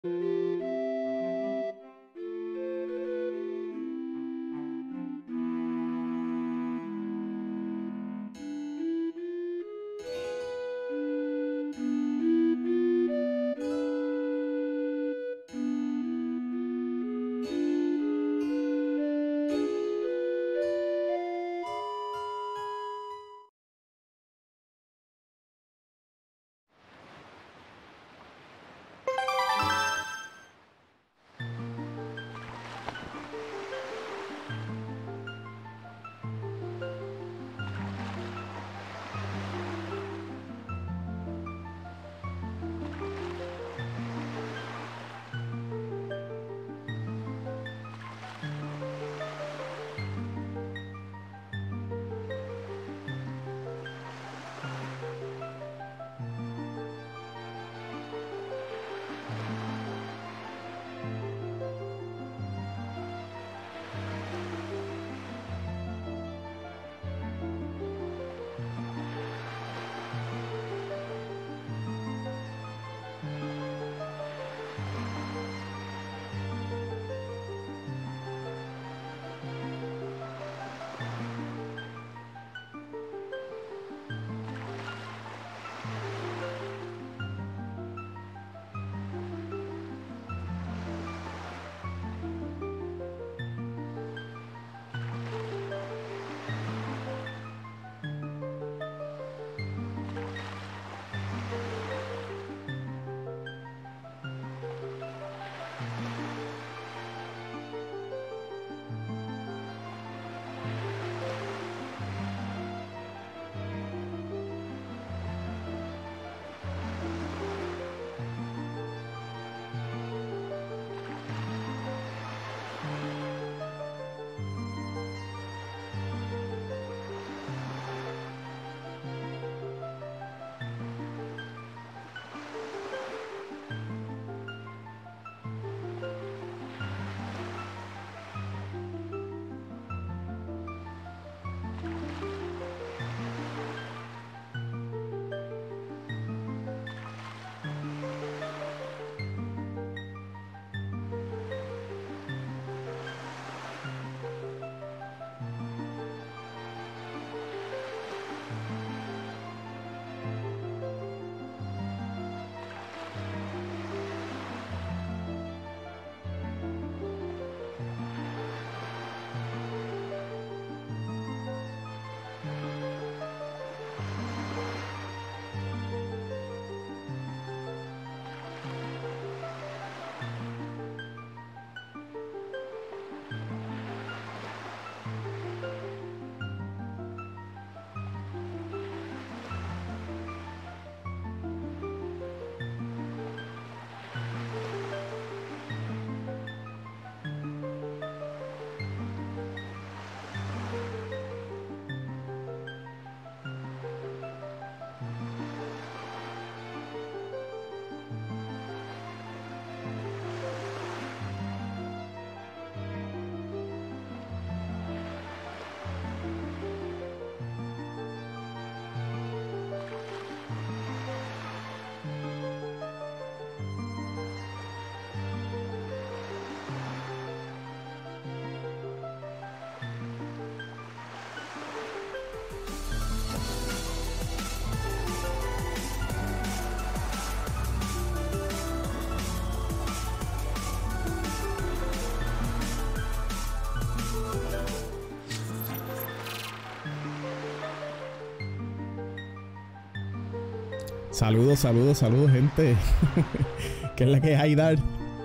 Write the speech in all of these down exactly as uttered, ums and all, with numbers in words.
Saludos, saludos, saludos, gente. ¿Qué es la que hay, Dar?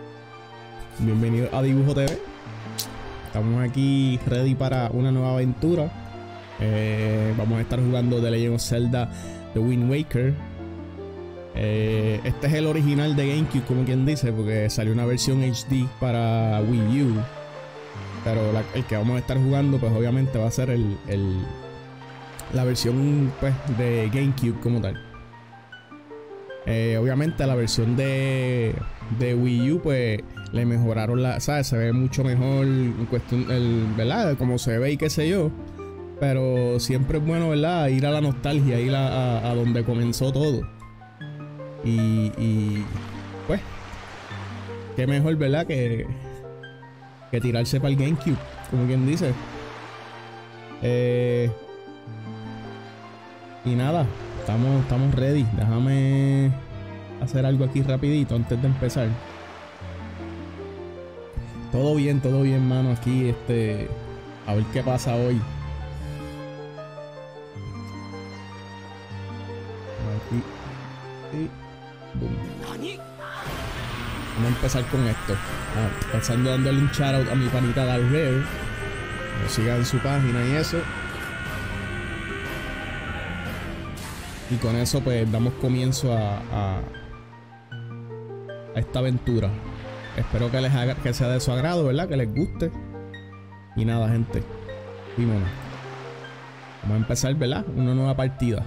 Bienvenido a Dibujo T V. Estamos aquí ready para una nueva aventura. Eh, vamos a estar jugando The Legend of Zelda The Wind Waker. Eh, este es el original de GameCube, como quien dice, porque salió una versión H D para Wii U. Pero la, el que vamos a estar jugando, pues obviamente va a ser el, el, la versión pues, de GameCube como tal. Eh, obviamente la versión de, de Wii U, pues le mejoraron la, ¿sabes? Se ve mucho mejor en cuestión, el, ¿verdad? Como se ve y qué sé yo. Pero siempre es bueno, ¿verdad? Ir a la nostalgia, ir a, a, a donde comenzó todo. Y, y pues qué mejor, ¿verdad? Que, que tirarse para el GameCube, como quien dice. Eh, y nada, estamos, estamos ready. Déjame hacer algo aquí rapidito antes de empezar. Todo bien, todo bien, mano. Aquí, este, a ver qué pasa hoy. Aquí. Y boom. Vamos a empezar con esto. Ah, empezando dándole un shoutout a mi panita Darrell. Que sigan su página y eso. Y con eso pues damos comienzo a, a, a esta aventura. Espero que les haga, que sea de su agrado, ¿verdad? Que les guste. Y nada, gente. Vámonos. Vamos a empezar, ¿verdad? Una nueva partida.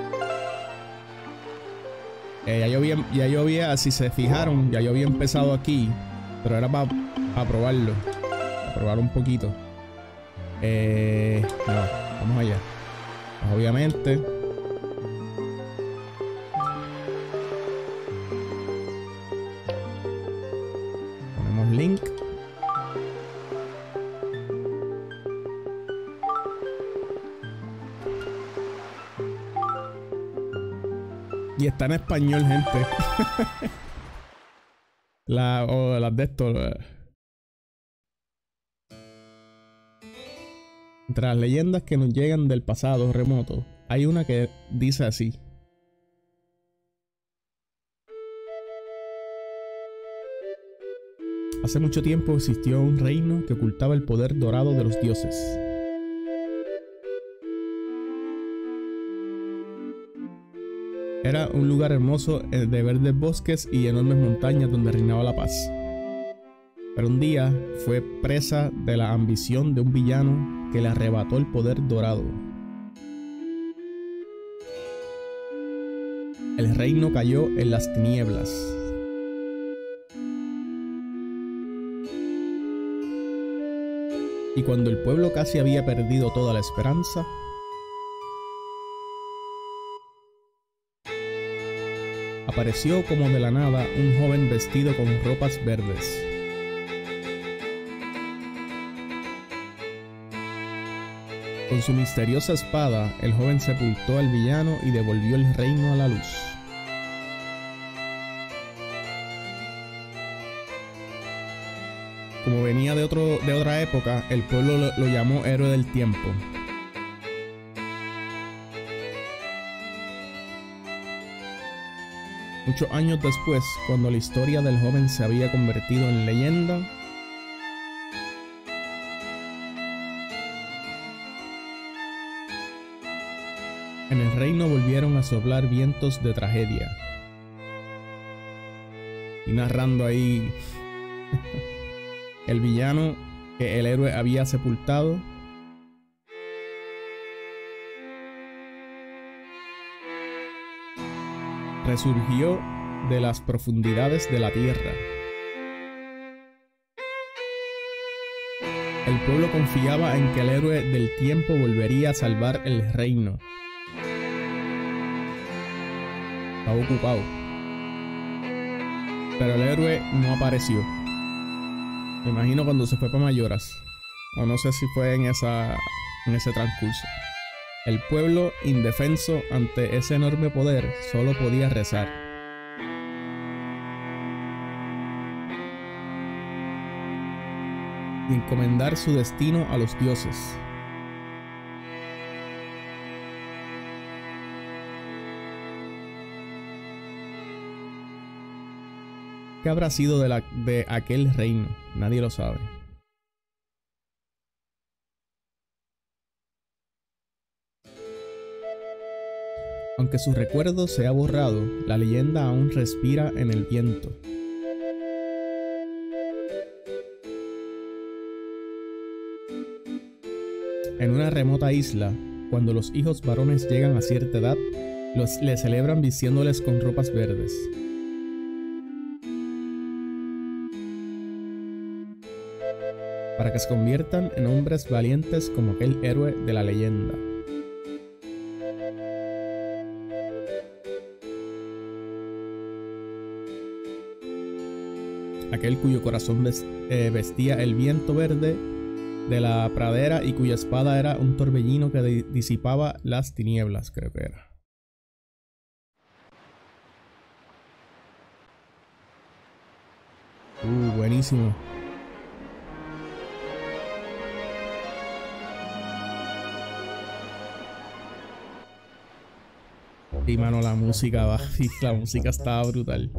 Eh, ya, yo había, ya yo había, si se fijaron, ya yo había empezado aquí. Pero era para pa probarlo. Para probar un poquito. Eh, nada, vamos allá. Pues obviamente. Ponemos link. Y está en español, gente. La, o las de esto. Entre las leyendas que nos llegan del pasado remoto, hay una que dice así. Hace mucho tiempo existió un reino que ocultaba el poder dorado de los dioses. Era un lugar hermoso de verdes bosques y enormes montañas donde reinaba la paz. Pero un día fue presa de la ambición de un villano que le arrebató el poder dorado. El reino cayó en las tinieblas. Y cuando el pueblo casi había perdido toda la esperanza, apareció como de la nada un joven vestido con ropas verdes. Con su misteriosa espada, el joven sepultó al villano y devolvió el reino a la luz. Como venía de, otro, de otra época, el pueblo lo, lo llamó héroe del tiempo. Muchos años después, cuando la historia del joven se había convertido en leyenda, en el reino volvieron a soplar vientos de tragedia. Y narrando ahí el villano que el héroe había sepultado resurgió de las profundidades de la tierra. El pueblo confiaba en que el héroe del tiempo volvería a salvar el reino. Estaba ocupado. Pero el héroe no apareció. Me imagino cuando se fue para Mayoras. O no sé si fue en, esa, en ese transcurso. El pueblo, indefenso ante ese enorme poder, solo podía rezar. Y encomendar su destino a los dioses. ¿Qué habrá sido de, la, de aquel reino? Nadie lo sabe. Aunque su recuerdo se ha borrado, la leyenda aún respira en el viento. En una remota isla, cuando los hijos varones llegan a cierta edad, los le celebran vistiéndoles con ropas verdes. Para que se conviertan en hombres valientes como aquel héroe de la leyenda. aquel cuyo corazón ves, eh, vestía el viento verde de la pradera y cuya espada era un torbellino que disipaba las tinieblas, creo que era. Uh, buenísimo. Y mano, la música va. La música estaba brutal.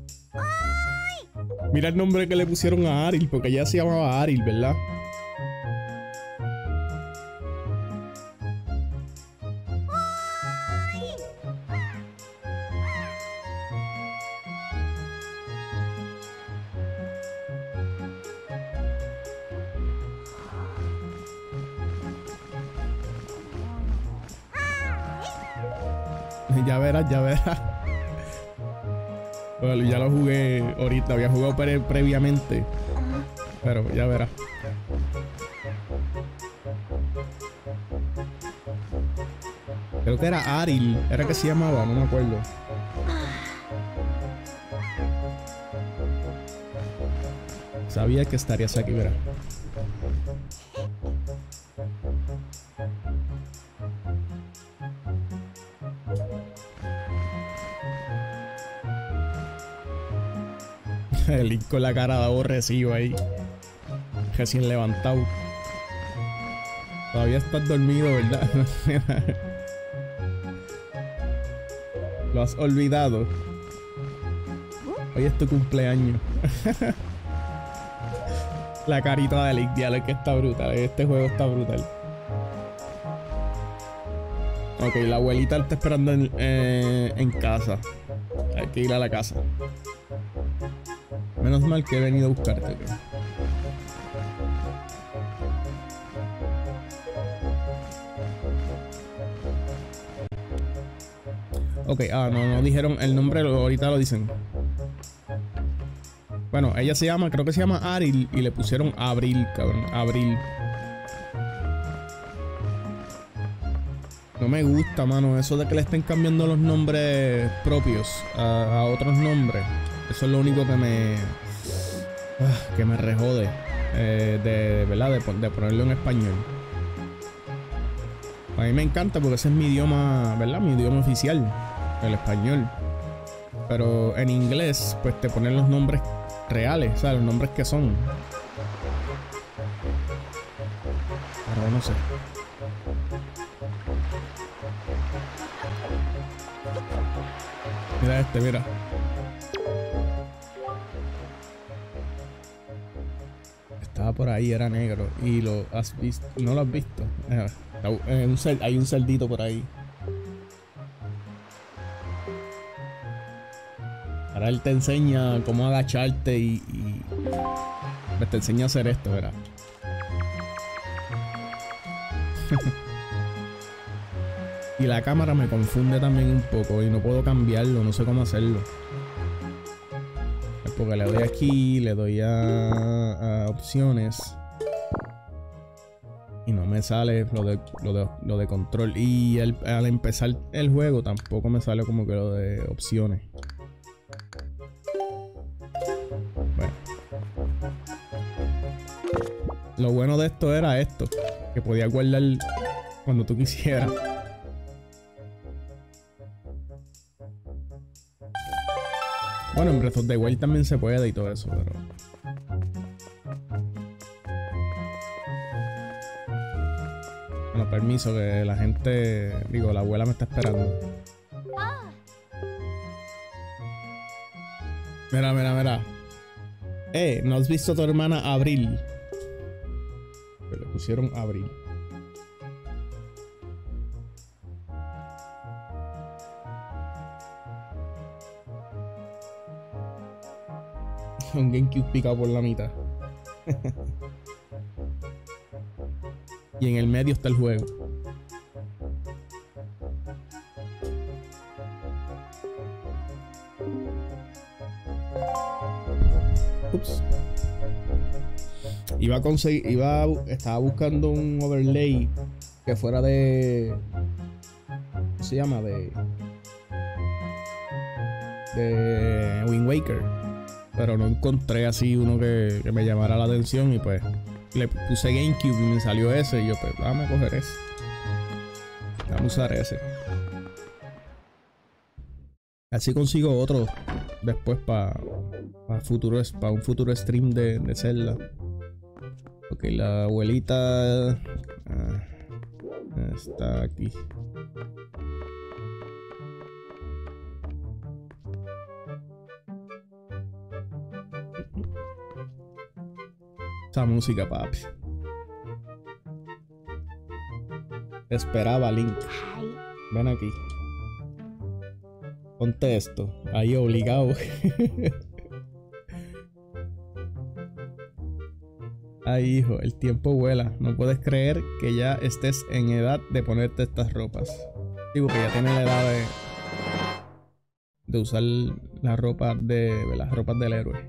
Mira el nombre que le pusieron a Ariel, porque ella se llamaba Ariel, ¿verdad? Ya verás, ya verás. Bueno, ya lo jugué ahorita, había jugado pre previamente. Pero ya verás. Creo que era Ariel, era que se llamaba, no me acuerdo. Sabía que estarías aquí, verás. El Link con la cara de aborrecido ahí. Recién levantado. Todavía estás dormido, ¿verdad? Lo has olvidado. Hoy es tu cumpleaños. La carita de Link, diablo, es que está brutal. Este juego está brutal. Ok, la abuelita está esperando en, eh, en casa. Hay que ir a la casa. Menos mal que he venido a buscarte, ¿ok? Ok, ah, no, no dijeron el nombre, ahorita lo dicen. Bueno, ella se llama, creo que se llama Ariel y le pusieron Abril, cabrón, Abril. No me gusta, mano, eso de que le estén cambiando los nombres propios a, a otros nombres. Eso es lo único que me... Uh, que me rejode. Eh, de, ¿verdad? De, de ponerlo en español. A mí me encanta porque ese es mi idioma, ¿verdad? Mi idioma oficial. El español. Pero en inglés, pues te ponen los nombres reales. O sea, los nombres que son. Pero no sé. Mira este, mira. Estaba por ahí, era negro. Y lo has visto. ¿No lo has visto? Eh, un cel, hay un cerdito por ahí. Ahora él te enseña cómo agacharte y, y pues te enseña a hacer esto, ¿verdad? Y la cámara me confunde también un poco y no puedo cambiarlo, no sé cómo hacerlo. Es porque le doy aquí, le doy a, a opciones y no me sale lo de, lo de, lo de control. Y el, al empezar el juego tampoco me sale como que lo de opciones. Bueno. Lo bueno de esto era esto, que podía guardar cuando tú quisieras. Bueno, en Breath of the Wild también se puede y todo eso, pero... Bueno, permiso, que la gente... Digo, la abuela me está esperando. Mira, mira, mira. Eh, ¿no has visto a tu hermana Abril? Que le pusieron Abril. Un GameCube picado por la mitad. Y en el medio está el juego. Ups. Iba a conseguir, iba a, estaba buscando un overlay que fuera de, ¿cómo se llama? De de Wind Waker. pero no encontré así uno que, que me llamara la atención y pues le puse GameCube y me salió ese y yo pues déjame coger ese. Déjame usar ese. Así consigo otro después para pa futuro, para un futuro stream de, de Zelda. Ok, la abuelita ah, está aquí. Esa música, papi. Te esperaba, Link. Ven aquí. Ponte esto. Ahí obligado. Ay, hijo, el tiempo vuela. No puedes creer que ya estés en edad de ponerte estas ropas. Digo que ya tienes la edad de... de usar la ropa de... las ropas del héroe.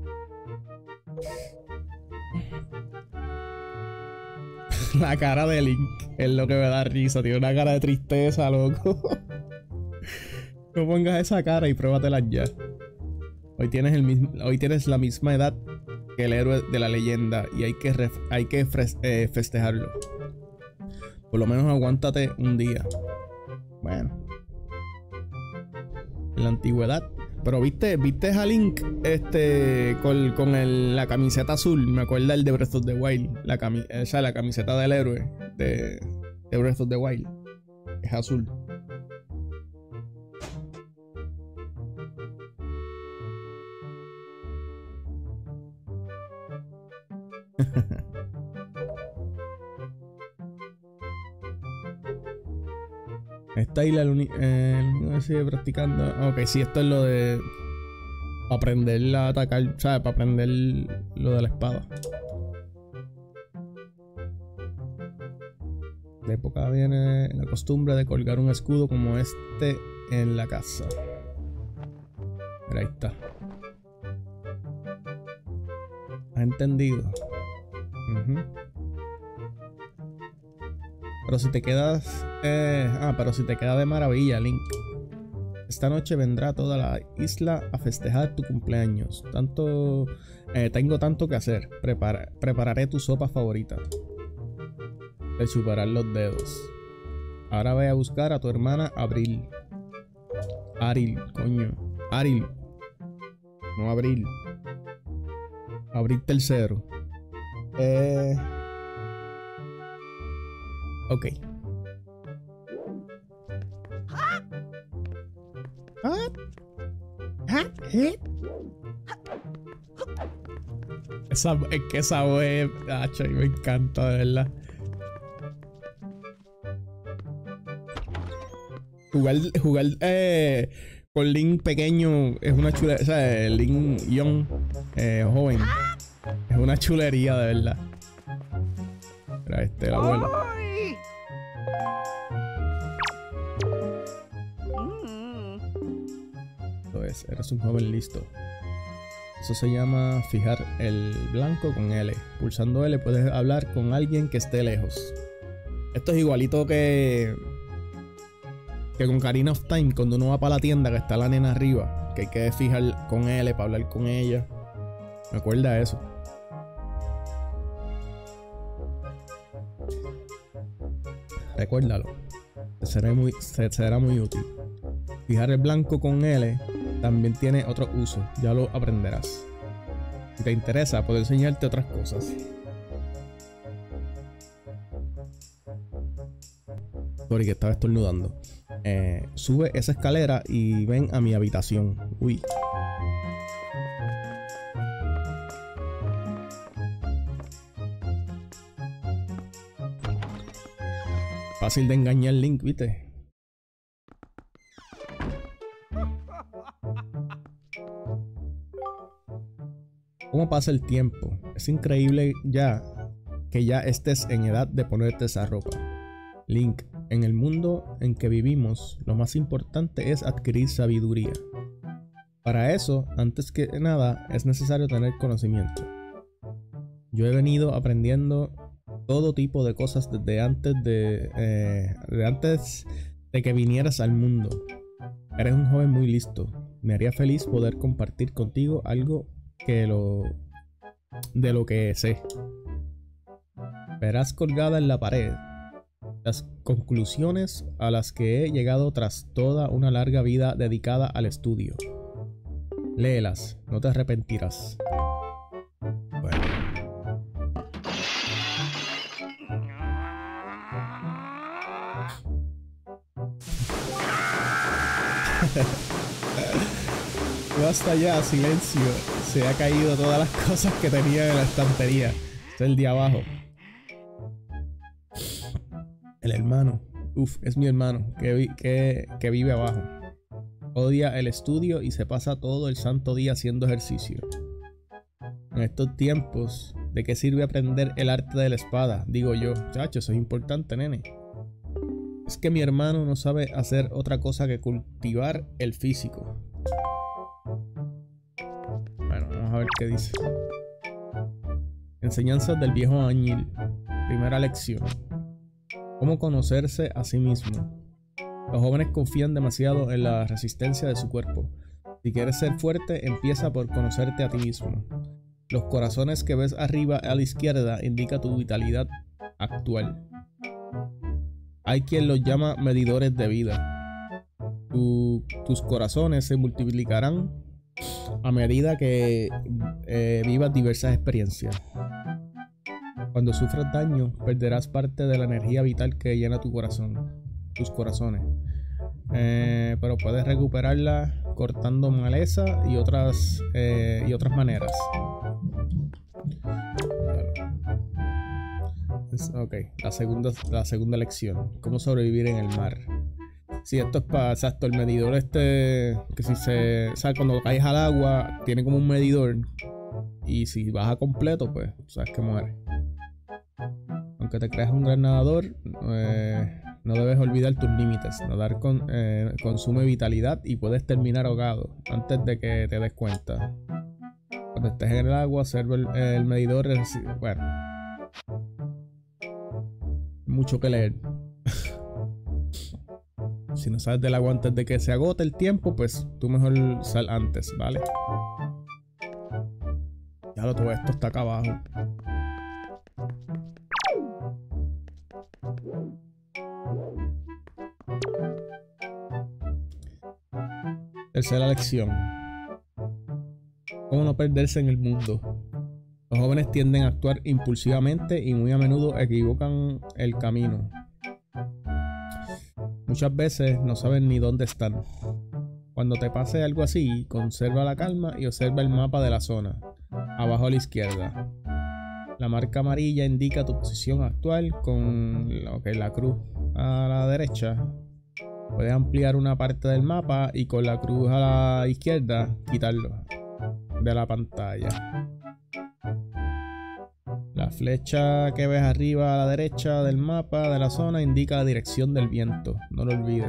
La cara de Link es lo que me da risa. Tiene una cara de tristeza, loco. No pongas esa cara y pruébatelas ya. Hoy tienes, el mismo, hoy tienes la misma edad que el héroe de la leyenda y hay que, ref, hay que fres, eh, festejarlo. Por lo menos aguántate un día. Bueno. En la antigüedad. Pero viste, viste a Link este, con, con el, la camiseta azul. Me acuerda el de Breath of the Wild. La, cami o sea, la camiseta del héroe de, de Breath of the Wild. Es azul. Esta isla el uni eh, no sigue practicando. Ok, sí, esto es lo de aprender a atacar, ¿sabes? Para aprender lo de la espada. De época viene la costumbre de colgar un escudo como este en la casa. Mira, ahí está. ¿Has entendido? Uh-huh. Pero si te quedas... Eh, ah, pero si te queda de maravilla, Link. Esta noche vendrá toda la isla a festejar tu cumpleaños. Tanto... Eh, tengo tanto que hacer. Prepara, prepararé tu sopa favorita. Te chuparán los dedos. Ahora ve a buscar a tu hermana Abril. Aril, coño. Aril. No Abril. Abril tercero. Eh... Ok. Esa, es que esa web, hacho, me encanta, de verdad. Jugar, jugar eh, con Link pequeño es una chulería. O sea, Link young, eh, joven, es una chulería, de verdad. Mira este, el abuelo. Entonces, eres un joven listo. Eso se llama fijar el blanco con L. Pulsando L puedes hablar con alguien que esté lejos. Esto es igualito que... que con Ocarina of Time, cuando uno va para la tienda que está la nena arriba, que hay que fijar con L para hablar con ella. Me acuerda eso. Recuérdalo. Te será muy, te será muy útil. Fijar el blanco con L también tiene otro uso. Ya lo aprenderás. Si te interesa, puedo enseñarte otras cosas. Sorry, que estaba estornudando. Eh, sube esa escalera y ven a mi habitación. Uy. Fácil de engañar Link, ¿viste? ¿Cómo pasa el tiempo? Es increíble ya que ya estés en edad de ponerte esa ropa. Link, en el mundo en que vivimos, lo más importante es adquirir sabiduría. Para eso, antes que nada, es necesario tener conocimiento. Yo he venido aprendiendo todo tipo de cosas desde antes de, eh, de antes de que vinieras al mundo. Eres un joven muy listo. Me haría feliz poder compartir contigo algo que lo de lo que sé. Verás colgada en la pared las conclusiones a las que he llegado tras toda una larga vida dedicada al estudio. Léelas, no te arrepentirás. Bueno. Basta ya, silencio. Se ha caído todas las cosas que tenía en la estantería. Este es el de abajo. El hermano. Uf, es mi hermano que, vi que, que vive abajo. Odia el estudio y se pasa todo el santo día haciendo ejercicio. En estos tiempos, ¿de qué sirve aprender el arte de la espada? Digo yo, chacho, eso es importante, nene. Es que mi hermano no sabe hacer otra cosa que cultivar el físico. Bueno, vamos a ver qué dice. Enseñanzas del viejo añil. Primera lección. Cómo conocerse a sí mismo. Los jóvenes confían demasiado en la resistencia de su cuerpo. Si quieres ser fuerte, empieza por conocerte a ti mismo. Los corazones que ves arriba a la izquierda indican tu vitalidad actual. Hay quien los llama medidores de vida. Tu, tus corazones se multiplicarán a medida que eh, vivas diversas experiencias. Cuando sufras daño, perderás parte de la energía vital que llena tu corazón, tus corazones. Eh, pero puedes recuperarla cortando maleza y otras, eh, y otras maneras. Ok, la segunda, la segunda lección. Cómo sobrevivir en el mar. Si sí, esto es para, exacto, el medidor este, que si se, o sea, cuando caes al agua, tiene como un medidor. Y si baja completo, pues, sabes que mueres. Aunque te creas un gran nadador, eh, no debes olvidar tus límites. Nadar con, eh, consume vitalidad y puedes terminar ahogado antes de que te des cuenta. Cuando estés en el agua, observa el, el medidor. Bueno, mucho que leer. Si no sales del agua antes de que se agote el tiempo, pues tú mejor sal antes, ¿vale? Ya lo, todo esto está acá abajo. Tercera lección. Cómo no perderse en el mundo. Los jóvenes tienden a actuar impulsivamente y muy a menudo equivocan el camino. Muchas veces no saben ni dónde están. Cuando te pase algo así, conserva la calma y observa el mapa de la zona. Abajo a la izquierda. La marca amarilla indica tu posición actual con okay, la cruz a la derecha. Puedes ampliar una parte del mapa y con la cruz a la izquierda quitarlo de la pantalla. La flecha que ves arriba a la derecha del mapa de la zona indica la dirección del viento. No lo olvides.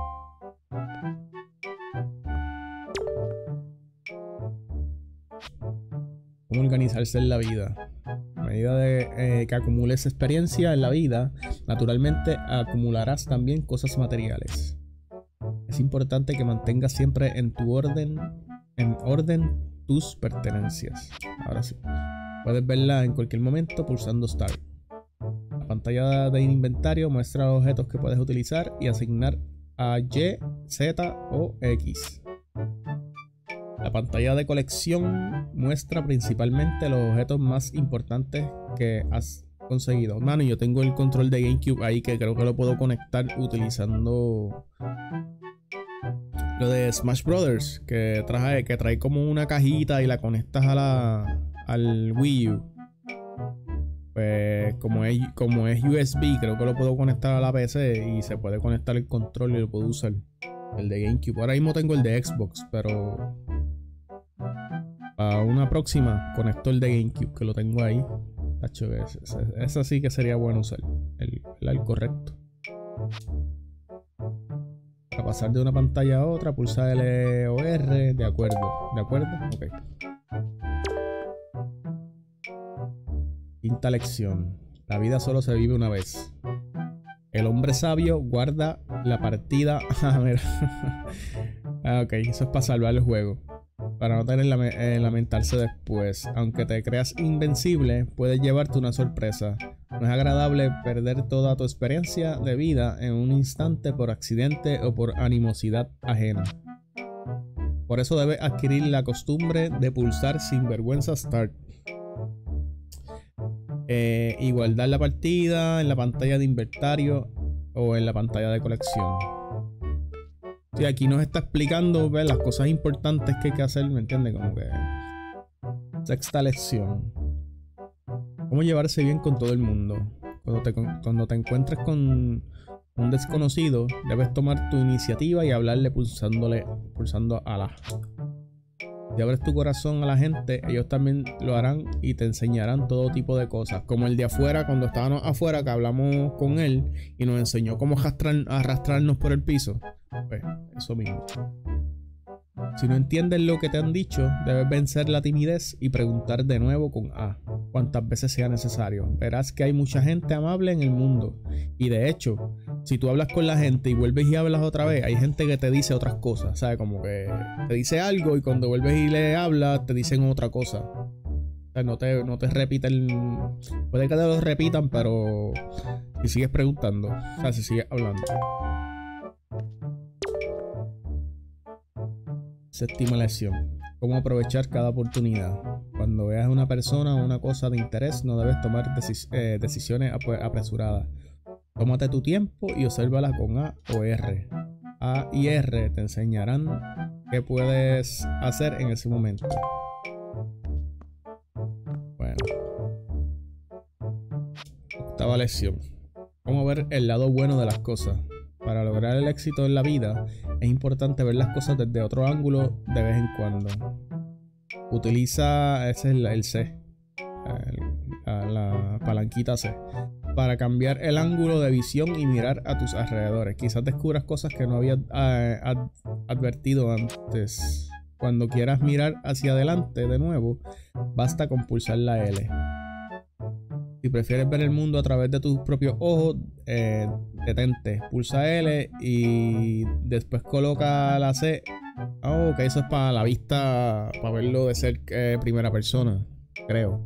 Cómo organizarse en la vida. A medida de, eh, que acumules experiencia en la vida, naturalmente acumularás también cosas materiales. Es importante que mantengas siempre en tu orden, en orden tus pertenencias. Ahora sí. Puedes verla en cualquier momento pulsando Start. La pantalla de inventario muestra los objetos que puedes utilizar y asignar a Y, Z o X. La pantalla de colección muestra principalmente los objetos más importantes que has conseguido. Mano, yo tengo el control de GameCube ahí que creo que lo puedo conectar utilizando lo de Smash Brothers, que trae, que trae como una cajita y la conectas a la, al Wii U. Pues como es, como es U S B, creo que lo puedo conectar a la P C y se puede conectar el control y lo puedo usar. El de GameCube. Ahora mismo tengo el de Xbox, pero para una próxima conecto el de GameCube, que lo tengo ahí. Tacho, ese, ese, ese sí que sería bueno usar. El, el, el correcto. Para pasar de una pantalla a otra, pulsa L o R. De acuerdo. ¿De acuerdo? Ok. Quinta lección. La vida solo se vive una vez. El hombre sabio guarda la partida. Ah, mira. Ah, ok, eso es para salvar el juego. para no tener lame eh, lamentarse después. Aunque te creas invencible, puedes llevarte una sorpresa. No es agradable perder toda tu experiencia de vida en un instante por accidente o por animosidad ajena. Por eso debes adquirir la costumbre de pulsar sin vergüenza Start. Eh, y guardar la partida en la pantalla de inventario o en la pantalla de colección. Sí, aquí nos está explicando, ¿ves?, las cosas importantes que hay que hacer, ¿me entiendes? Como que sexta lección. Cómo llevarse bien con todo el mundo. Cuando te, cuando te encuentres con un desconocido, debes tomar tu iniciativa y hablarle pulsándole, pulsando a la. Si abres tu corazón a la gente, ellos también lo harán y te enseñarán todo tipo de cosas. Como el de afuera, cuando estábamos afuera, que hablamos con él y nos enseñó cómo arrastrar, arrastrarnos por el piso. Pues eso mismo. Si no entiendes lo que te han dicho, debes vencer la timidez y preguntar de nuevo con A, cuantas veces sea necesario. Verás que hay mucha gente amable en el mundo. Y de hecho, si tú hablas con la gente y vuelves y hablas otra vez, hay gente que te dice otras cosas. ¿Sabes? Como que te dice algo y cuando vuelves y le hablas, te dicen otra cosa. O sea, no te, no te repiten. Puede que te lo repitan, pero si sigues preguntando, o sea, si sigues hablando. Séptima lección. Cómo aprovechar cada oportunidad. Cuando veas a una persona o una cosa de interés, no debes tomar decis eh, decisiones ap apresuradas. Tómate tu tiempo y obsérvala con A o R. A y R te enseñarán qué puedes hacer en ese momento. Bueno. Octava lección. Cómo ver el lado bueno de las cosas. Para lograr el éxito en la vida, es importante ver las cosas desde otro ángulo de vez en cuando. Utiliza, ese es el, el C, el, la, la palanquita C, para cambiar el ángulo de visión y mirar a tus alrededores. Quizás descubras cosas que no habías eh, ad, advertido antes. Cuando quieras mirar hacia adelante de nuevo, basta con pulsar la L. Si prefieres ver el mundo a través de tus propios ojos, eh, detente, pulsa L y después coloca la C. Oh, ok, eso es para la vista, para verlo de ser eh, primera persona, creo.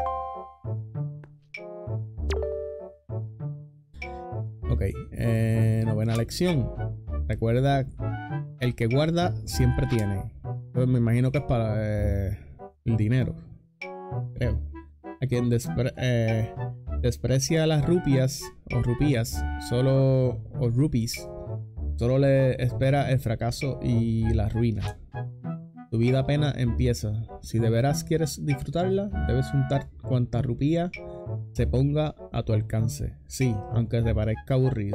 Ok, eh, novena lección. Recuerda, el que guarda siempre tiene. Pues me imagino que es para eh, el dinero, creo. A quien despre eh, desprecia las rupias o rupías, solo o rupees, solo le espera el fracaso y la ruina. Tu vida apenas empieza. Si de veras quieres disfrutarla, debes juntar cuanta rupía se ponga a tu alcance. Sí, aunque te parezca aburrido.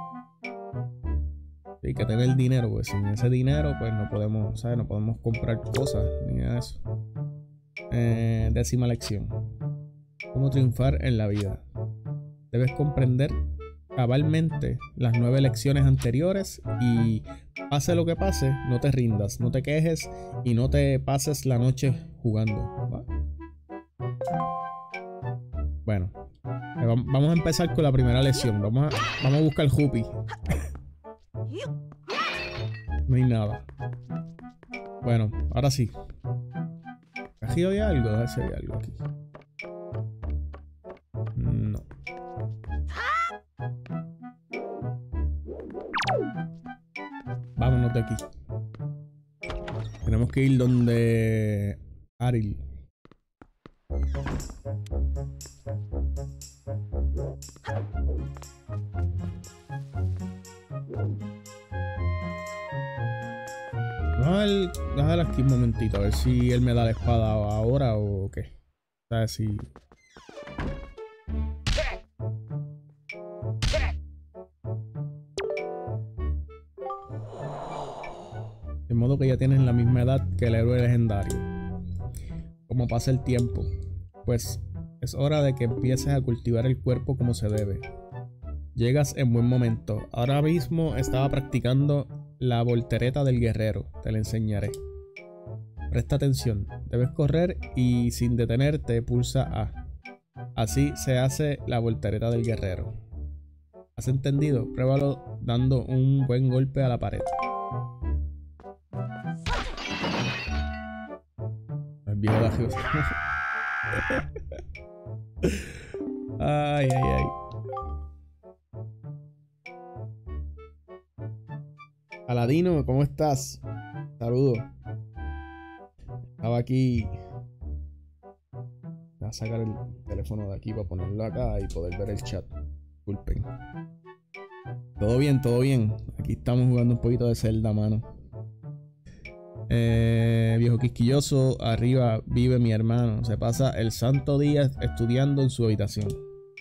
Hay que tener dinero, pues sin ese dinero, pues no podemos, ¿sabes? No podemos comprar cosas ni nada de eso. Eh, décima lección. Cómo triunfar en la vida. Debes comprender cabalmente las nueve lecciones anteriores y pase lo que pase, no te rindas, no te quejes y no te pases la noche jugando. ¿Va? Bueno, vamos a empezar con la primera lección. Vamos a, vamos a buscar el Jupi. No hay nada. Bueno, ahora sí. ¿Aquí hay algo? A ver si hay algo aquí. No. Vámonos de aquí. Tenemos que ir donde Aril. Vamos a dejar aquí un momentito a ver si él me da la espada ahora o qué. O sea, si... De modo que ya tienes la misma edad que el héroe legendario. Como pasa el tiempo, pues es hora de que empieces a cultivar el cuerpo como se debe. Llegas en buen momento. Ahora mismo estaba practicando la voltereta del guerrero. Te la enseñaré. Presta atención. Debes correr y sin detenerte pulsa A. Así se hace la voltereta del guerrero. ¿Has entendido? Pruébalo dando un buen golpe a la pared. El viejo de arriba. Ay, ay, ay. Aladino, ¿cómo estás? Saludos. Estaba aquí. Voy a sacar el teléfono de aquí para ponerlo acá y poder ver el chat. Disculpen. Todo bien, todo bien. Aquí estamos jugando un poquito de Zelda, mano. Eh, viejo quisquilloso, arriba vive mi hermano. Se pasa el santo día estudiando en su habitación.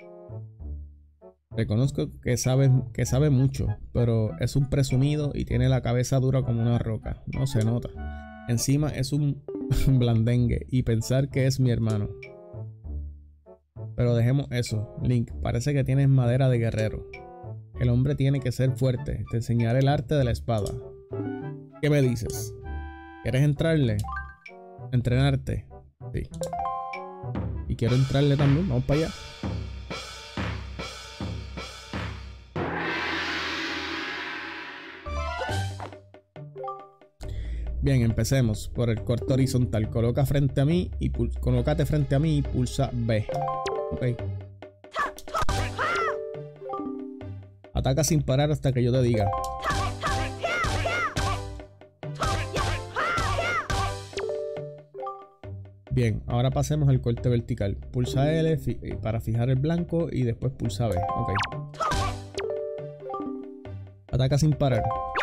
Reconozco que sabe, que sabe mucho, pero es un presumido y tiene la cabeza dura como una roca. No se nota. Encima es un blandengue y pensar que es mi hermano. Pero dejemos eso, Link. Parece que tienes madera de guerrero. El hombre tiene que ser fuerte. Te enseñaré el arte de la espada. ¿Qué me dices? ¿Quieres entrarle? ¿Entrenarte? Sí. Y quiero entrarle también. Vamos para allá. Bien, empecemos por el corte horizontal. Coloca frente a mí y colócate frente a mí y pulsa B. Ok. Ataca sin parar hasta que yo te diga. Bien, ahora pasemos al corte vertical. Pulsa L fi para fijar el blanco y después pulsa B. Ok. Ataca sin parar.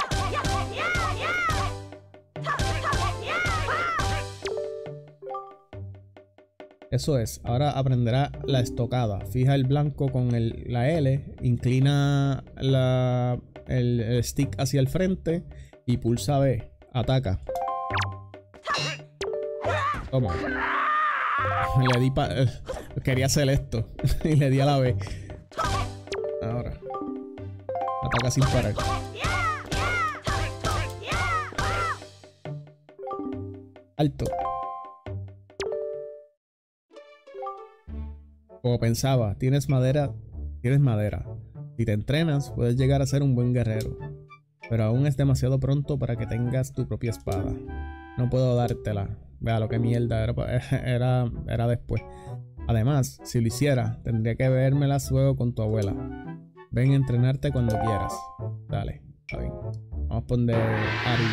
Eso es, ahora aprenderá la estocada. Fija el blanco con el, la L, inclina la, el, el stick hacia el frente y pulsa B. Ataca. Toma. Le di pa... Eh, quería hacer esto y le di a la B. Ahora. Ataca sin parar. Alto. Como pensaba, tienes madera, tienes madera. Si te entrenas, puedes llegar a ser un buen guerrero. Pero aún es demasiado pronto para que tengas tu propia espada. No puedo dártela. Vea lo que mierda, era, era, era después. Además, si lo hiciera, tendría que vérmelas luego con tu abuela. Ven a entrenarte cuando quieras. Dale, está bien. Vamos a poner Ari.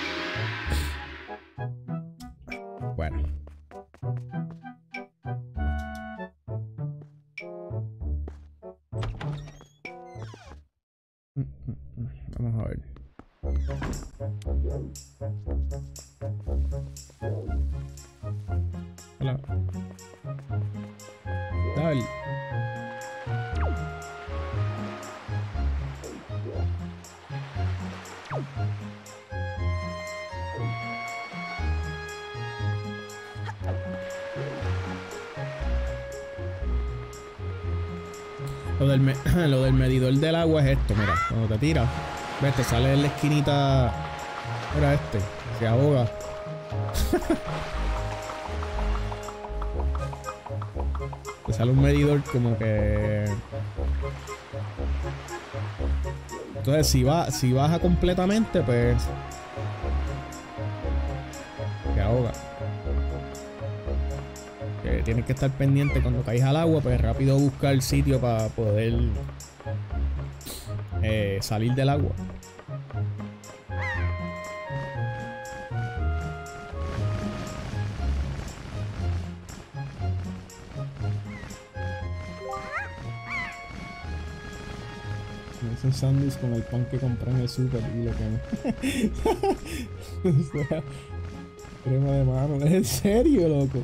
Bueno. Vamos a ver. Hola. Dale. Lo del, me lo del medidor del agua es esto, mira, cuando te tiras, ves, te sale en la esquinita, mira este, se ahoga. Te sale un medidor como que... Entonces si, va, si baja completamente, pues... se ahoga. Que tienes que estar pendiente cuando caes al agua, pues rápido buscar el sitio para poder eh, salir del agua. Me hice un sándwich con el pan que compré en el super y lo quemé. O sea, crema de mano. ¿Es en serio, loco?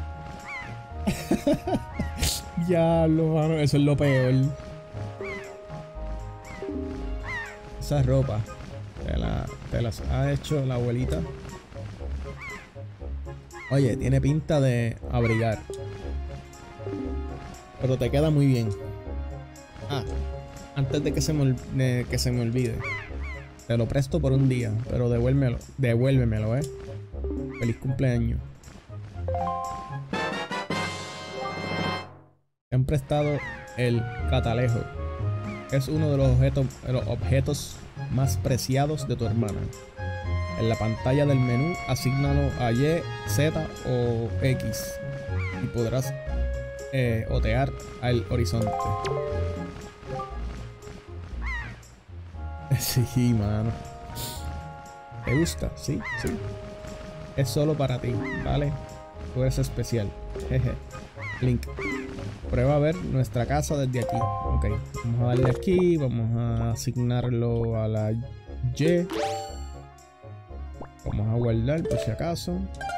Diablo, mano, eso es lo peor. Esa ropa te, la, te las ha hecho la abuelita. Oye, tiene pinta de abrigar, pero te queda muy bien. Ah, antes de que se me, de que se me olvide, te lo presto por un día, pero devuélvemelo, devuélvemelo, eh. Feliz cumpleaños. Te han prestado el catalejo. Es uno de los objetos, de los objetos más preciados de tu hermana. En la pantalla del menú, asígnalo a Y, Z o X y podrás eh, otear al horizonte. Sí, mano. ¿Te gusta? Sí, sí. Es solo para ti, ¿vale? Tú eres especial. Jeje. Link. Prueba a ver nuestra casa desde aquí. Ok. Vamos a darle aquí. Vamos a asignarlo a la Y. Vamos a guardar por si acaso.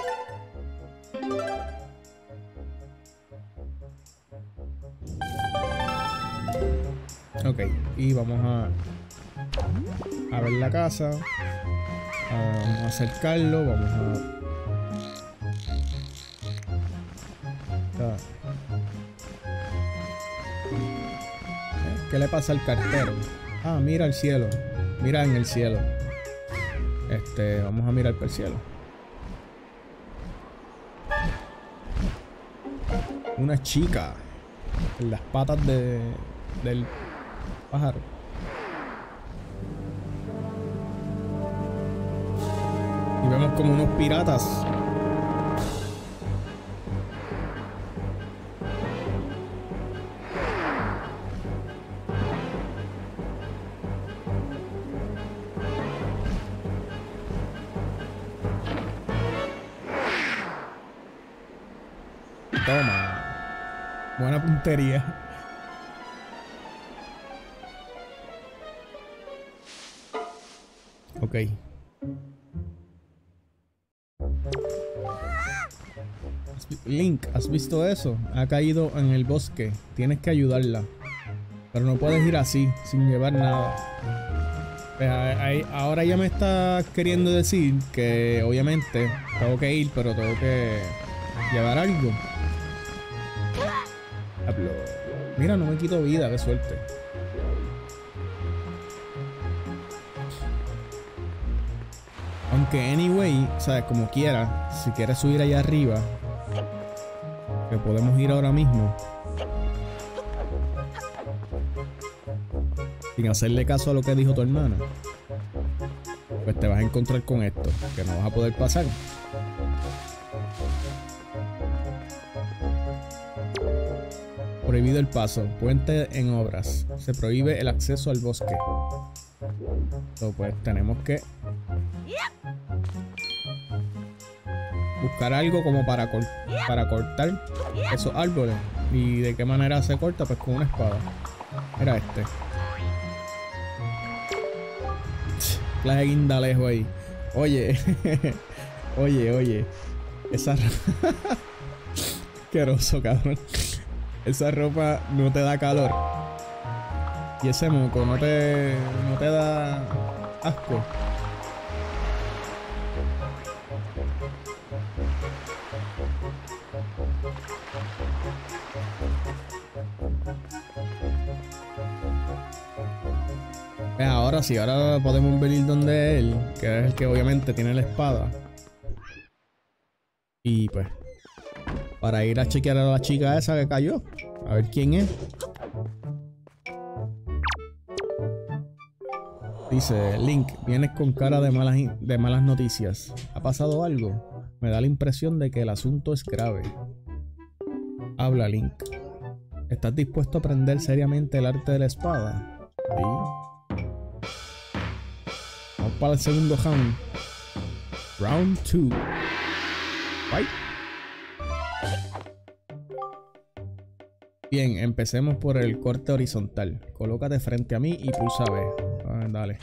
Ok. Y vamos a, a ver la casa. Vamos a acercarlo. Vamos a... ¿Qué le pasa al cartero? Ah, mira el cielo. Mira en el cielo. Este, vamos a mirar por el cielo. Una chica en las patas de, del pájaro. Y vemos como unos piratas. Toma. Buena puntería. Ok. Link, ¿has visto eso? Ha caído en el bosque. Tienes que ayudarla. Pero no puedes ir así, sin llevar nada. Pues ahí, ahora ya me está queriendo decir que obviamente tengo que ir, pero tengo que llevar algo. Mira, no me quito vida, qué suerte. Aunque anyway, sabes, como quiera, si quieres subir allá arriba, que podemos ir ahora mismo, sin hacerle caso a lo que dijo tu hermana, pues te vas a encontrar con esto, que no vas a poder pasar. Prohibido el paso. Puente en obras. Se prohíbe el acceso al bosque. Entonces, pues tenemos que buscar algo como para, cor para cortar esos árboles. ¿Y de qué manera se corta? Pues con una espada. Era este. Clase de guindalejo ahí. Oye. Oye, oye. Esa... Asqueroso, cabrón. Esa ropa no te da calor. Y ese moco no te, no te da asco. Pues ahora sí, ahora podemos venir donde él, que es el que obviamente tiene la espada. Y pues, para ir a chequear a la chica esa que cayó. A ver quién es. Dice, Link, vienes con cara de malas, de malas noticias. ¿Ha pasado algo? Me da la impresión de que el asunto es grave. Habla, Link. ¿Estás dispuesto a aprender seriamente el arte de la espada? Sí. Vamos para el segundo round. Round two. Fight. Bien, empecemos por el corte horizontal. Colócate frente a mí y pulsa B. Ah, dale.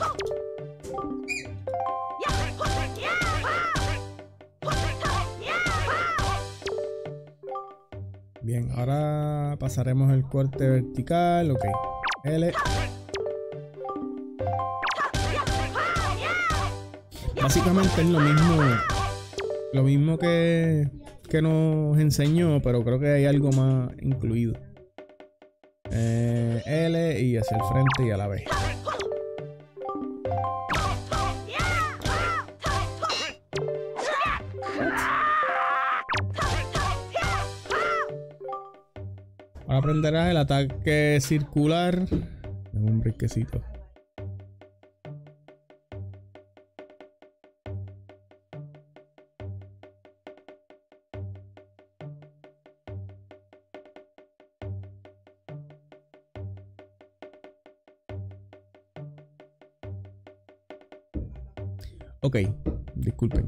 Bien, ahora pasaremos el corte vertical. Ok. L. Básicamente es lo mismo. Lo mismo que... que nos enseñó, pero creo que hay algo más incluido. Eh, L y hacia el frente y a la vez. Ahora aprenderás el ataque circular. Dame un brinquecito. Ok, disculpen.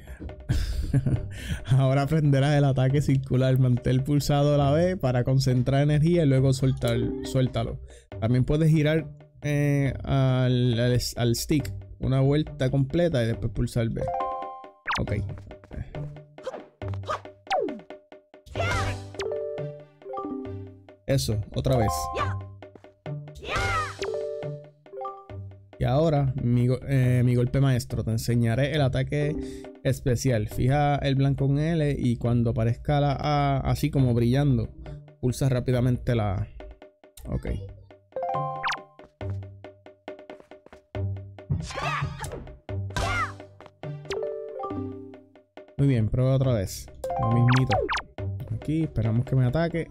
Ahora aprenderás el ataque circular. Mantén pulsado la B para concentrar energía y luego soltar, suéltalo. También puedes girar eh, al, al, al stick una vuelta completa y después pulsar B. Ok. Eso, otra vez. Y ahora, mi, eh, mi golpe maestro. Te enseñaré el ataque especial. Fija el blanco en L y cuando aparezca la A así como brillando, pulsa rápidamente la A. Ok. Muy bien, prueba otra vez. Lo mismito. Aquí, esperamos que me ataque.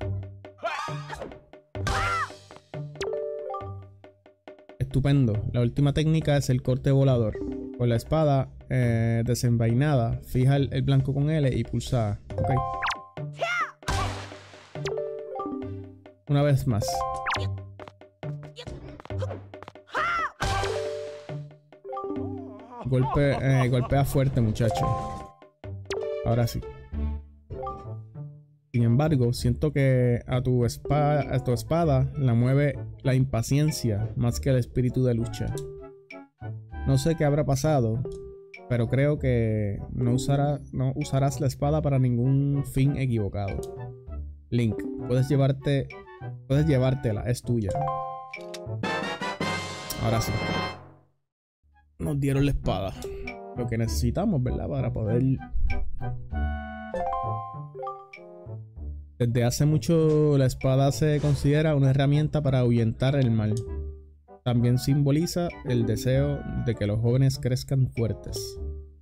Estupendo. La última técnica es el corte volador. Con la espada eh, desenvainada, fija el, el blanco con L y pulsa A. Ok. Una vez más. Golpe, eh, golpea fuerte, muchacho. Ahora sí. Sin embargo, siento que a tu espada, a tu espada la mueve la impaciencia más que el espíritu de lucha. No sé qué habrá pasado, pero creo que no, usará, no usarás la espada para ningún fin equivocado. Link, puedes llevarte, puedes llevártela, es tuya. Ahora sí. Nos dieron la espada. Lo que necesitamos, ¿verdad? Para poder... Desde hace mucho la espada se considera una herramienta para ahuyentar el mal. También simboliza el deseo de que los jóvenes crezcan fuertes.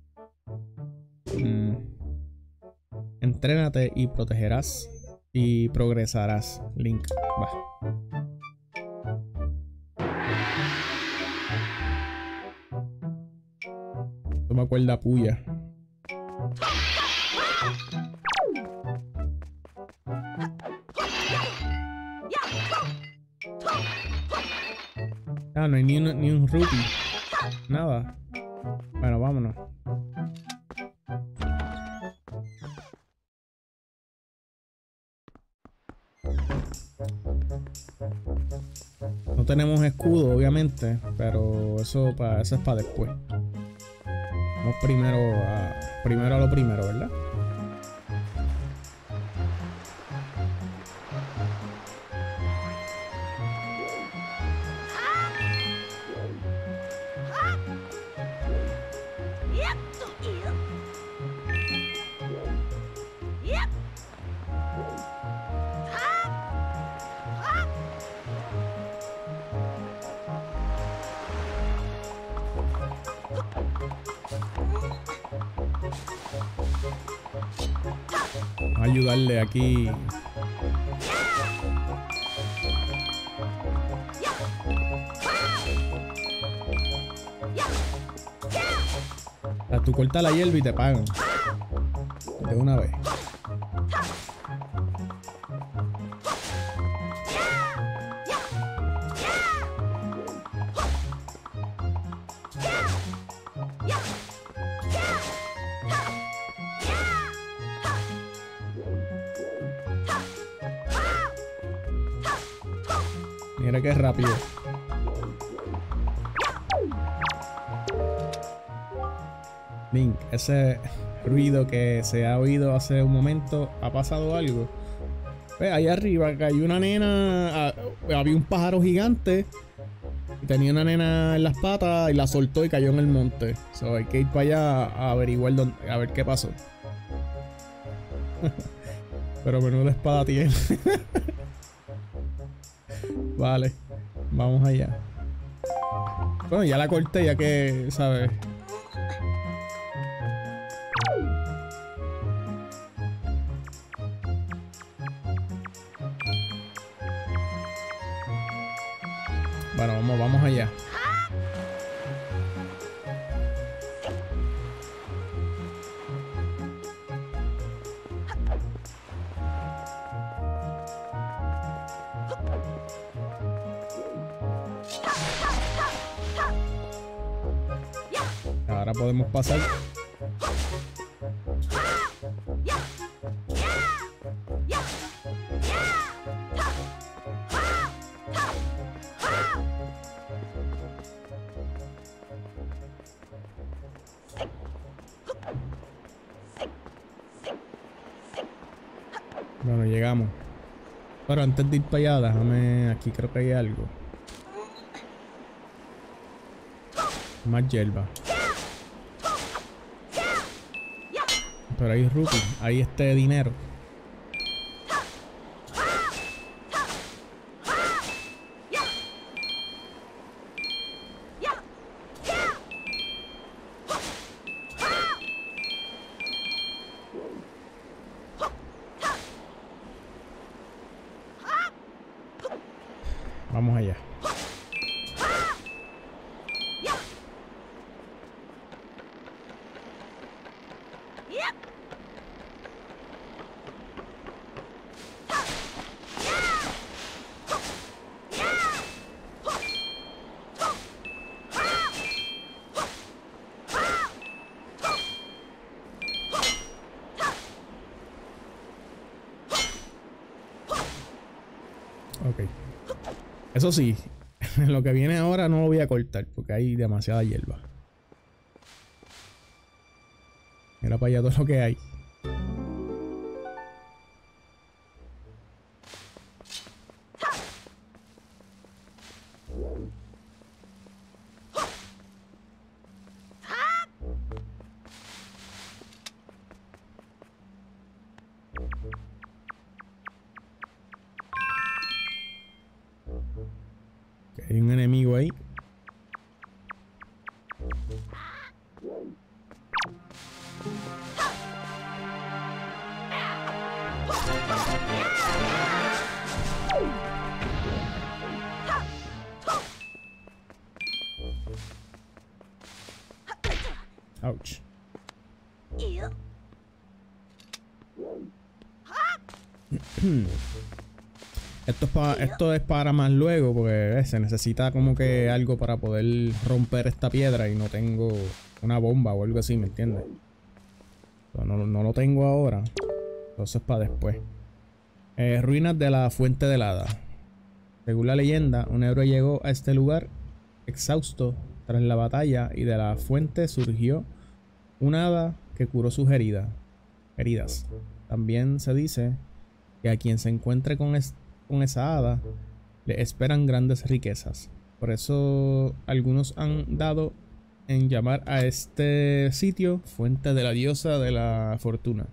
Mm. Entrénate y protegerás y progresarás, Link. Va. Toma cuerda puya. Ah, no hay ni un, ni un rupee. Nada. Bueno, vámonos. No tenemos escudo, obviamente, pero eso, pa, eso es para después. Vamos primero a, primero a lo primero, ¿verdad? Ayudarle aquí. O sea, tú cortas la hierba y te pagan de una vez. Mira que rápido. Link, ese ruido que se ha oído hace un momento, ¿ha pasado algo? Ve, ahí arriba cayó una nena, ah, había un pájaro gigante, tenía una nena en las patas y la soltó y cayó en el monte. So, hay que ir para allá a averiguar dónde, a ver qué pasó. Pero menuda espada tiene. Vale, vamos allá. Bueno, ya la corté, ya que, ¿sabes? Bueno, vamos, vamos allá. ahora podemos pasar. Bueno, llegamos. Pero antes de ir para allá, déjame... Aquí creo que hay algo. Más hierba. Pero hay rupee. Hay este dinero. Vamos allá. Ok. Eso sí, lo que viene ahora no lo voy a cortar porque hay demasiada hierba. Mira para allá todo lo que hay. Hay un enemigo ahí. Ouch. Esto es, pa, esto es para más luego porque eh, se necesita como que algo para poder romper esta piedra y no tengo una bomba o algo así, ¿me entiendes? No, no, no lo tengo ahora. Entonces para después. Eh, ruinas de la Fuente del Hada. Según la leyenda, un héroe llegó a este lugar exhausto tras la batalla y de la fuente surgió un hada que curó sus heridas. heridas. También se dice que a quien se encuentre con, es, con esa hada le esperan grandes riquezas. Por eso algunos han dado en llamar a este sitio Fuente de la Diosa de la Fortuna.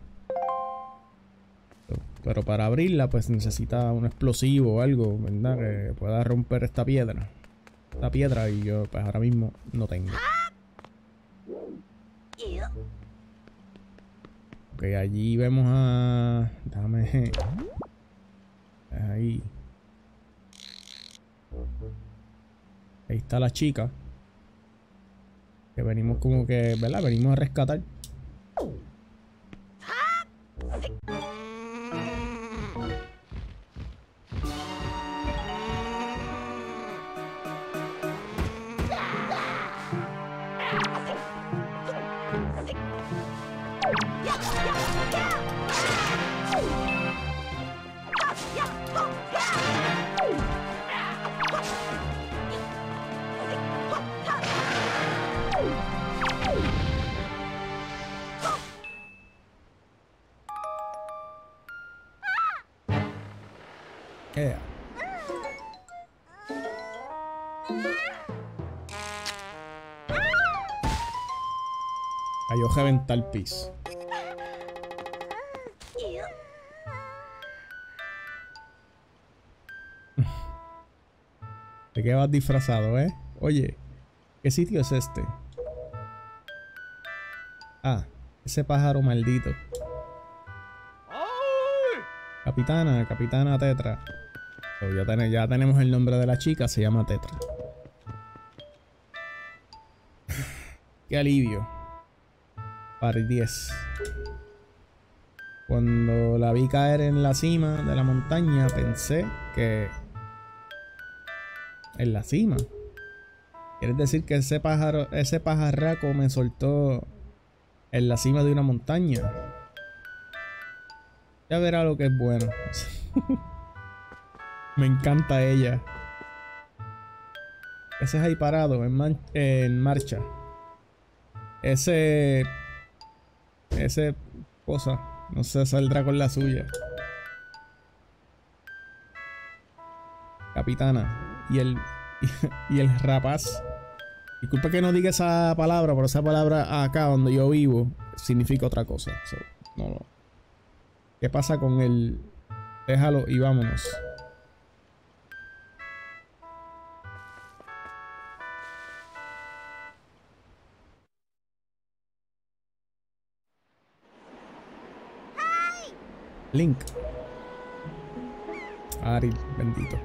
Pero para abrirla pues necesita un explosivo o algo, ¿verdad? Que pueda romper esta piedra. Esta piedra y yo pues ahora mismo no tengo. Ok, allí vemos a... Déjame... Ahí. Ahí está la chica. Que venimos como que, ¿verdad? Venimos a rescatar. Yeah. Cayó reventar el piso. ¿De qué vas disfrazado, eh? Oye, ¿qué sitio es este? Ah, ese pájaro maldito. Capitana, Capitana Tetra. So, ya, ten ya tenemos el nombre de la chica, se llama Tetra. Qué alivio. Par diez. Cuando la vi caer en la cima de la montaña, pensé que... En la cima. ¿Quieres decir que ese pájaro, ese pajarraco me soltó en la cima de una montaña? Ya verá lo que es bueno. Me encanta ella. Ese es ahí parado, en, man en marcha. Ese... Ese cosa, no se saldrá con la suya. Capitana. Y el... Y el rapaz. Disculpa que no diga esa palabra, pero esa palabra acá donde yo vivo significa otra cosa. So, no, no. ¿Qué pasa con el... Déjalo y vámonos. Link. Ari, bendito.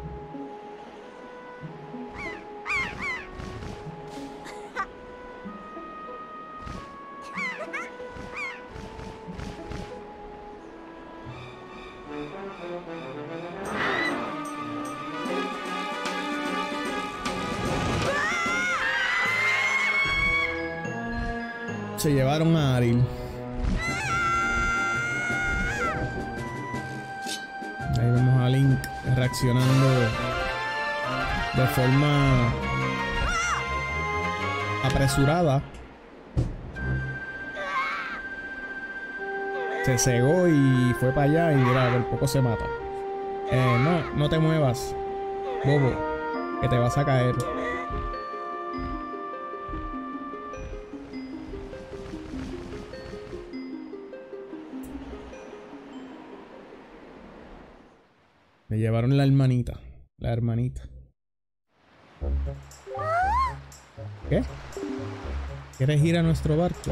Se llevaron a Ariel. Ahí vemos a Link reaccionando de forma apresurada. Se cegó y fue para allá y mira, por poco se mata. Eh, no, no te muevas, bobo, que te vas a caer. Me llevaron la hermanita. La hermanita. ¿Qué? ¿Quieres ir a nuestro barco?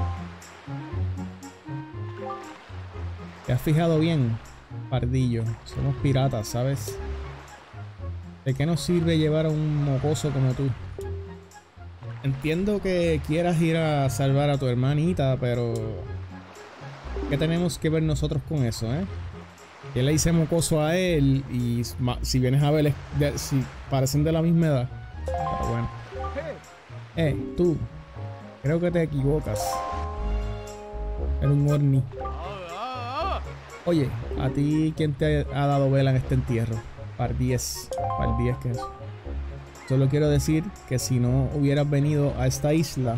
¿Te has fijado bien, pardillo? Somos piratas, ¿sabes? ¿De qué nos sirve llevar a un mocoso como tú? Entiendo que quieras ir a salvar a tu hermanita, pero... ¿qué tenemos que ver nosotros con eso, eh? Yo le hice mocoso a él y si vienes a ver, es de, si parecen de la misma edad. Pero bueno. Eh, tú. Creo que te equivocas. Era un orni. Oye, ¿a ti quién te ha dado vela en este entierro? Par diez. Par diez, ¿qué es eso? Solo quiero decir que si no hubieras venido a esta isla,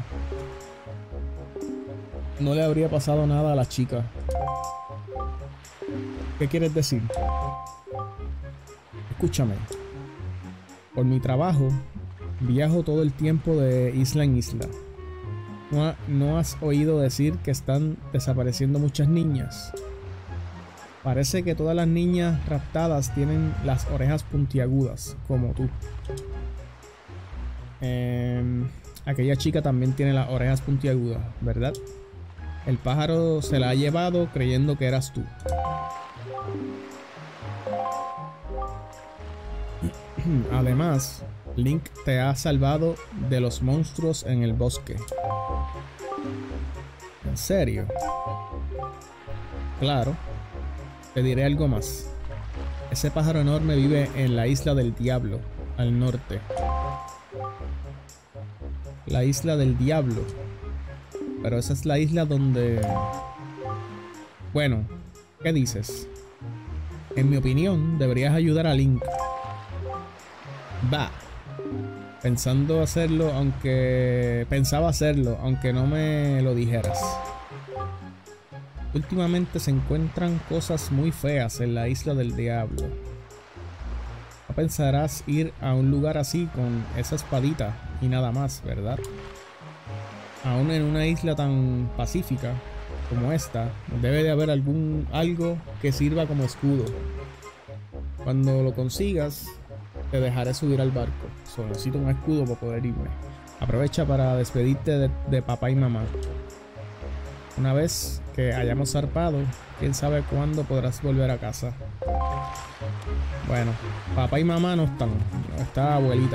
no le habría pasado nada a la chica. ¿Qué quieres decir? Escúchame. Por mi trabajo, viajo todo el tiempo de isla en isla. ¿No, ha, ¿No has oído decir que están desapareciendo muchas niñas? Parece que todas las niñas raptadas tienen las orejas puntiagudas, como tú. Eh, aquella chica también tiene las orejas puntiagudas, ¿verdad? El pájaro se la ha llevado creyendo que eras tú. Además, Link te ha salvado de los monstruos en el bosque. ¿En serio? Claro. Te diré algo más. Ese pájaro enorme vive en la isla del diablo, al norte. La isla del diablo. Pero esa es la isla donde... Bueno, ¿qué dices? En mi opinión, deberías ayudar a Link. Va. Pensando hacerlo, aunque... Pensaba hacerlo, aunque no me lo dijeras. Últimamente se encuentran cosas muy feas en la isla del diablo. No pensarás ir a un lugar así con esa espadita y nada más, ¿verdad? Aún en una isla tan pacífica como esta, debe de haber algún algo que sirva como escudo. Cuando lo consigas, te dejaré subir al barco. Solo necesito un escudo para poder irme. Aprovecha para despedirte de, de papá y mamá. Una vez que hayamos zarpado, quién sabe cuándo podrás volver a casa. Bueno, papá y mamá no están. Está abuelita.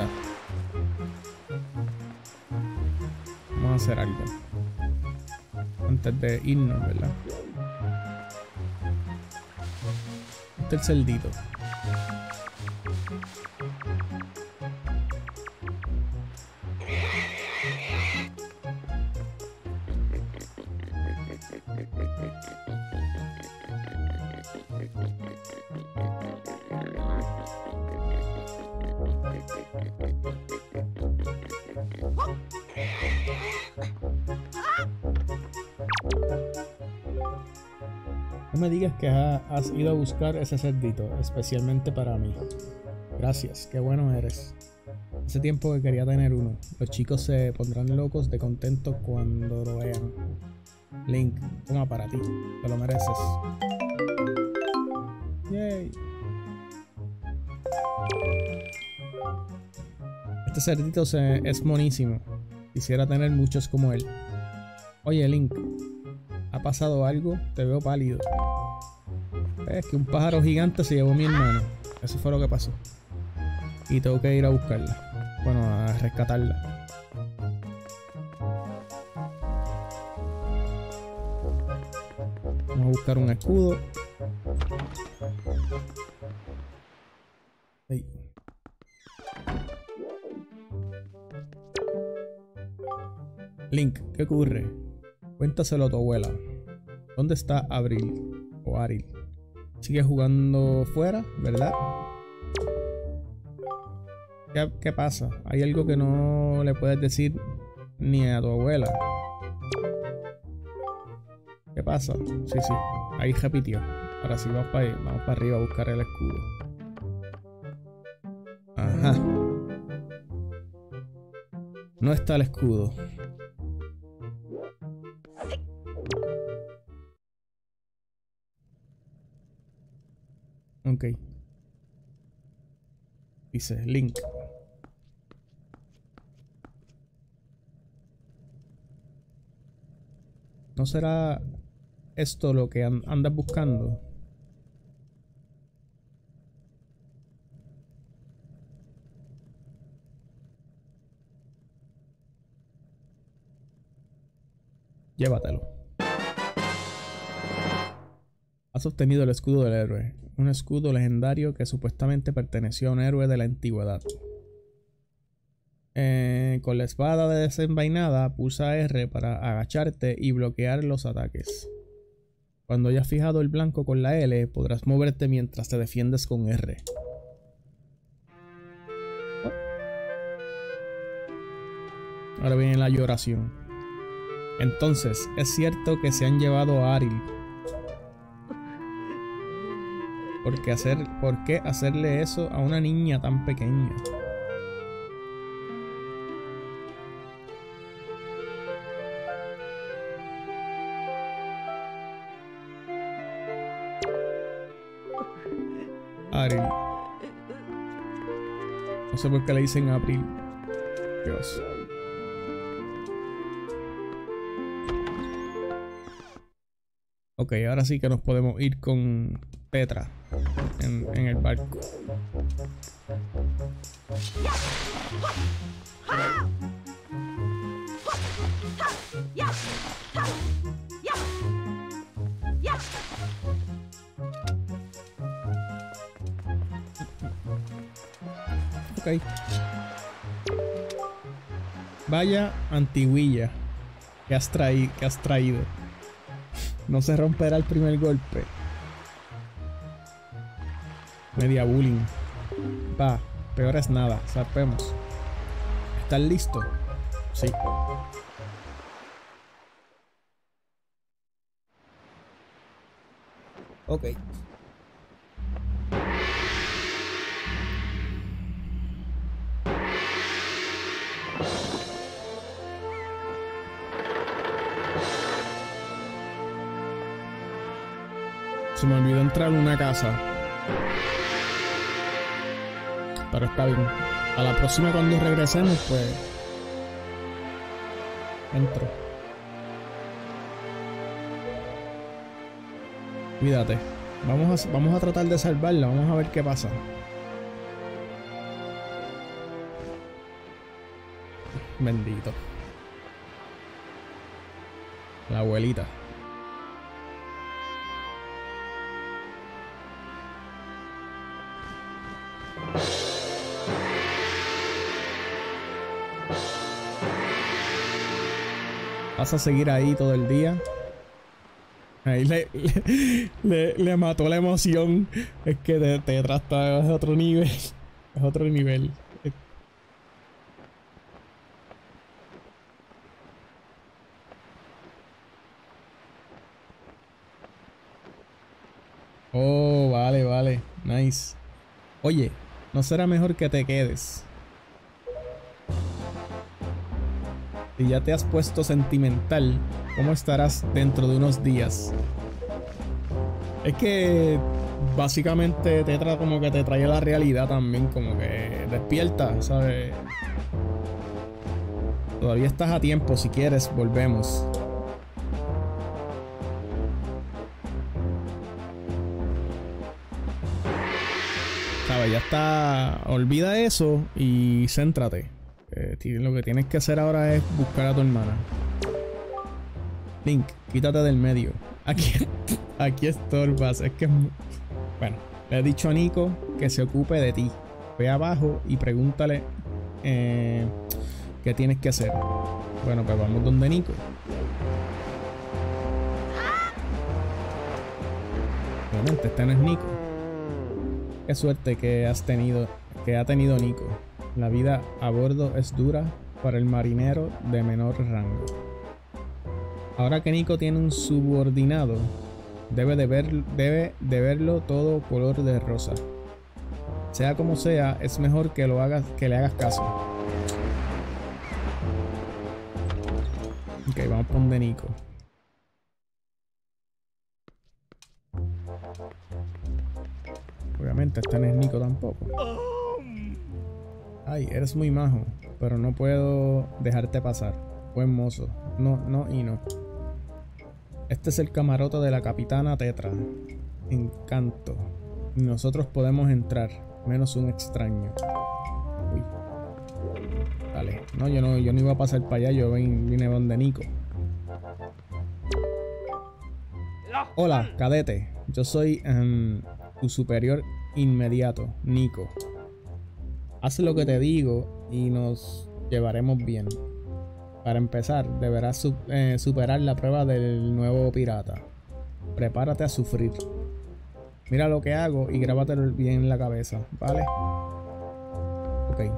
Vamos a hacer algo antes de irnos, ¿verdad? Este es el cerdito. No me digas que ha- has ido a buscar ese cerdito, especialmente para mí. Gracias, qué bueno eres. Hace tiempo que quería tener uno. Los chicos se pondrán locos de contento cuando lo vean. Link, toma para ti. Te lo mereces. Yay. Este cerdito se, es monísimo. Quisiera tener muchos como él. Oye, Link. ¿Ha pasado algo? Te veo pálido. Es que un pájaro gigante se llevó a mi hermano. Eso fue lo que pasó. Y tengo que ir a buscarla. Bueno, a rescatarla. Vamos a buscar un escudo. Ahí. Link, ¿qué ocurre? Cuéntaselo a tu abuela. ¿Dónde está Abril? O Aril. Sigue jugando fuera, ¿verdad? ¿Qué, ¿Qué pasa? ¿Hay algo que no le puedes decir ni a tu abuela? ¿Qué pasa? Sí, sí. Ahí repitió. Ahora sí, vamos para ahí. Vamos para arriba a buscar el escudo. Ajá. No está el escudo. Ok. Dice Link. ¿No será esto lo que and andas buscando? Llévatelo. Has obtenido el escudo del héroe. Un escudo legendario que supuestamente perteneció a un héroe de la antigüedad. Eh, con la espada desenvainada, pulsa R para agacharte y bloquear los ataques. Cuando hayas fijado el blanco con la L, podrás moverte mientras te defiendes con R. Oh. Ahora viene la lloración. Entonces, es cierto que se han llevado a Aril. ¿Por qué, hacer, ¿Por qué hacerle eso a una niña tan pequeña? Aril. No sé por qué le dicen April. Dios. Ok, ahora sí que nos podemos ir con Petra en, en el barco. Ok. Vaya antiguilla que has, traí, que has traído. No se romperá el primer golpe. Media bullying. Va, peor es nada, zarpemos. ¿Estás listo? Sí. Ok. Se me olvidó entrar en una casa. Pero está bien. A la próxima cuando regresemos, pues... entro. Cuídate. Vamos a, vamos a tratar de salvarla. Vamos a ver qué pasa. Bendito. La abuelita. ¿Vas a seguir ahí todo el día? Ahí le, le, le, le mató la emoción. Es que te, te trata es otro nivel. Es otro nivel. Oh, vale, vale. Nice. Oye, ¿no será mejor que te quedes? Si ya te has puesto sentimental, ¿cómo estarás dentro de unos días? Es que básicamente Tetra como que te trae la realidad también, como que despierta, ¿sabes? Todavía estás a tiempo, si quieres, volvemos. ¿Sabes? Ya está. Olvida eso y céntrate. Eh, lo que tienes que hacer ahora es buscar a tu hermana. Link, quítate del medio. Aquí, aquí estorbas. Es que es muy... Bueno, le he dicho a Nico que se ocupe de ti. Ve abajo y pregúntale eh, qué tienes que hacer. Bueno, pues vamos donde Nico. Obviamente, este no es Nico. Qué suerte que has tenido, que ha tenido Nico. La vida a bordo es dura para el marinero de menor rango. Ahora que Nico tiene un subordinado, debe de, ver, debe de verlo todo color de rosa. Sea como sea, es mejor que lo hagas, que le hagas caso. Ok, vamos con de Nico. Obviamente este no es Nico tampoco. Ay, eres muy majo, pero no puedo dejarte pasar. Buen mozo. No, no y no. Este es el camarote de la capitana Tetra. Encanto. Y nosotros podemos entrar, menos un extraño. Uy. Vale. No, yo no, yo no iba a pasar para allá, yo vine donde Nico. Hola, cadete. Yo soy um, tu superior inmediato, Nico. Haz lo que te digo y nos llevaremos bien. Para empezar, deberás su eh, superar la prueba del nuevo pirata. Prepárate a sufrir. Mira lo que hago y grábatelo bien en la cabeza, ¿vale? Ok.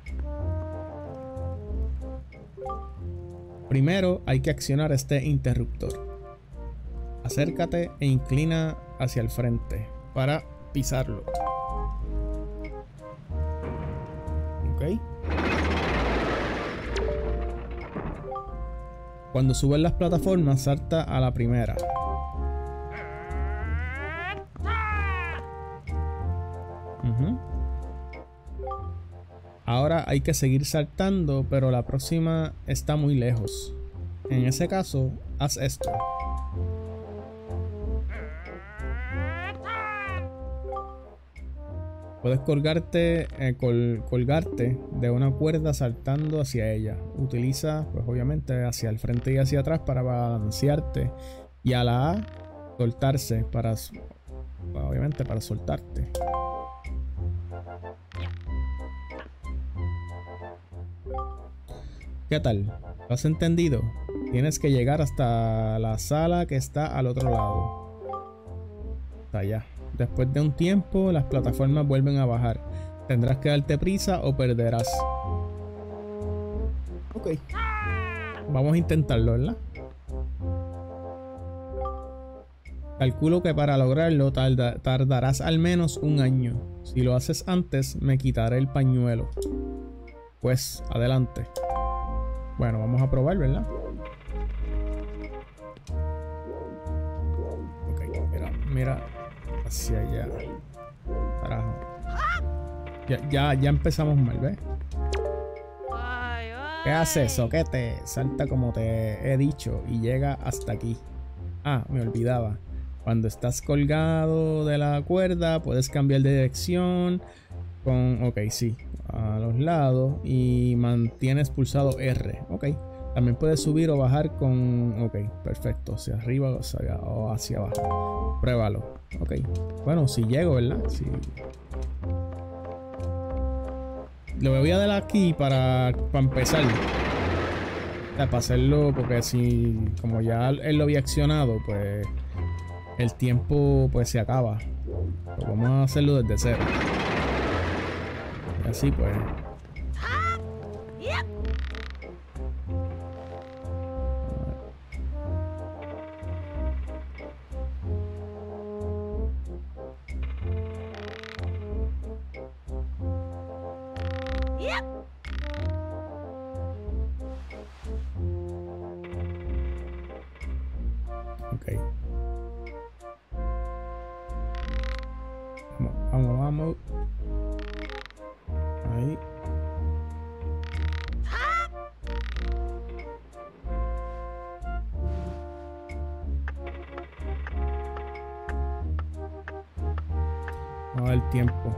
Primero hay que accionar este interruptor. Acércate e inclina hacia el frente para pisarlo. Ok. Cuando subes las plataformas, salta a la primera. Uh-huh. Ahora hay que seguir saltando, pero la próxima está muy lejos. En ese caso, haz esto. Puedes colgarte, eh, col colgarte de una cuerda saltando hacia ella. Utiliza, pues obviamente, hacia el frente y hacia atrás para balancearte. Y a la A, soltarse para, obviamente, para soltarte. ¿Qué tal? ¿Lo has entendido? Tienes que llegar hasta la sala que está al otro lado. Hasta allá. Después de un tiempo, las plataformas vuelven a bajar. Tendrás que darte prisa o perderás. Ok. Vamos a intentarlo, ¿verdad? Calculo que para lograrlo tarda, tardarás al menos un año. Si lo haces antes, me quitaré el pañuelo. Pues, adelante. Bueno, vamos a probar, ¿verdad? Ok, mira, mira. Hacia allá. Carajo. Ya, ya, ya empezamos mal, ¿ves? ¿Qué haces, soquete? Salta como te he dicho y llega hasta aquí. Ah, me olvidaba. Cuando estás colgado de la cuerda, puedes cambiar de dirección con... Ok, sí. A los lados y mantienes pulsado R. Ok. También puedes subir o bajar con... Ok, perfecto. Hacia arriba o hacia, o hacia abajo. Pruébalo. Ok. Bueno, si llego, ¿verdad? Si... Lo voy a dar aquí para, para empezar. O sea, para hacerlo, porque si... Como ya él lo había accionado, pues... El tiempo, pues, se acaba. Pues vamos a hacerlo desde cero. Y así, pues... Ahí. Vamos a ver el tiempo.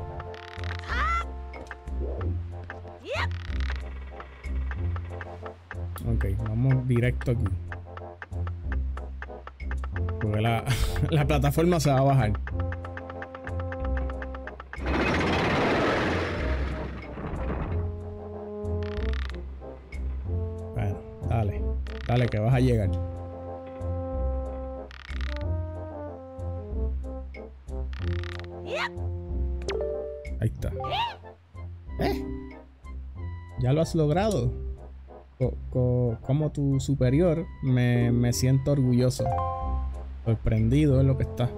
Ok, vamos directo aquí. Porque la, la plataforma se va a bajar. Bueno, dale. Dale que vas a llegar. Ahí está. ¿Eh? Ya lo has logrado. Co co como tu superior, me, me siento orgulloso. Sorprendido es lo que está.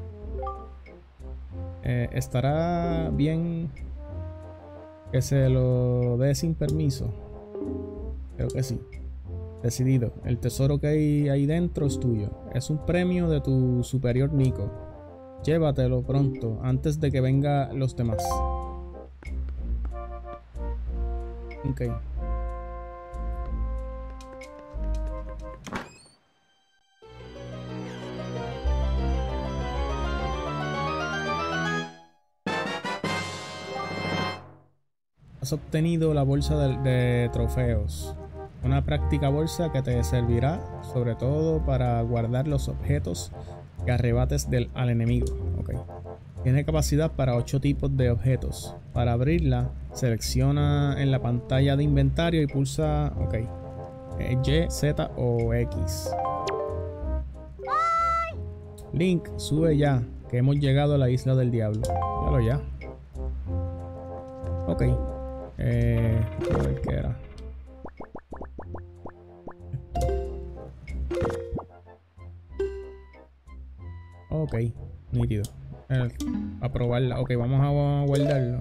Eh, ¿Estará bien que se lo dé sin permiso? Creo que sí. Decidido. El tesoro que hay ahí dentro es tuyo. Es un premio de tu superior Nico. Llévatelo pronto, antes de que vengan los demás. Ok. Has obtenido la bolsa de, de trofeos. Una práctica bolsa que te servirá sobre todo para guardar los objetos que arrebates del, al enemigo. Okay. Tiene capacidad para ocho tipos de objetos. Para abrirla, selecciona en la pantalla de inventario y pulsa ok, Y, Z o X. Link, sube ya, que hemos llegado a la isla del diablo. Míralo ya. Ok. Eh, a ver qué era. Ok, nítido. Eh, a probarla. Ok, vamos a guardarlo.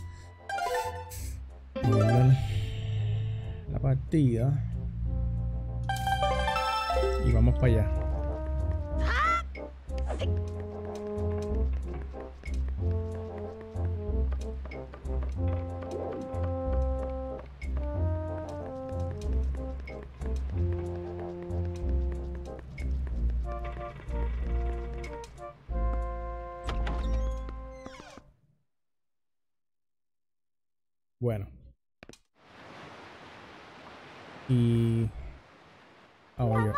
Guardar la partida. Y vamos para allá. Bueno. Y... Ah, oye,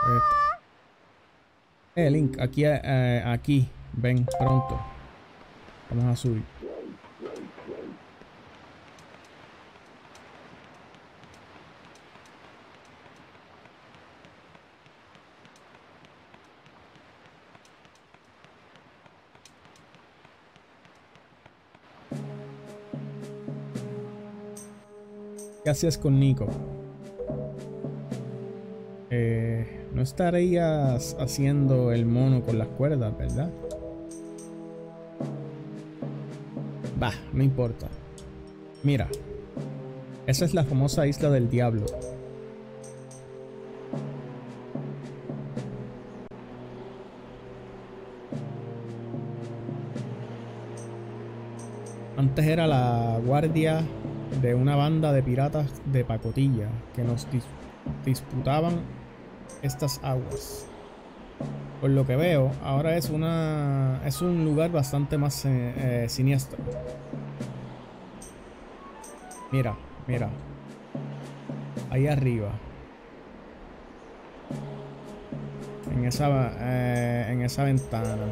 eh, Link, aquí, eh, aquí, ven pronto. Vamos a subir. ¿Qué hacías con Nico? Eh, no estarías haciendo el mono con las cuerdas, ¿verdad? Bah, no importa. Mira, esa es la famosa isla del diablo. Antes era la guardia de una banda de piratas de pacotilla que nos dis disputaban estas aguas. Por lo que veo, ahora es una es un lugar bastante más eh, eh, siniestro. Mira, mira. Ahí arriba. En esa eh, en esa ventana.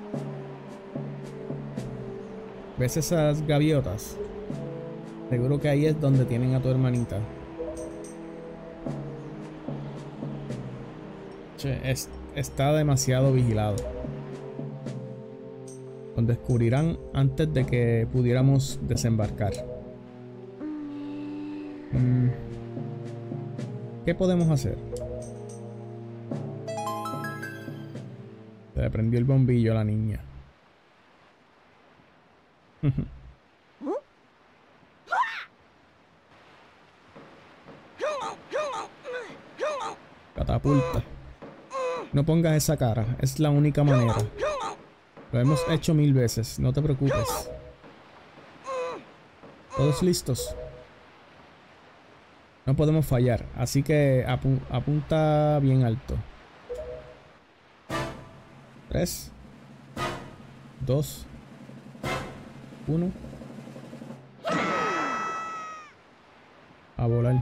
¿Ves esas gaviotas? Seguro que ahí es donde tienen a tu hermanita. Che, es, está demasiado vigilado. Nos descubrirán antes de que pudiéramos desembarcar. Mm. ¿Qué podemos hacer? Se le prendió el bombillo a la niña. Catapulta. No pongas esa cara, es la única manera. Lo hemos hecho mil veces, no te preocupes. ¿Todos listos? No podemos fallar, así que apu apunta bien alto. tres, dos, uno. A volar.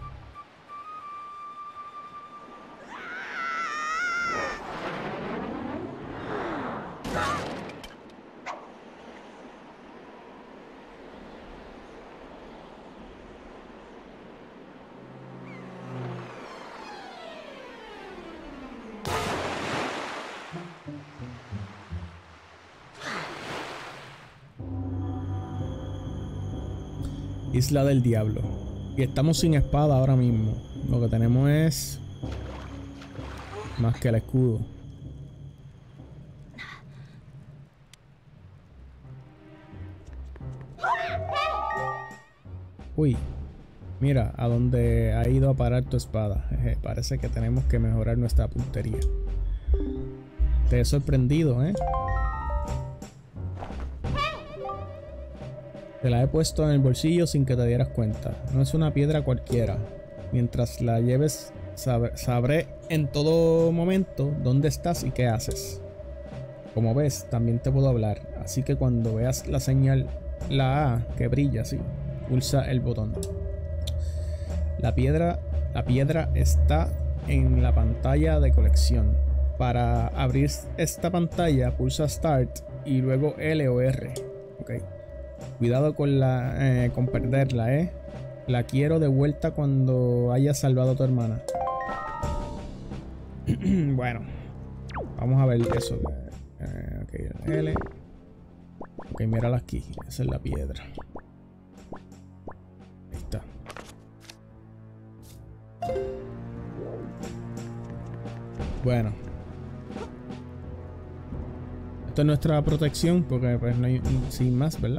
Isla del Diablo. Y estamos sin espada ahora mismo. Lo que tenemos es más que el escudo. Uy, mira a dónde ha ido a parar tu espada. Jeje, parece que tenemos que mejorar nuestra puntería. Te he sorprendido, ¿eh? Te la he puesto en el bolsillo sin que te dieras cuenta. No es una piedra cualquiera. Mientras la lleves, sab sabré en todo momento dónde estás y qué haces. Como ves, también te puedo hablar. Así que cuando veas la señal, la A, que brilla así, pulsa el botón. La piedra, la piedra está en la pantalla de colección. Para abrir esta pantalla, pulsa Start y luego L o R. Okay. Cuidado con, la, eh, con perderla, ¿eh? La quiero de vuelta cuando hayas salvado a tu hermana. Bueno, vamos a ver eso. Eh, ok, L. Ok, mírala aquí. Esa es la piedra. Ahí está. Bueno. Esto es nuestra protección porque pues no hay sin más, ¿verdad?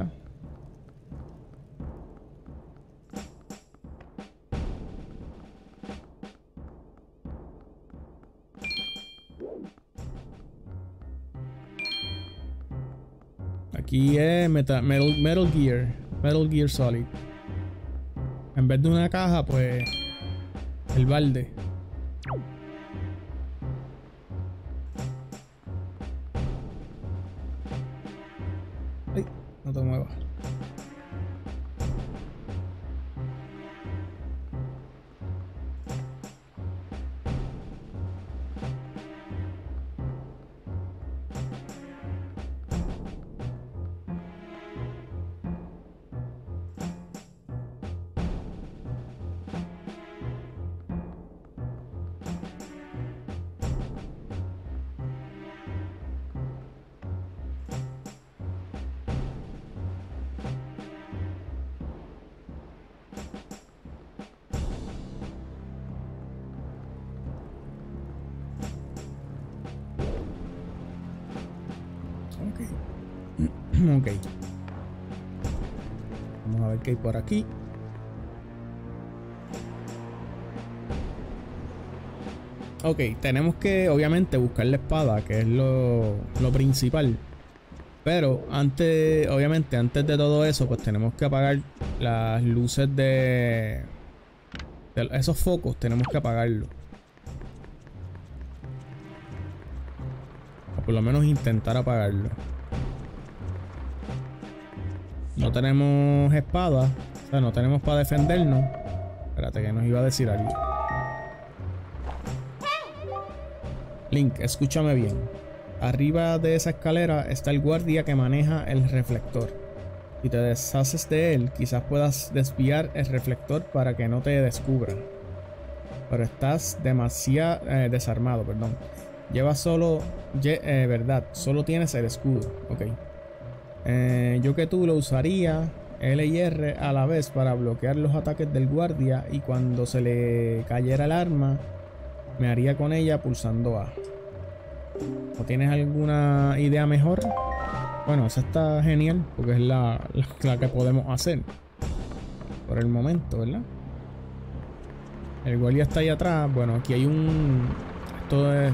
Aquí es Metal, Metal, Metal Gear, Metal Gear Solid. En vez de una caja, pues el balde. Ay, no te muevas. Ok. Vamos a ver qué hay por aquí. Ok, tenemos que obviamente buscar la espada, que es lo, lo principal. Pero antes, obviamente, antes de todo eso, pues tenemos que apagar las luces de, de esos focos, tenemos que apagarlos. O por lo menos intentar apagarlo. No tenemos espada, o sea, no tenemos para defendernos. Espérate, que nos iba a decir algo. Link, escúchame bien. Arriba de esa escalera está el guardia que maneja el reflector. Si te deshaces de él, quizás puedas desviar el reflector para que no te descubra. Pero estás demasiado eh, desarmado, perdón. Llevas solo, eh, verdad, solo tienes el escudo, ok. Eh, yo que tú lo usaría L y R a la vez para bloquear los ataques del guardia, y cuando se le cayera el arma me haría con ella pulsando A. ¿O tienes alguna idea mejor? Bueno, esa está genial porque es la, la, la que podemos hacer por el momento, ¿verdad? El guardia está ahí atrás. Bueno, aquí hay un... Esto es...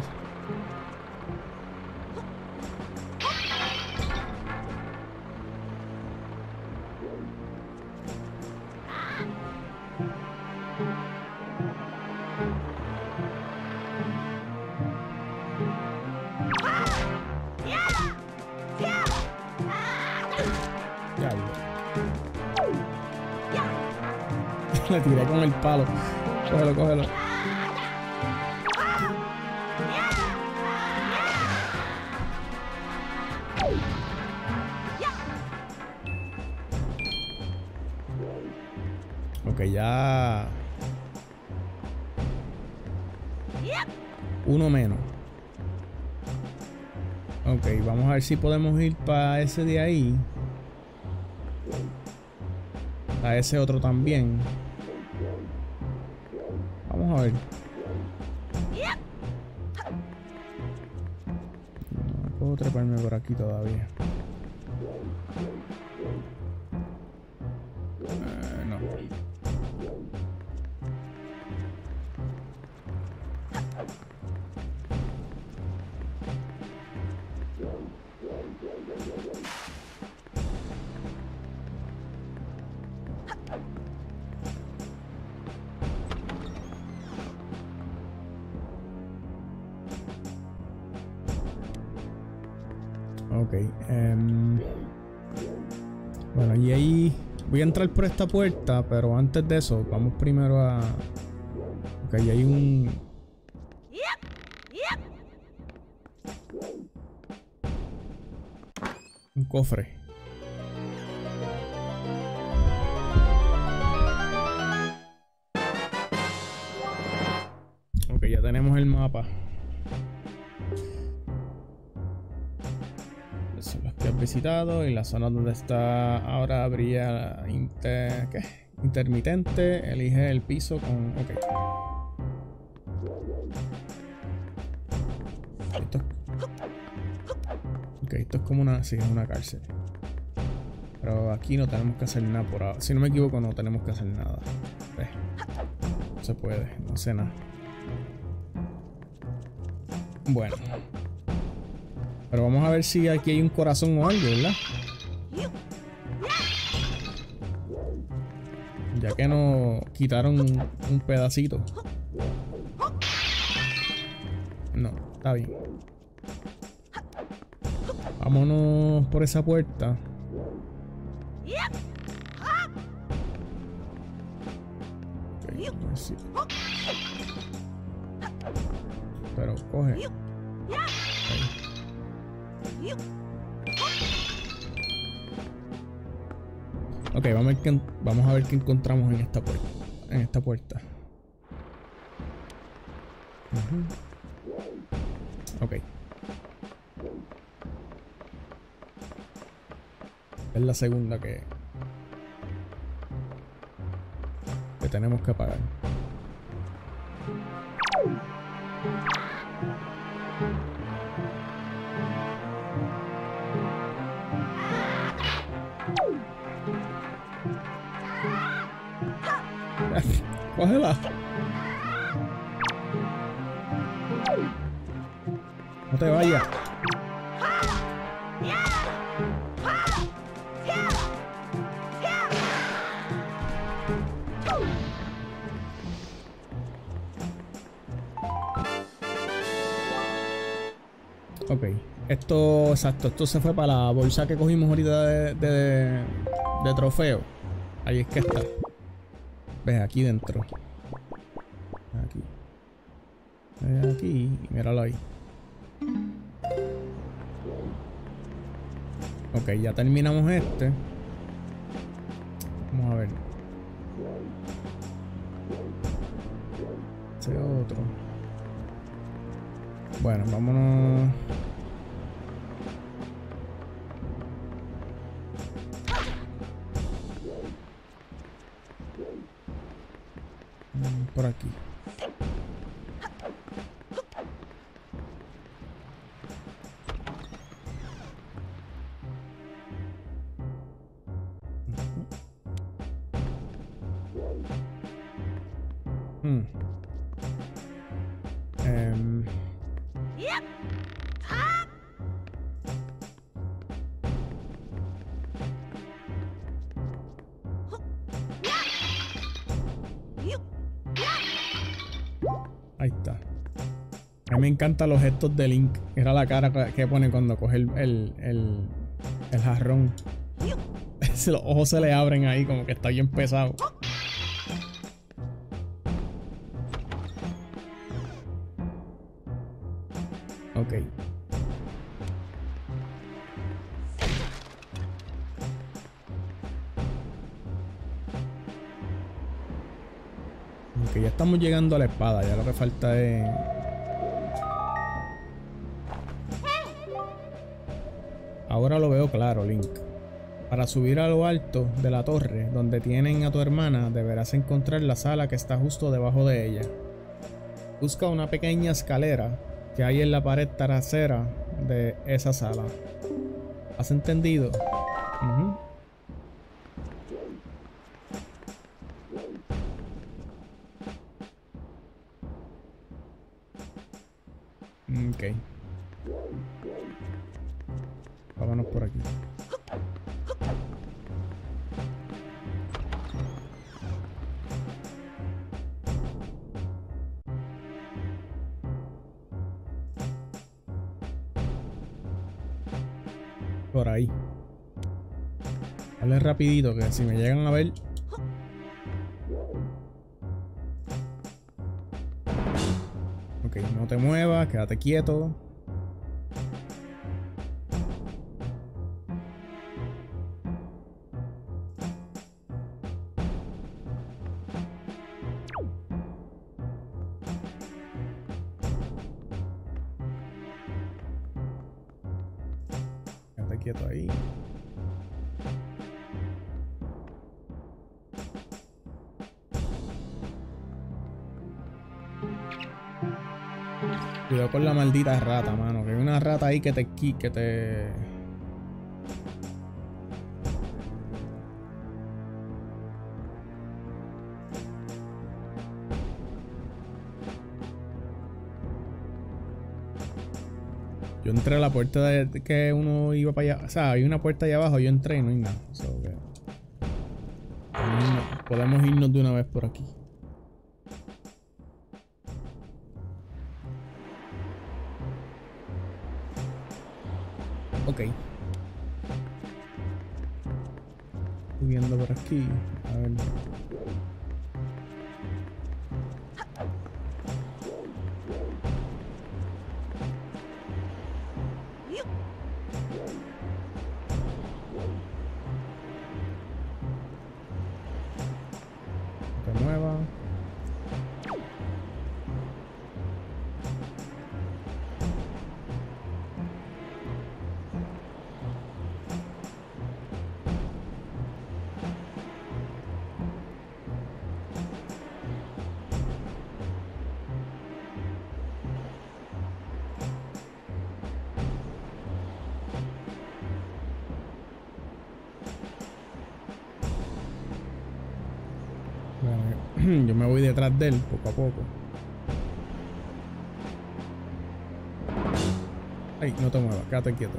Le tiré con el palo. Cógelo, cógelo. Ok, ya... Uno menos. Ok, vamos a ver si podemos ir para ese de ahí. A ese otro también. Vamos a ver. No puedo treparme por aquí todavía. Uh, no. Ok. Um, bueno, y ahí voy a entrar por esta puerta, pero antes de eso, vamos primero a... Ok, ahí hay un... Un cofre. Ok, ya tenemos el mapa. Son los que has visitado y la zona donde está ahora habría inter... ¿qué? Intermitente. Elige el piso con... Ok. Esto... Ok, esto es como una... Sí, es una cárcel. Pero aquí no tenemos que hacer nada por ahora. Si no me equivoco, no tenemos que hacer nada. Ve. No se puede, no sé nada. Bueno. Pero vamos a ver si aquí hay un corazón o algo, ¿verdad? Ya que nos quitaron un, un pedacito. No, está bien. Vámonos por esa puerta. Okay, sí. Pero coge. Ahí. Ok, vamos a ver qué, vamos a ver qué encontramos en esta puerta. En esta puerta. Uh-huh. Ok. Es la segunda que, que tenemos que apagar. Cógela. No te vayas. Ok, esto, exacto, esto se fue para la bolsa que cogimos ahorita de, de, de trofeo. Ahí es que está. Ves, aquí dentro. Aquí. Ves aquí y míralo ahí. Ok, ya terminamos este. Vamos a ver. Ese otro. Bueno, vámonos. Por aquí. Hmm. Um. Ahí está. A mí me encantan los gestos de Link. Era la cara que pone cuando coge el, el, el, el jarrón. Los ojos se le abren ahí como que está bien pesado. Ok, ya estamos llegando a la espada. Ya lo que falta es... Ahora lo veo claro, Link. Para subir a lo alto de la torre donde tienen a tu hermana, deberás encontrar la sala que está justo debajo de ella. Busca una pequeña escalera que hay en la pared trasera de esa sala. ¿Has entendido? Uh-huh. Ok. Vámonos por aquí. Por ahí. Dale rapidito que si me llegan a ver. Ok, no te muevas, quédate quieto. Quédate quieto ahí. Cuidado con la maldita rata, mano. Que hay una rata ahí que te... que te... Yo entré a la puerta de que uno iba para allá. O sea, hay una puerta allá abajo. Yo entré y no hay nada. So, okay. Podemos irnos de una vez por aquí. Ok. Subiendo por aquí. A ver. No te mueva. Yo me voy detrás de él poco a poco. Ay, no te muevas, quédate quieto.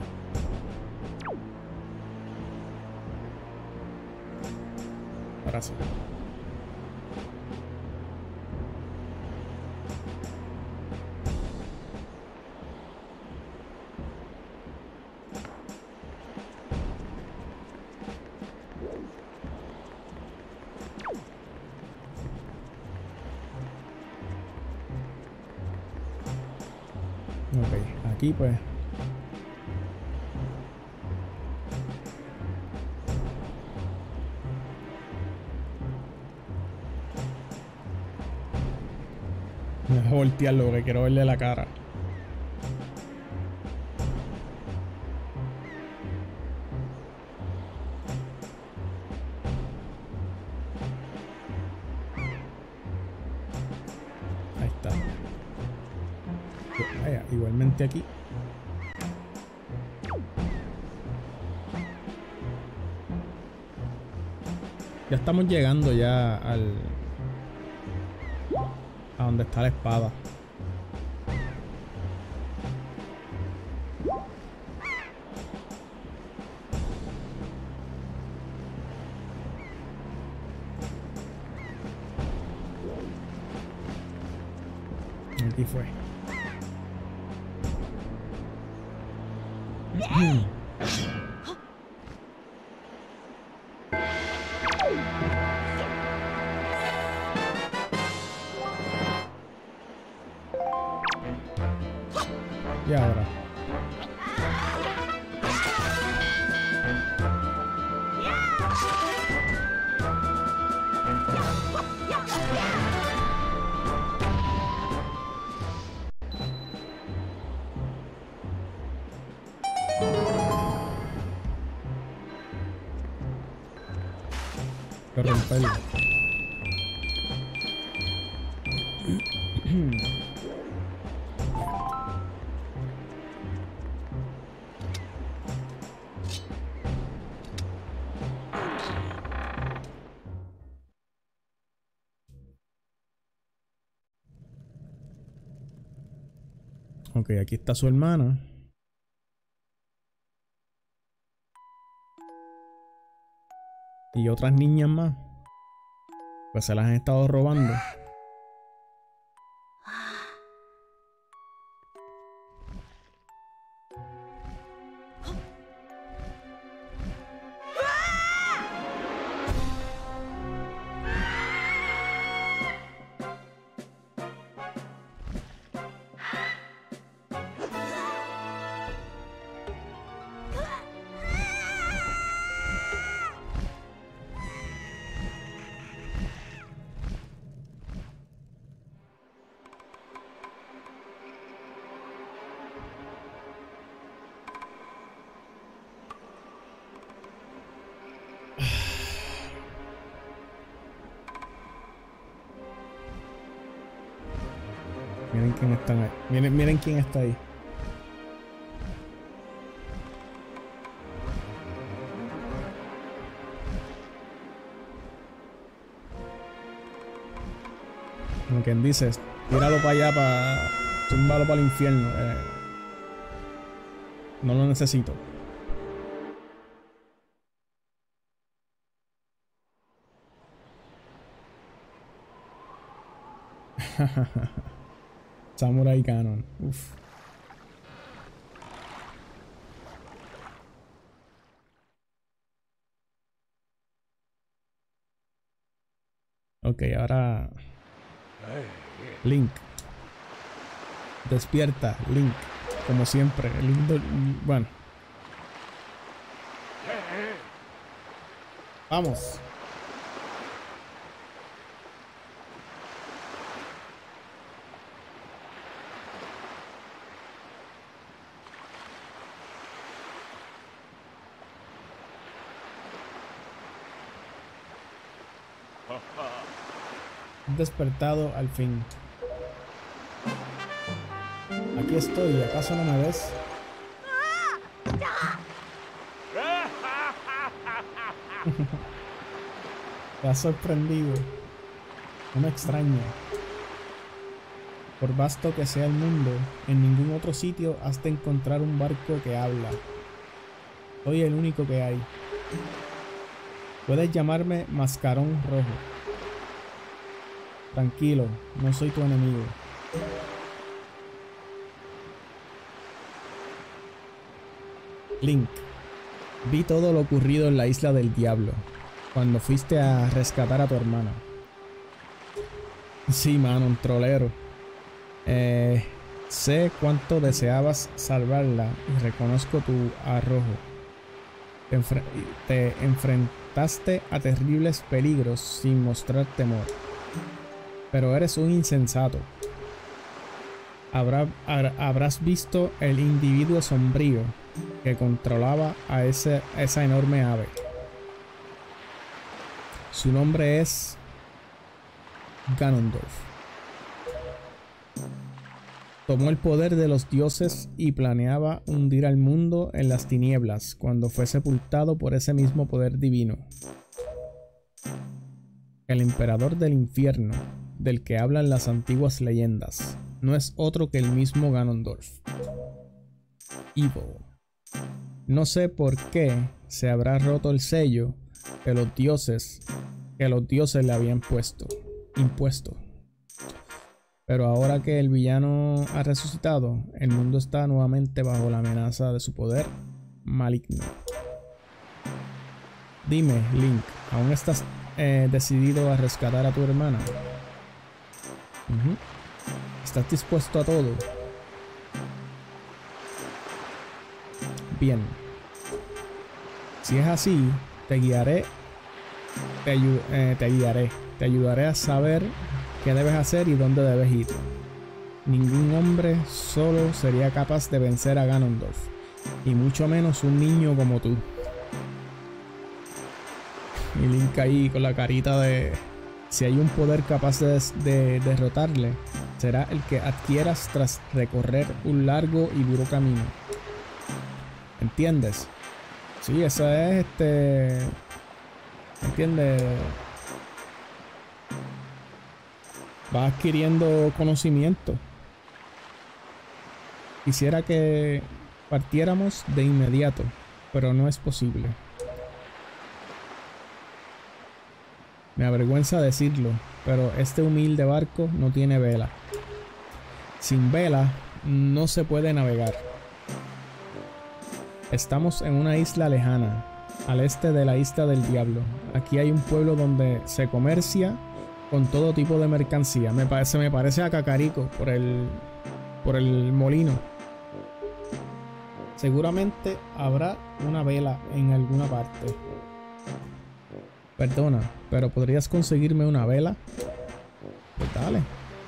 Ahora sí. Ok, aquí pues. Me voy a voltearlo porque quiero verle la cara. Ahí está. Vaya, igualmente aquí. Ya estamos llegando ya al... a donde está la espada. Aquí fue. Y ahora. Que romperlo. Ok, aquí está su hermana. Y otras niñas más. Pues se las han estado robando. Miren quién están ahí. Miren, miren quién está ahí. Como quien dice, tíralo para allá, para. Túmbalo para el infierno. Eh, no lo necesito. Samurai Canon. Uf. Ok, ahora. Link. Despierta, Link. Como siempre. Lindo. Bueno. Vamos. Despertado al fin. Aquí estoy, ¿acaso no me ves? Te has sorprendido. No me extraña. Por vasto que sea el mundo, en ningún otro sitio has de encontrar un barco que habla. Soy el único que hay. Puedes llamarme Mascarón Rojo. Tranquilo, no soy tu enemigo. Link, vi todo lo ocurrido en la isla del diablo, cuando fuiste a rescatar a tu hermana. Sí, mano, un trolero. Eh, sé cuánto deseabas salvarla y reconozco tu arrojo. Te, enfre te enfrentaste a terribles peligros sin mostrar temor. Pero eres un insensato. Habrá, habrás visto el individuo sombrío que controlaba a, ese, a esa enorme ave. Su nombre es Ganondorf. Tomó el poder de los dioses y planeaba hundir al mundo en las tinieblas cuando fue sepultado por ese mismo poder divino. El emperador del infierno, del que hablan las antiguas leyendas, no es otro que el mismo Ganondorf. Evil. No sé por qué se habrá roto el sello que los dioses que los dioses le habían puesto, impuesto. Pero ahora que el villano ha resucitado, el mundo está nuevamente bajo la amenaza de su poder maligno. Dime, Link, ¿aún estás eh, decidido a rescatar a tu hermana? Uh-huh. ¿Estás dispuesto a todo? Bien. Si es así, te guiaré. Te, ayu eh, te guiaré. Te ayudaré a saber qué debes hacer y dónde debes ir. Ningún hombre solo sería capaz de vencer a Ganondorf, y mucho menos un niño como tú. Y Link ahí con la carita de... Si hay un poder capaz de, de derrotarle, será el que adquieras tras recorrer un largo y duro camino. ¿Entiendes? Sí, eso es este... ¿Entiendes? Va adquiriendo conocimiento. Quisiera que partiéramos de inmediato, pero no es posible. Me avergüenza decirlo, pero este humilde barco no tiene vela. Sin vela no se puede navegar. Estamos en una isla lejana, al este de la Isla del Diablo. Aquí hay un pueblo donde se comercia con todo tipo de mercancía. Me parece, me parece a Cacarico por el, por el molino. Seguramente habrá una vela en alguna parte. Perdona, pero ¿podrías conseguirme una vela? Pues dale.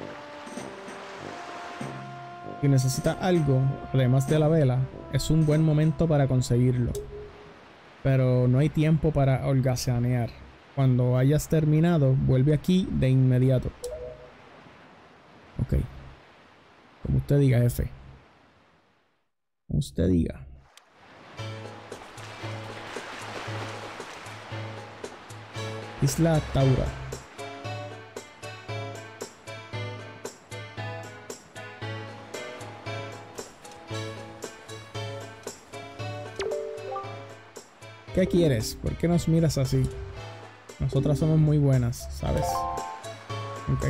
Si necesitas algo, además de la vela, es un buen momento para conseguirlo. Pero no hay tiempo para holgazanear. Cuando hayas terminado, vuelve aquí de inmediato. Ok. Como usted diga, jefe. Como usted diga. Isla Taura. ¿Qué quieres? ¿Por qué nos miras así? Nosotras somos muy buenas, ¿sabes? Ok.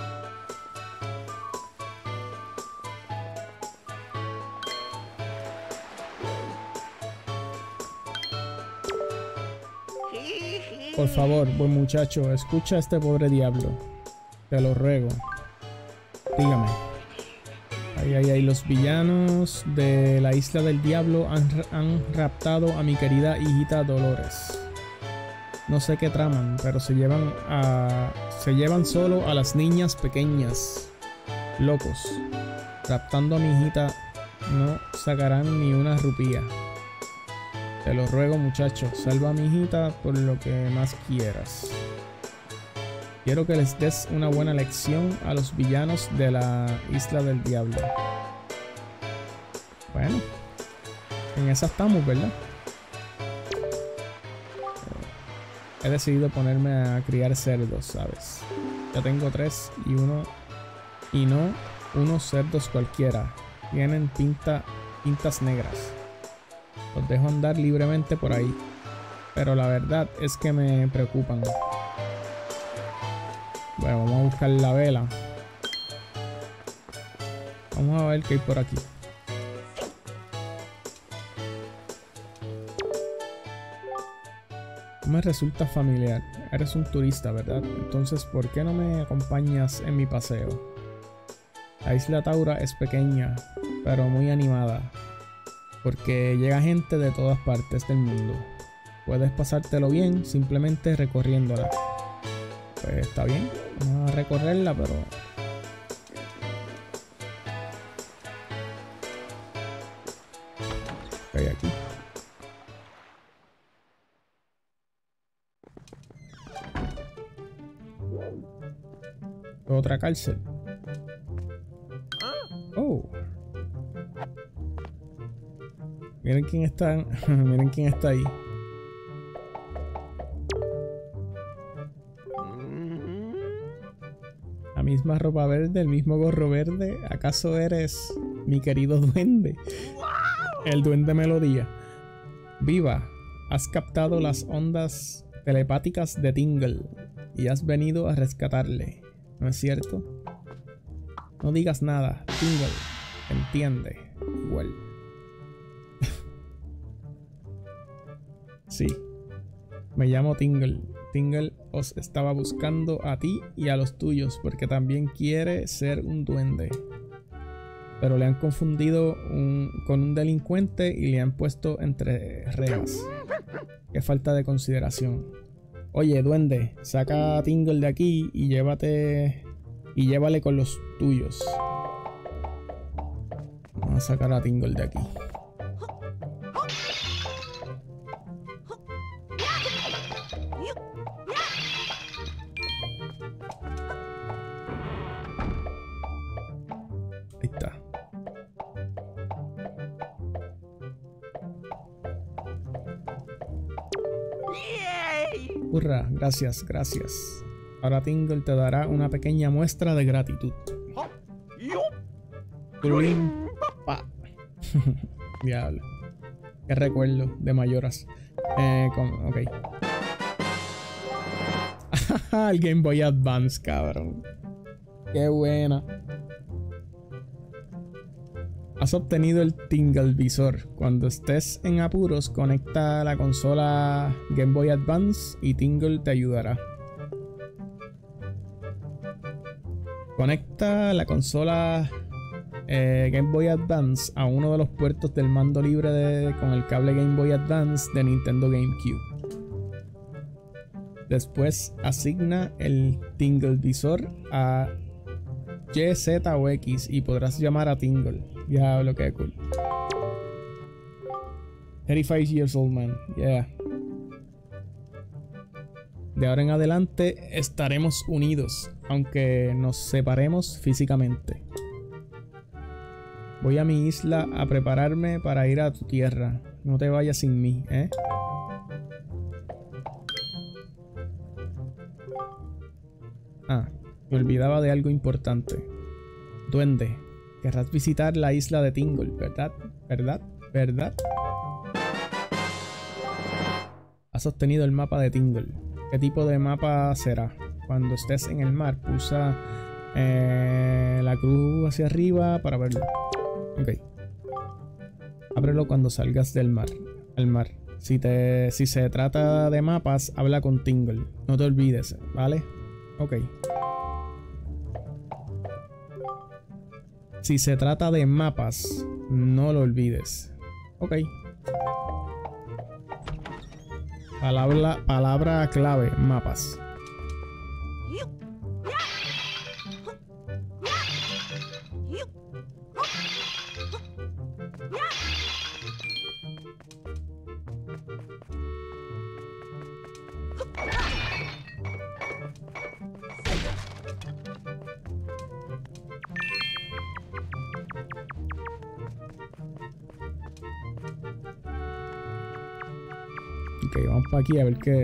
Por favor, buen muchacho, escucha a este pobre diablo. Te lo ruego. Dígame. Ay, ay, ay, los villanos de la Isla del Diablo han, han raptado a mi querida hijita Dolores. No sé qué traman, pero se llevan a... Se llevan solo a las niñas pequeñas. Locos. Raptando a mi hijita no sacarán ni una rupía. Te lo ruego, muchacho, salva a mi hijita por lo que más quieras. Quiero que les des una buena lección a los villanos de la Isla del Diablo. Bueno, en esa estamos, ¿verdad? He decidido ponerme a criar cerdos, ¿sabes? Ya tengo tres y uno... Y no unos cerdos cualquiera. Tienen pinta, pintas negras. Los dejo andar libremente por ahí. Pero la verdad es que me preocupan. Bueno, vamos a buscar la vela. Vamos a ver qué hay por aquí. No me resulta familiar. Eres un turista, ¿verdad? Entonces, ¿por qué no me acompañas en mi paseo? La isla Taura es pequeña, pero muy animada. Porque llega gente de todas partes del mundo. Puedes pasártelo bien simplemente recorriéndola. Pues está bien, vamos a recorrerla, pero... ¿Qué hay aquí? Otra cárcel. Oh. Miren quién está. Miren quién está ahí. La misma ropa verde, el mismo gorro verde. ¿Acaso eres mi querido duende? El duende melodía. Viva, has captado las ondas telepáticas de Tingle y has venido a rescatarle, ¿no es cierto? No digas nada, Tingle. Entiende. Igual. Sí. Me llamo Tingle. Tingle os estaba buscando a ti y a los tuyos porque también quiere ser un duende. Pero le han confundido un, con un delincuente y le han puesto entre rejas. Qué falta de consideración. Oye, duende, saca a Tingle de aquí y llévate... Y llévale con los tuyos. Vamos a sacar a Tingle de aquí. Hurra, gracias, gracias. Ahora Tingle te dará una pequeña muestra de gratitud. Turín, pa. Diablo. Qué recuerdo de Mayoras. Eh, con, ok. El Game Boy Advance, cabrón. Qué buena. Has obtenido el Tingle Visor. Cuando estés en apuros, conecta la consola Game Boy Advance y Tingle te ayudará. Conecta la consola eh, Game Boy Advance a uno de los puertos del mando libre de, con el cable Game Boy Advance de Nintendo GameCube. Después asigna el Tingle Visor a Y, Z o X y podrás llamar a Tingle. Diablo, qué cool. thirty-five years old man. Yeah. De ahora en adelante estaremos unidos, aunque nos separemos físicamente. Voy a mi isla a prepararme para ir a tu tierra. No te vayas sin mí, ¿eh? Ah, me olvidaba de algo importante. Duende, querrás visitar la isla de Tingle, ¿verdad? ¿Verdad? ¿Verdad? Has obtenido el mapa de Tingle. ¿Qué tipo de mapa será? Cuando estés en el mar, pulsa eh, la cruz hacia arriba para verlo. Ok. Ábrelo cuando salgas del mar. Al mar. Si, te, si se trata de mapas, habla con Tingle. No te olvides, ¿vale? Ok. Si se trata de mapas, no lo olvides. Ok. Palabra, palabra clave, mapas. Ok, vamos para aquí a ver qué.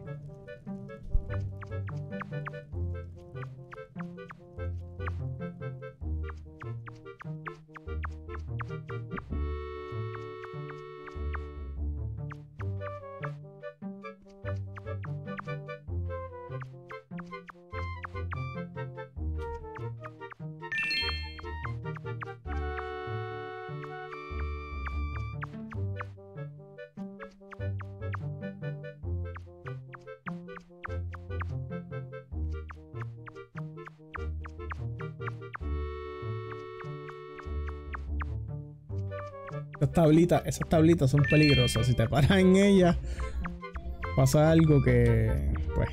Esas tablitas, esas tablitas son peligrosas. Si te paras en ellas, pasa algo que, pues.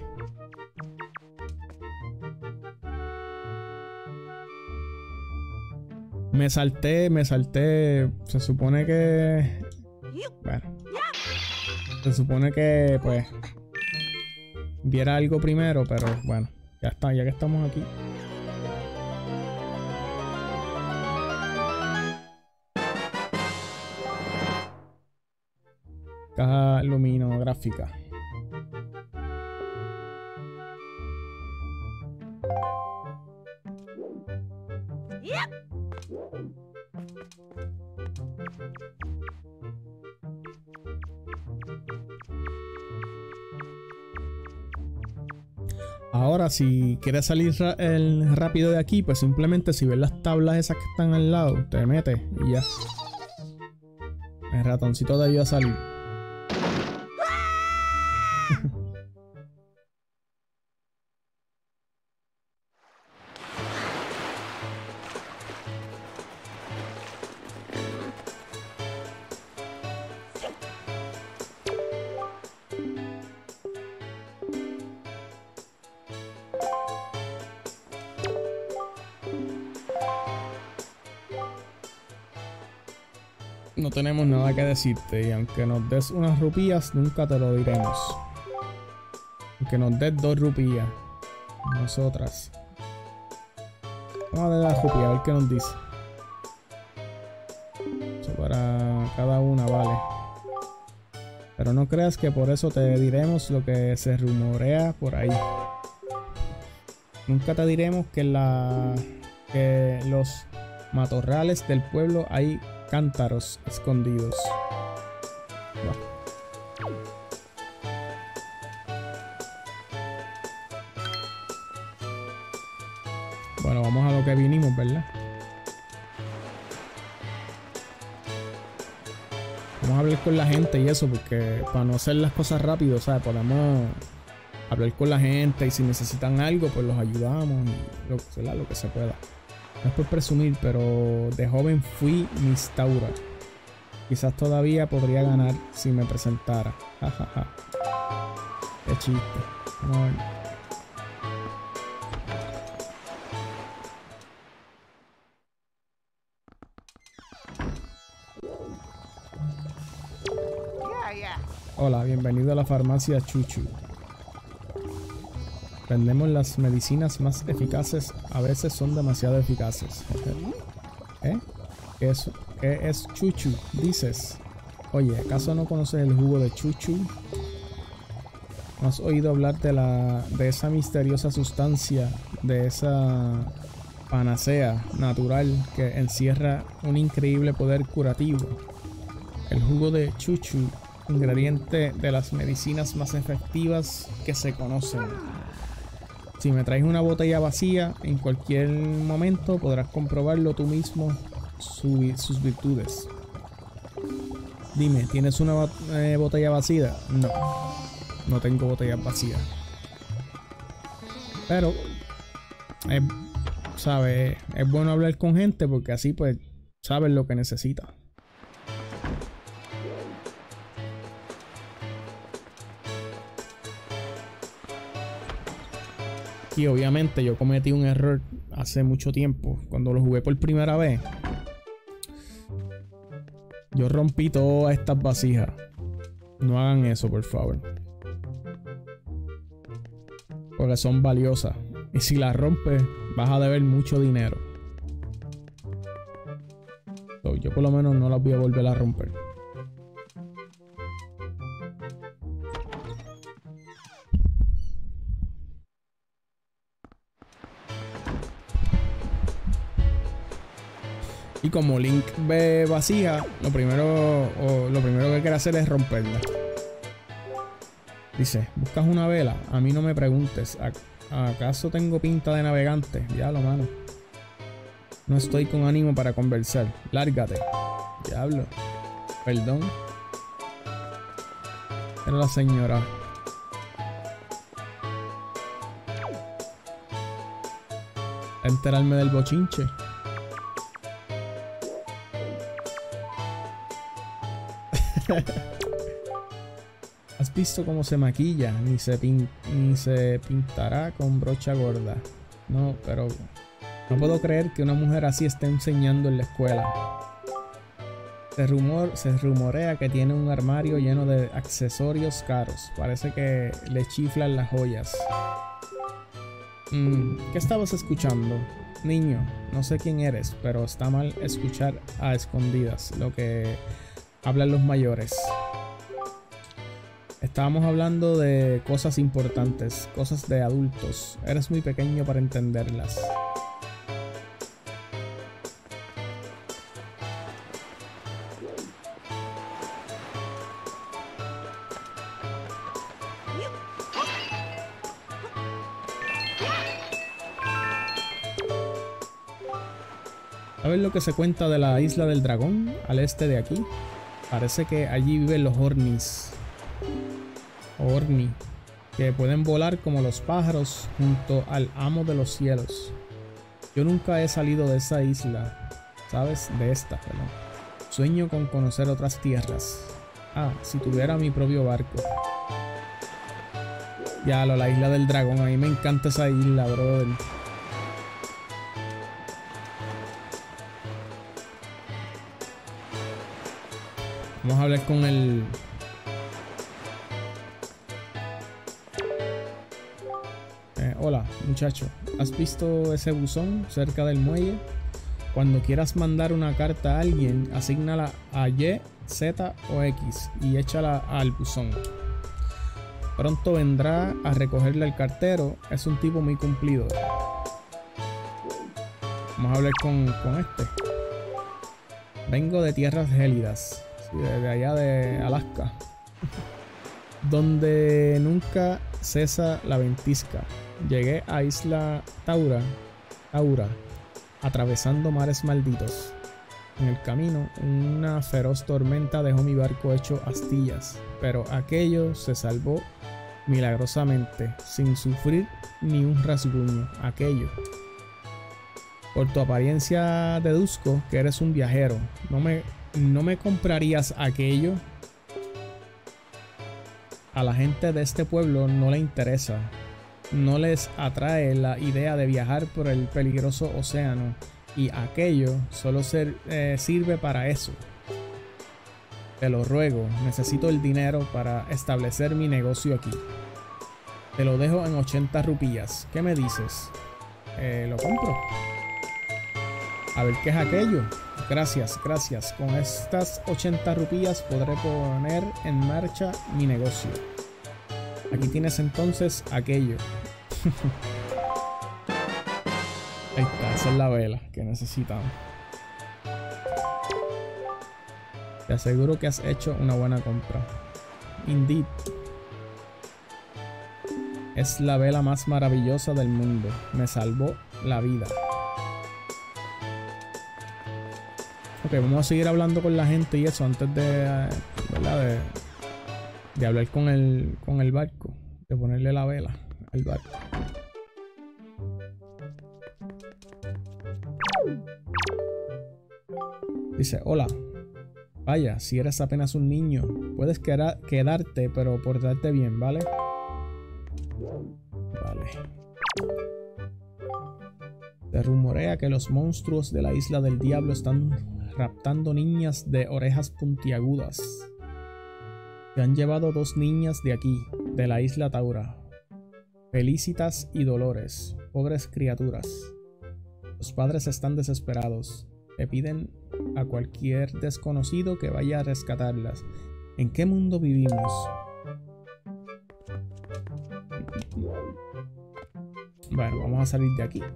Me salté, me salté. Se supone que. Bueno. Se supone que, pues. Viera algo primero, pero bueno. Ya está, ya que estamos aquí. Caja luminográfica. Ahora, si quieres salir ra el rápido de aquí, pues simplemente si ves las tablas esas que están al lado, te metes y ya. El ratoncito te ayuda a salir. No tenemos nada que decirte y aunque nos des unas rupías, nunca te lo diremos. Aunque nos des dos rupías. Nosotras. Vamos a dar la rupía, a ver qué nos dice. Eso para cada una, vale. Pero no creas que por eso te diremos lo que se rumorea por ahí. Nunca te diremos que en la que los matorrales del pueblo hay cántaros escondidos. Wow. Bueno, vamos a lo que vinimos, ¿verdad? Vamos a hablar con la gente y eso, porque para no hacer las cosas rápido, ¿sabes? Podemos hablar con la gente y si necesitan algo, pues los ayudamos y lo, ¿verdad? Lo que se pueda. No es por presumir, pero de joven fui Miss Taura. Quizás todavía podría ganar si me presentara. Jajaja. Qué chiste. Vamos a ver. Hola, bienvenido a la farmacia Chuchu. Vendemos las medicinas más eficaces, a veces son demasiado eficaces. ¿Eh? ¿Qué es, qué es Chuchu? Dices. Oye, ¿acaso no conoces el jugo de Chuchu? ¿No has oído hablar de, la, de esa misteriosa sustancia, de esa panacea natural que encierra un increíble poder curativo? El jugo de Chuchu, ingrediente de las medicinas más efectivas que se conocen. Si me traes una botella vacía, en cualquier momento podrás comprobarlo tú mismo su, sus virtudes. Dime, ¿tienes una eh, botella vacía? No, no tengo botella vacía. Pero, es, ¿sabe? Es bueno hablar con gente porque así pues sabes lo que necesita. Y obviamente yo cometí un error hace mucho tiempo. Cuando lo jugué por primera vez, yo rompí todas estas vasijas. No hagan eso, por favor. Porque son valiosas. Y si las rompes, vas a deber mucho dinero. So, yo por lo menos no las voy a volver a romper. Y como Link ve vacía, lo primero, o lo primero que quiere hacer es romperla. Dice, ¿buscas una vela? A mí no me preguntes. ¿Acaso tengo pinta de navegante? Diablo, mano. No estoy con ánimo para conversar. Lárgate. Diablo. Perdón. Era la señora. A enterarme del bochinche. ¿Has visto cómo se maquilla? Ni se, pin ni se pintará con brocha gorda. No, pero no puedo creer que una mujer así esté enseñando en la escuela. Se, rumor se rumorea que tiene un armario lleno de accesorios caros. Parece que le chiflan las joyas. Mm, ¿qué estabas escuchando? Niño, no sé quién eres, pero está mal escuchar a escondidas lo que hablan los mayores. Estábamos hablando de cosas importantes, cosas de adultos. Eres muy pequeño para entenderlas. ¿Sabes lo que se cuenta de la isla del dragón al este de aquí? Parece que allí viven los Ornis. Orni, que pueden volar como los pájaros junto al amo de los cielos. Yo nunca he salido de esa isla, ¿sabes? De esta, perdón. Sueño con conocer otras tierras. Ah, si tuviera mi propio barco. Ya, lo, la isla del dragón, a mí me encanta esa isla, brother. Vamos a hablar con el... Eh, hola, muchacho. ¿Has visto ese buzón cerca del muelle? Cuando quieras mandar una carta a alguien, asígnala a Y Z o X y échala al buzón. Pronto vendrá a recogerle el cartero. Es un tipo muy cumplido. Vamos a hablar con, con este. Vengo de tierras gélidas. Sí, de allá de Alaska. Donde nunca cesa la ventisca. Llegué a Isla Taura, Taura, atravesando mares malditos. En el camino, una feroz tormenta dejó mi barco hecho astillas, pero aquello se salvó milagrosamente, sin sufrir ni un rasguño. Aquello. Por tu apariencia deduzco que eres un viajero. ¿No me, no me comprarías aquello? A la gente de este pueblo no le interesa. No les atrae la idea de viajar por el peligroso océano. Y aquello solo ser, eh, sirve para eso. Te lo ruego, necesito el dinero para establecer mi negocio aquí. Te lo dejo en ochenta rupías. ¿Qué me dices? Eh, lo compro. A ver qué es aquello. Gracias, gracias. Con estas ochenta rupías podré poner en marcha mi negocio. Aquí tienes entonces aquello. Ahí está, esa es la vela que necesitamos. Te aseguro que has hecho una buena compra. Indeed. Es la vela más maravillosa del mundo. Me salvó la vida. Ok, vamos a seguir hablando con la gente y eso antes de, ¿verdad? de, de hablar con el, con el barco. De ponerle la vela al barco. Dice, hola. Vaya, si eres apenas un niño, puedes queda quedarte, pero portarte bien, ¿vale? Vale. Se rumorea que los monstruos de la isla del diablo están raptando niñas de orejas puntiagudas. Se han llevado dos niñas de aquí, de la isla Taura. Felicitas y Dolores, pobres criaturas. Los padres están desesperados. Le piden a cualquier desconocido que vaya a rescatarlas. ¿En qué mundo vivimos? Bueno, vamos a salir de aquí.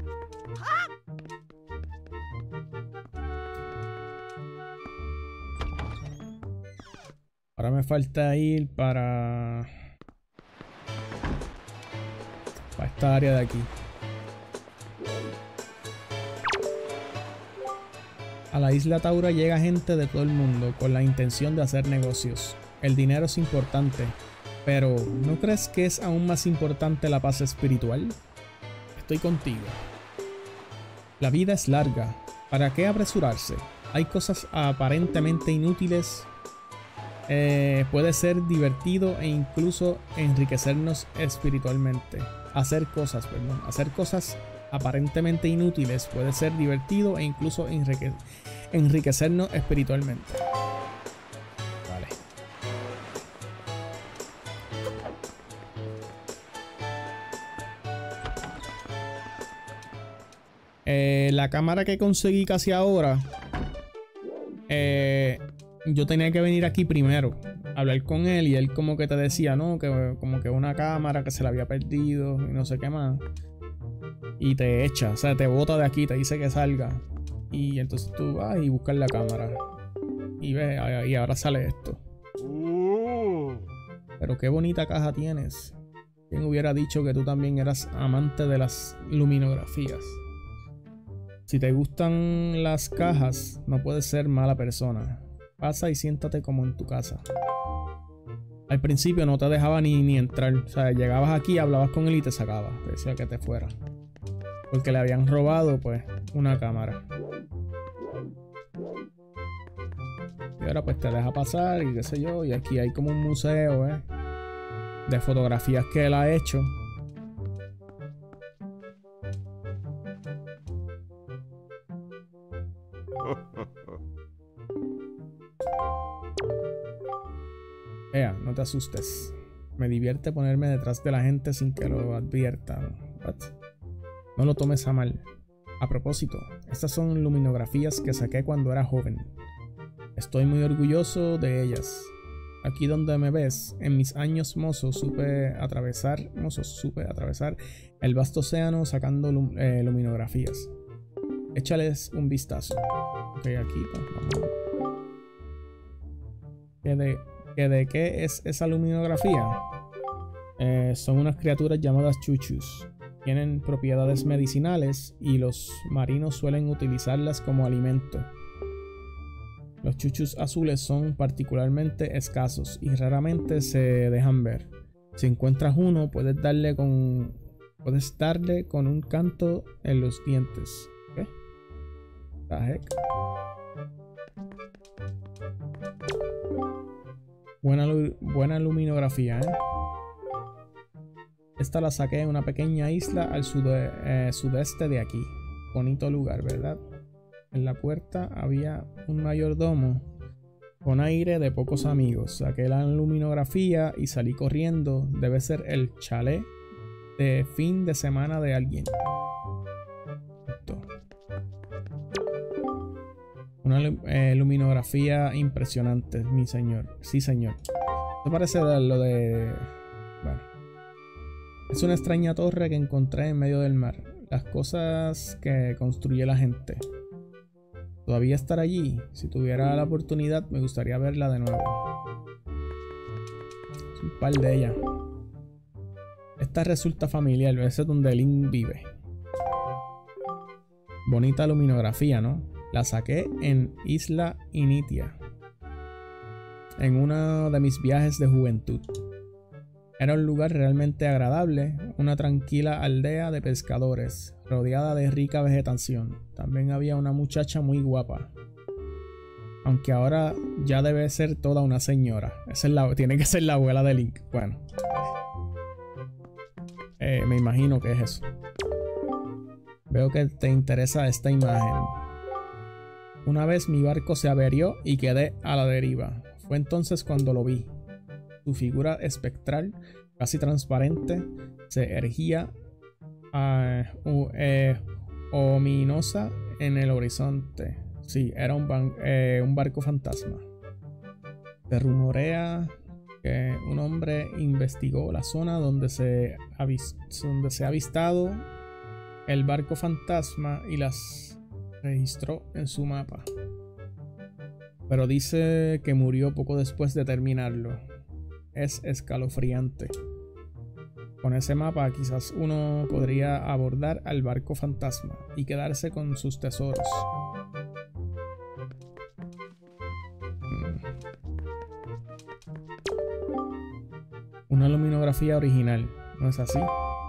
Ahora me falta ir para... para esta área de aquí. A la isla Taura llega gente de todo el mundo con la intención de hacer negocios. El dinero es importante, pero ¿no crees que es aún más importante la paz espiritual? Estoy contigo. La vida es larga. ¿Para qué apresurarse? Hay cosas aparentemente inútiles. Eh, puede ser divertido e incluso enriquecernos espiritualmente. Hacer cosas, perdón. Hacer cosas aparentemente inútiles puede ser divertido e incluso enrique enriquecernos espiritualmente. Vale. Eh, la cámara que conseguí casi ahora, eh, yo tenía que venir aquí primero, hablar con él y él como que te decía, ¿no? Que como que una cámara que se la había perdido y no sé qué más. Y te echa, o sea, te bota de aquí, te dice que salga. Y entonces tú vas y buscas la cámara. Y ves, y ahora sale esto. Pero qué bonita caja tienes. ¿Quién hubiera dicho que tú también eras amante de las luminografías? Si te gustan las cajas, no puedes ser mala persona. Pasa y siéntate como en tu casa. Al principio no te dejaba ni, ni entrar. O sea, llegabas aquí, hablabas con él y te sacaba. Te decía que te fuera. Porque le habían robado, pues, una cámara. Y ahora pues te deja pasar y qué sé yo. Y aquí hay como un museo, ¿eh? De fotografías que él ha hecho. Ea, no te asustes. Me divierte ponerme detrás de la gente sin que lo adviertan. What? No lo tomes a mal. A propósito, estas son luminografías que saqué cuando era joven. Estoy muy orgulloso de ellas. Aquí donde me ves, en mis años mozos supe atravesar, mozos, supe atravesar el vasto océano sacando lum eh, luminografías. Échales un vistazo. Ok, aquí pues, vamos. ¿Qué de, ¿Qué de qué es esa luminografía? Eh, son unas criaturas llamadas chuchus. Tienen propiedades medicinales y los marinos suelen utilizarlas como alimento. Los chuchus azules son particularmente escasos y raramente se dejan ver. Si encuentras uno, puedes darle con, puedes darle con un canto en los dientes. ¿Qué? The heck? Buena, buena luminografía, ¿eh? Esta la saqué en una pequeña isla al sude, eh, sudeste de aquí. Bonito lugar, ¿verdad? En la puerta había un mayordomo con aire de pocos amigos. Saqué la luminografía y salí corriendo. Debe ser el chalet de fin de semana de alguien. Esto. Una eh, luminografía impresionante, mi señor. Sí, señor. ¿Te parece lo de...? Bueno. Es una extraña torre que encontré en medio del mar. Las cosas que construye la gente. ¿Todavía estar allí? Si tuviera la oportunidad, me gustaría verla de nuevo. Es un par de ellas. Esta resulta familiar, ese es donde Link vive. Bonita luminografía, ¿no? La saqué en Isla Initia, en uno de mis viajes de juventud. Era un lugar realmente agradable, una tranquila aldea de pescadores, rodeada de rica vegetación. También había una muchacha muy guapa. Aunque ahora ya debe ser toda una señora. Esa es la, tiene que ser la abuela de Link. Bueno. Eh, me imagino que es eso. Veo que te interesa esta imagen. Una vez mi barco se averió y quedé a la deriva. Fue entonces cuando lo vi. Su figura espectral, casi transparente, se erguía uh, uh, eh, ominosa en el horizonte. Sí, era un, eh, un barco fantasma. Se rumorea que un hombre investigó la zona donde se, donde se ha avistado el barco fantasma y las registró en su mapa. Pero dice que murió poco después de terminarlo. Es escalofriante. Con ese mapa quizás uno podría abordar al barco fantasma y quedarse con sus tesoros. Hmm. Una luminografía original, ¿no es así?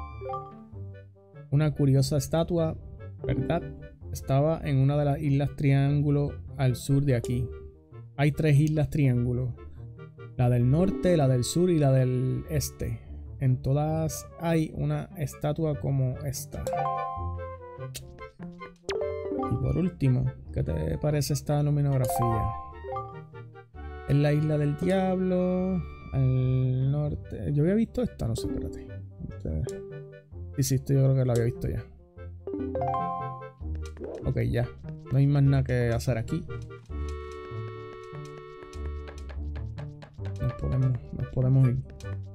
Una curiosa estatua, ¿verdad? Estaba en una de las islas Triángulo al sur de aquí. Hay tres islas Triángulo. La del norte, la del sur y la del este. En todas hay una estatua como esta. Y por último, ¿qué te parece esta luminografía? En la isla del diablo, al norte. Yo había visto esta, no sé, espérate. Sí, sí, esto yo creo que la había visto ya. Ok, ya. No hay más nada que hacer aquí. Nos podemos, nos podemos ir.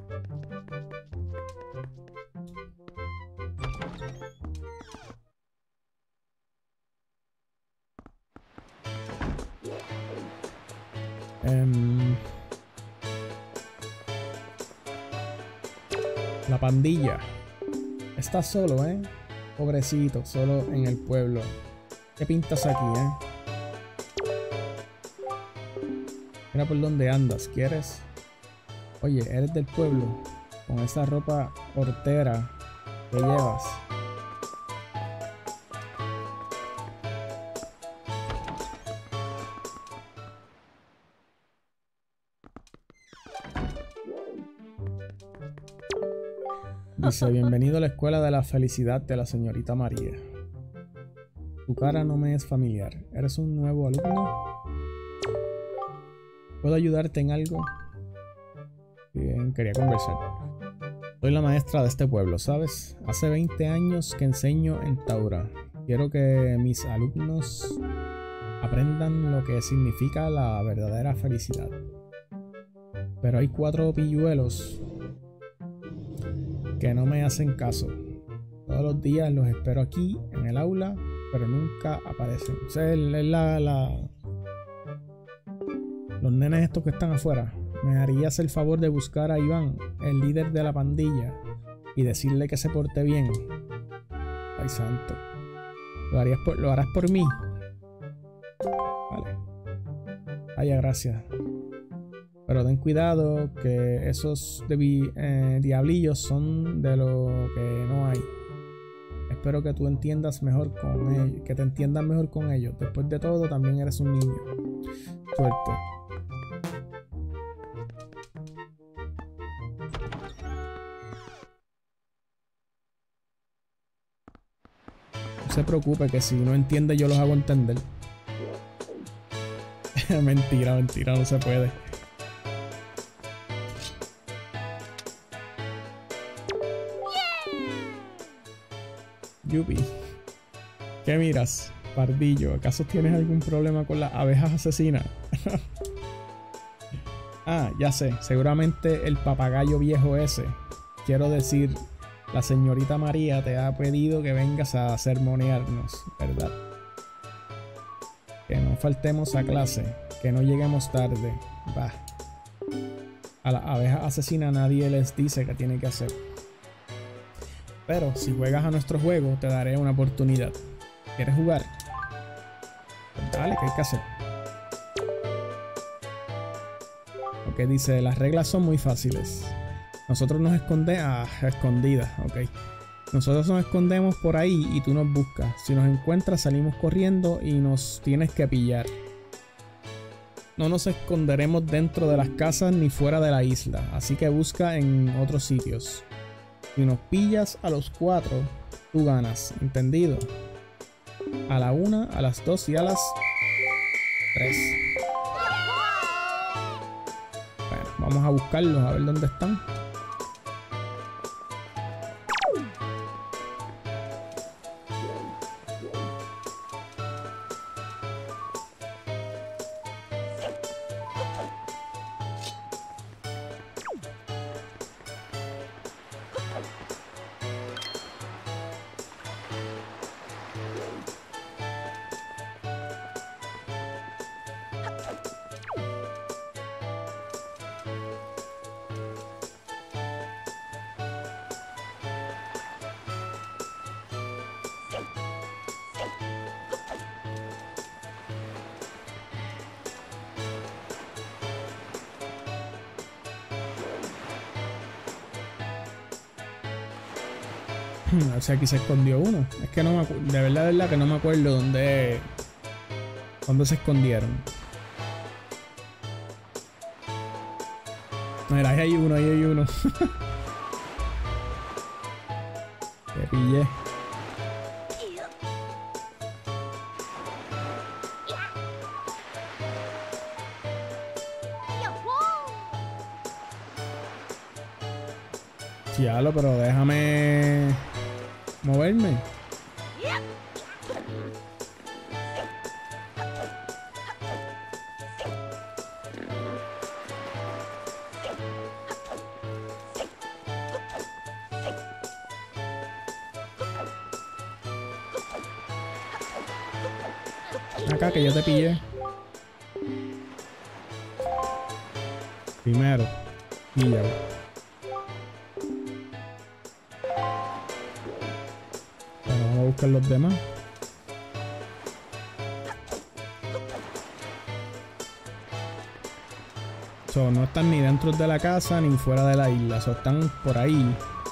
Um, la pandilla. Estás solo, ¿eh? Pobrecito, solo en el pueblo. ¿Qué pintas aquí, eh? Mira por dónde andas, ¿quieres? Oye, eres del pueblo, con esa ropa hortera que llevas. Dice, bienvenido a la escuela de la felicidad de la señorita María. Tu cara no me es familiar. ¿Eres un nuevo alumno? ¿Puedo ayudarte en algo? Bien, quería conversar. Soy la maestra de este pueblo, ¿sabes? Hace veinte años que enseño en Taura. Quiero que mis alumnos aprendan lo que significa la verdadera felicidad. Pero hay cuatro pilluelos que no me hacen caso. Todos los días los espero aquí en el aula, pero nunca aparecen. O sea, es la, la... los nenes estos que están afuera. ¿Me harías el favor de buscar a Iván, el líder de la pandilla, y decirle que se porte bien? Ay, santo. ¿Lo, harías por, ¿Lo harás por mí? Vale. Ay, gracias. Pero ten cuidado que esos eh, diablillos son de lo que no hay. Espero que tú entiendas mejor con ellos, que te entiendas mejor con ellos. Después de todo, también eres un niño. Suerte. No se preocupe que si no entiende yo los hago entender. Mentira, mentira, no se puede. Yupi. ¿Qué miras, pardillo? ¿Acaso tienes algún problema con las abejas asesinas? Ah, ya sé. Seguramente el papagayo viejo ese. Quiero decir, la señorita María te ha pedido que vengas a sermonearnos, ¿verdad? Que no faltemos a clase. Que no lleguemos tarde. Bah. A las abejas asesinas nadie les dice qué tiene que hacer. Pero si juegas a nuestro juego, te daré una oportunidad. ¿Quieres jugar? Pues dale, ¿qué hay que hacer? Ok, dice, las reglas son muy fáciles. Nosotros nos escondemos... Ah, escondidas, ok. Nosotros nos escondemos por ahí y tú nos buscas. Si nos encuentras, salimos corriendo y nos tienes que pillar. No nos esconderemos dentro de las casas ni fuera de la isla, así que busca en otros sitios. Si nos pillas a los cuatro, tú ganas, ¿entendido? A la una, a las dos y a las tres. Bueno, vamos a buscarlos, a ver dónde están. A ver si aquí se escondió uno. Es que no me acuerdo. De verdad, de verdad que no me acuerdo dónde. Dónde se escondieron. Mira, ahí hay uno, ahí hay uno. Te pillé. Diablo, pero déjame moverme. Acá que yo te pillé. Primero. Píllalo. Bueno, vamos a buscar los demás. So, no están ni dentro de la casa ni fuera de la isla. So, están por ahí.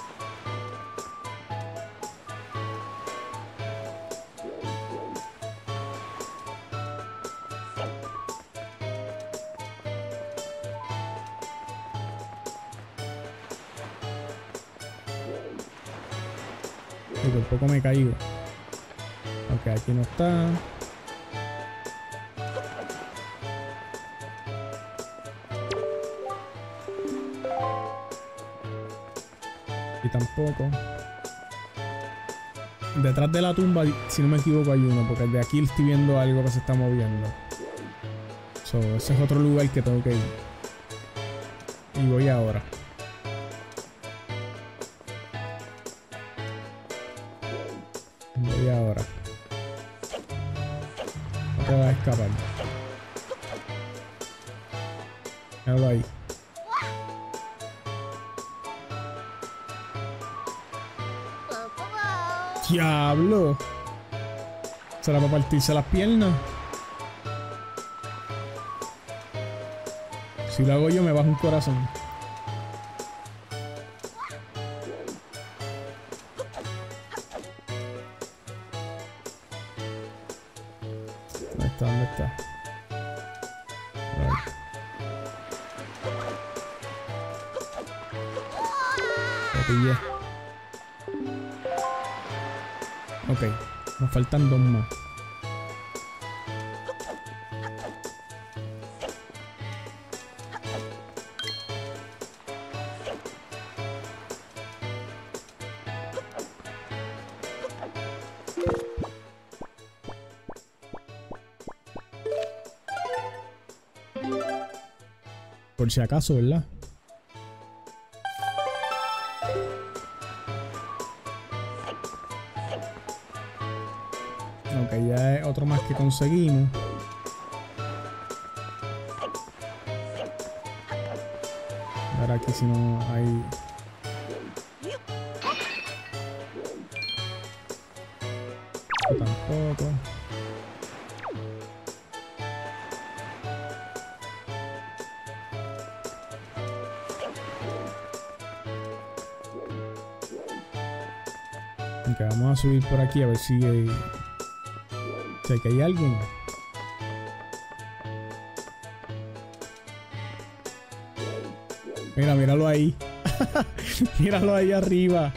Y por poco me caigo. Ok, aquí no está. Aquí tampoco. detrás de la tumba, si no me equivoco, hay uno. Porque de aquí estoy viendo algo que se está moviendo. So, ese es otro lugar que tengo que ir. Y voy ahora. Voy ahora. No te vas a escapar. Míralo ahí. ¡Diablo! ¿Será para partirse las piernas? Si lo hago yo me baja un corazón. ¿Dónde está? ¿Dónde está? Lo pillé. Ok, nos faltan dos más. Por si acaso, ¿verdad? Ok, ya es otro más que conseguimos. Ahora aquí si no hay... Esto tampoco. Ok, vamos a subir por aquí a ver si hay... Si hay que hay alguien. Mira, míralo ahí. Míralo ahí arriba.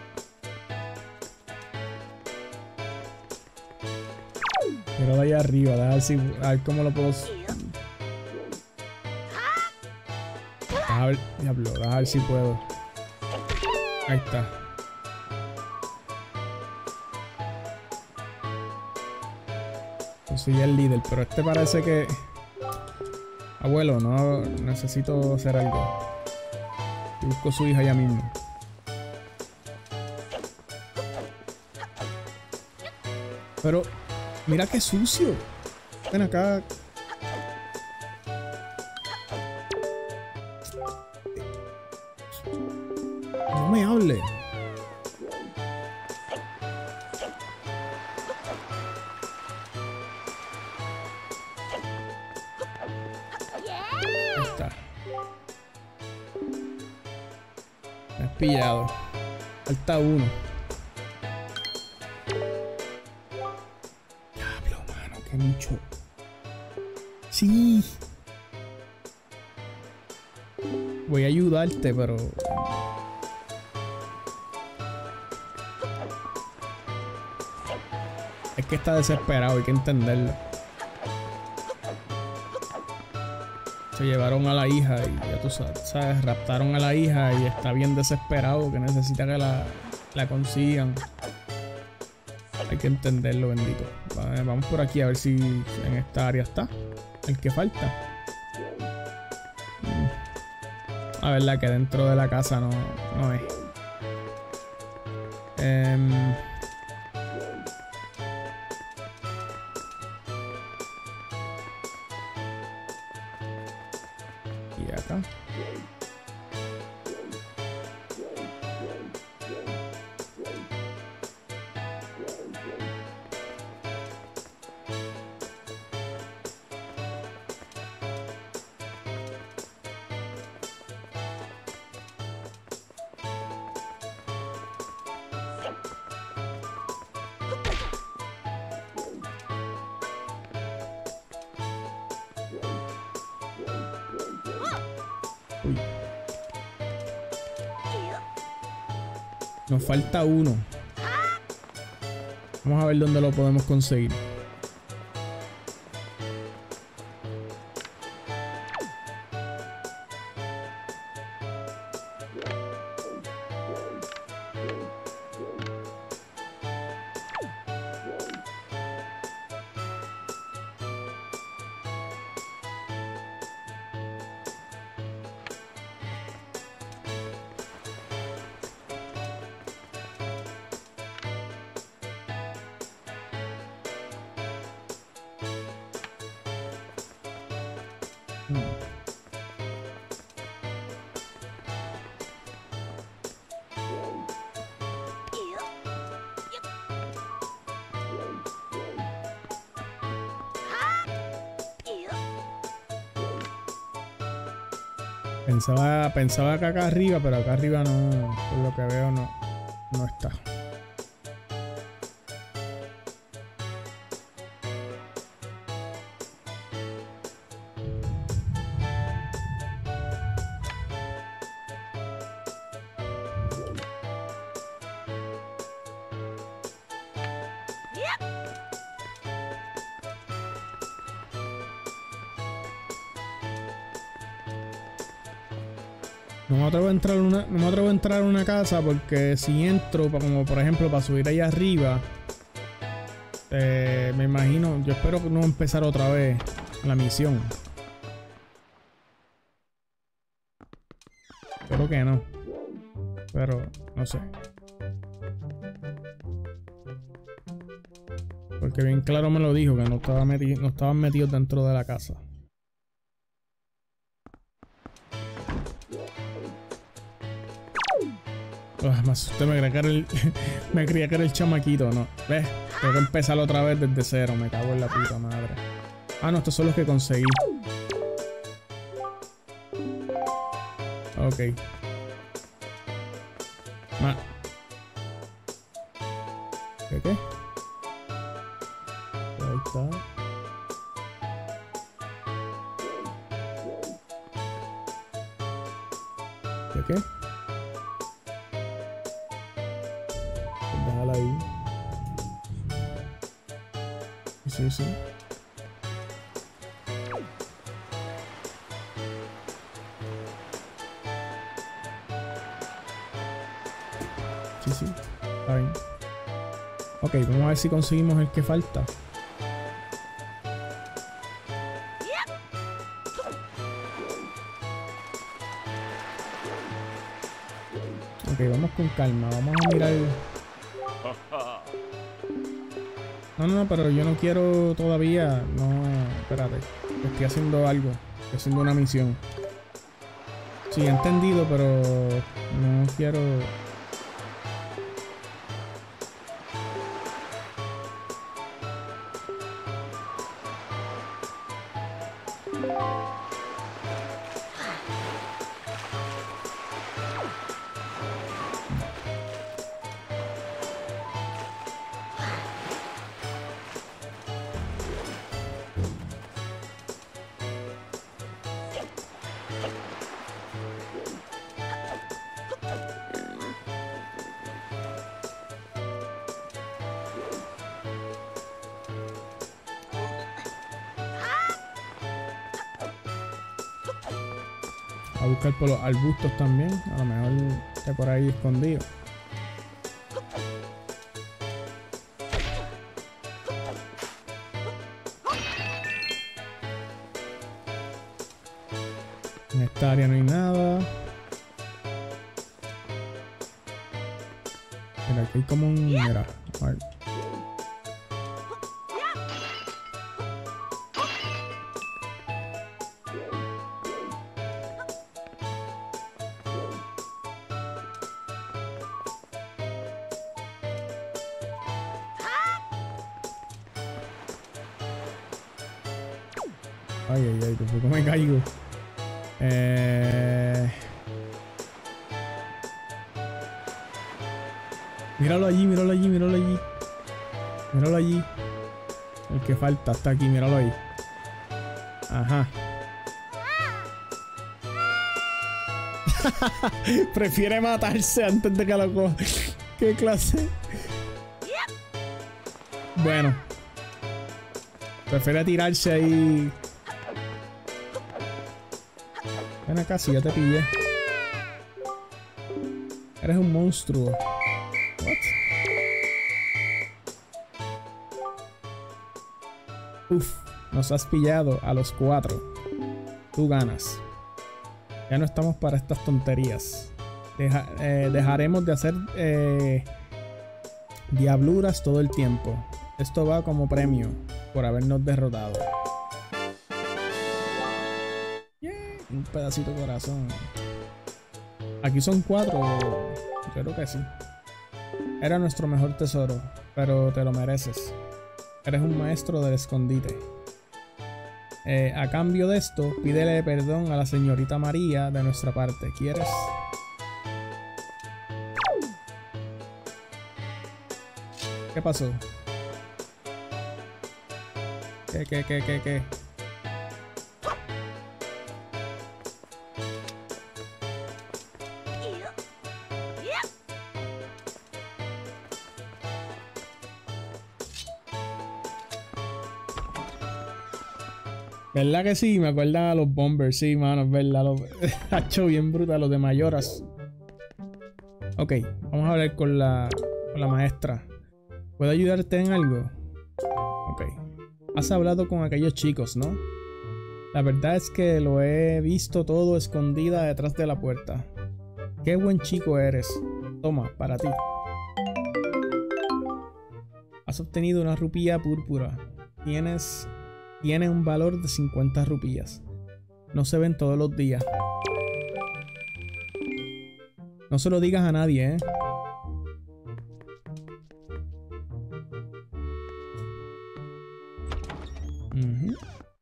Míralo ahí arriba. A ver, si, a ver cómo lo puedo... A ver, diablo, a ver si puedo. Ahí está. Soy el líder, pero este parece que... Abuelo, no necesito hacer algo. Y busco a su hija ya mismo. Pero, mira qué sucio. Ven acá. No me hable. Pillado. Falta uno. Diablo, mano, que mucho. Sí. Voy a ayudarte, pero... Es que está desesperado, hay que entenderlo. Se llevaron a la hija y ya tú sabes, raptaron a la hija y está bien desesperado que necesita que la, la consigan. Hay que entenderlo, bendito. Vale, vamos por aquí a ver si en esta área está el que falta. A ver, la que dentro de la casa no, no es. Um, y acá. Uy. Nos falta uno. Vamos a ver dónde lo podemos conseguir. Pensaba, pensaba que acá arriba, pero acá arriba no, por lo que veo no, no está. No me atrevo a entrar a una, no me atrevo a entrar a una casa porque si entro, como por ejemplo para subir allá arriba, eh, me imagino, yo espero no empezar otra vez la misión. Espero que no, pero no sé. Porque bien claro me lo dijo que no estaba meti- no estaban metidos dentro de la casa. Oh, me asusté, me creía que era el, me creía que era el chamaquito, ¿no? ¿Ves? Tengo que empezar otra vez desde cero, me cago en la puta madre. Ah, no, estos son los que conseguí. Ok. Ma ¿Qué qué? Ahí está. ¿Qué qué? Déjala ahí. Sí, sí. Sí, sí. Está bien. Ok, vamos a ver si conseguimos el que falta. Ok, vamos con calma. Vamos a mirar. No, no, no, pero yo no quiero todavía. No, espérate. Estoy haciendo algo. Estoy haciendo una misión. Sí, he entendido, pero no quiero. A buscar por los arbustos también. A lo mejor está por ahí escondido. En esta área no hay nada. Mira, aquí hay como un... Mira, a ver. Ay, ay, ay, por poco me caigo. Eh... Míralo allí, míralo allí, míralo allí. Míralo allí. El que falta está aquí, míralo ahí. Ajá. Prefiere matarse antes de que lo coja. ¿Qué clase? Bueno. Prefiere tirarse ahí. Ven acá, si ya te pillé. Eres un monstruo. What? Uf, nos has pillado a los cuatro. Tú ganas. Ya no estamos para estas tonterías. Deja, eh, dejaremos de hacer eh, diabluras todo el tiempo. Esto va como premio por habernos derrotado. Yeah, un pedacito de corazón. Aquí son cuatro. Yo creo que sí. Era nuestro mejor tesoro, pero te lo mereces. Eres un maestro del escondite. Eh, a cambio de esto, pídele perdón a la señorita María de nuestra parte. ¿Quieres? ¿Qué pasó? ¿Qué, qué, qué, qué, qué? ¿Verdad que sí? Me acuerdan a los Bombers, sí, mano, es verdad. Los... ha hecho bien brutal, los de Mayoras. Ok, vamos a hablar con la, con la maestra. ¿Puedo ayudarte en algo? Ok. Has hablado con aquellos chicos, ¿no? La verdad es que lo he visto todo escondida detrás de la puerta. Qué buen chico eres. Toma, para ti. Has obtenido una rupia púrpura. Tienes... Tiene un valor de cincuenta rupías. No se ven todos los días. No se lo digas a nadie, ¿eh? Uh-huh.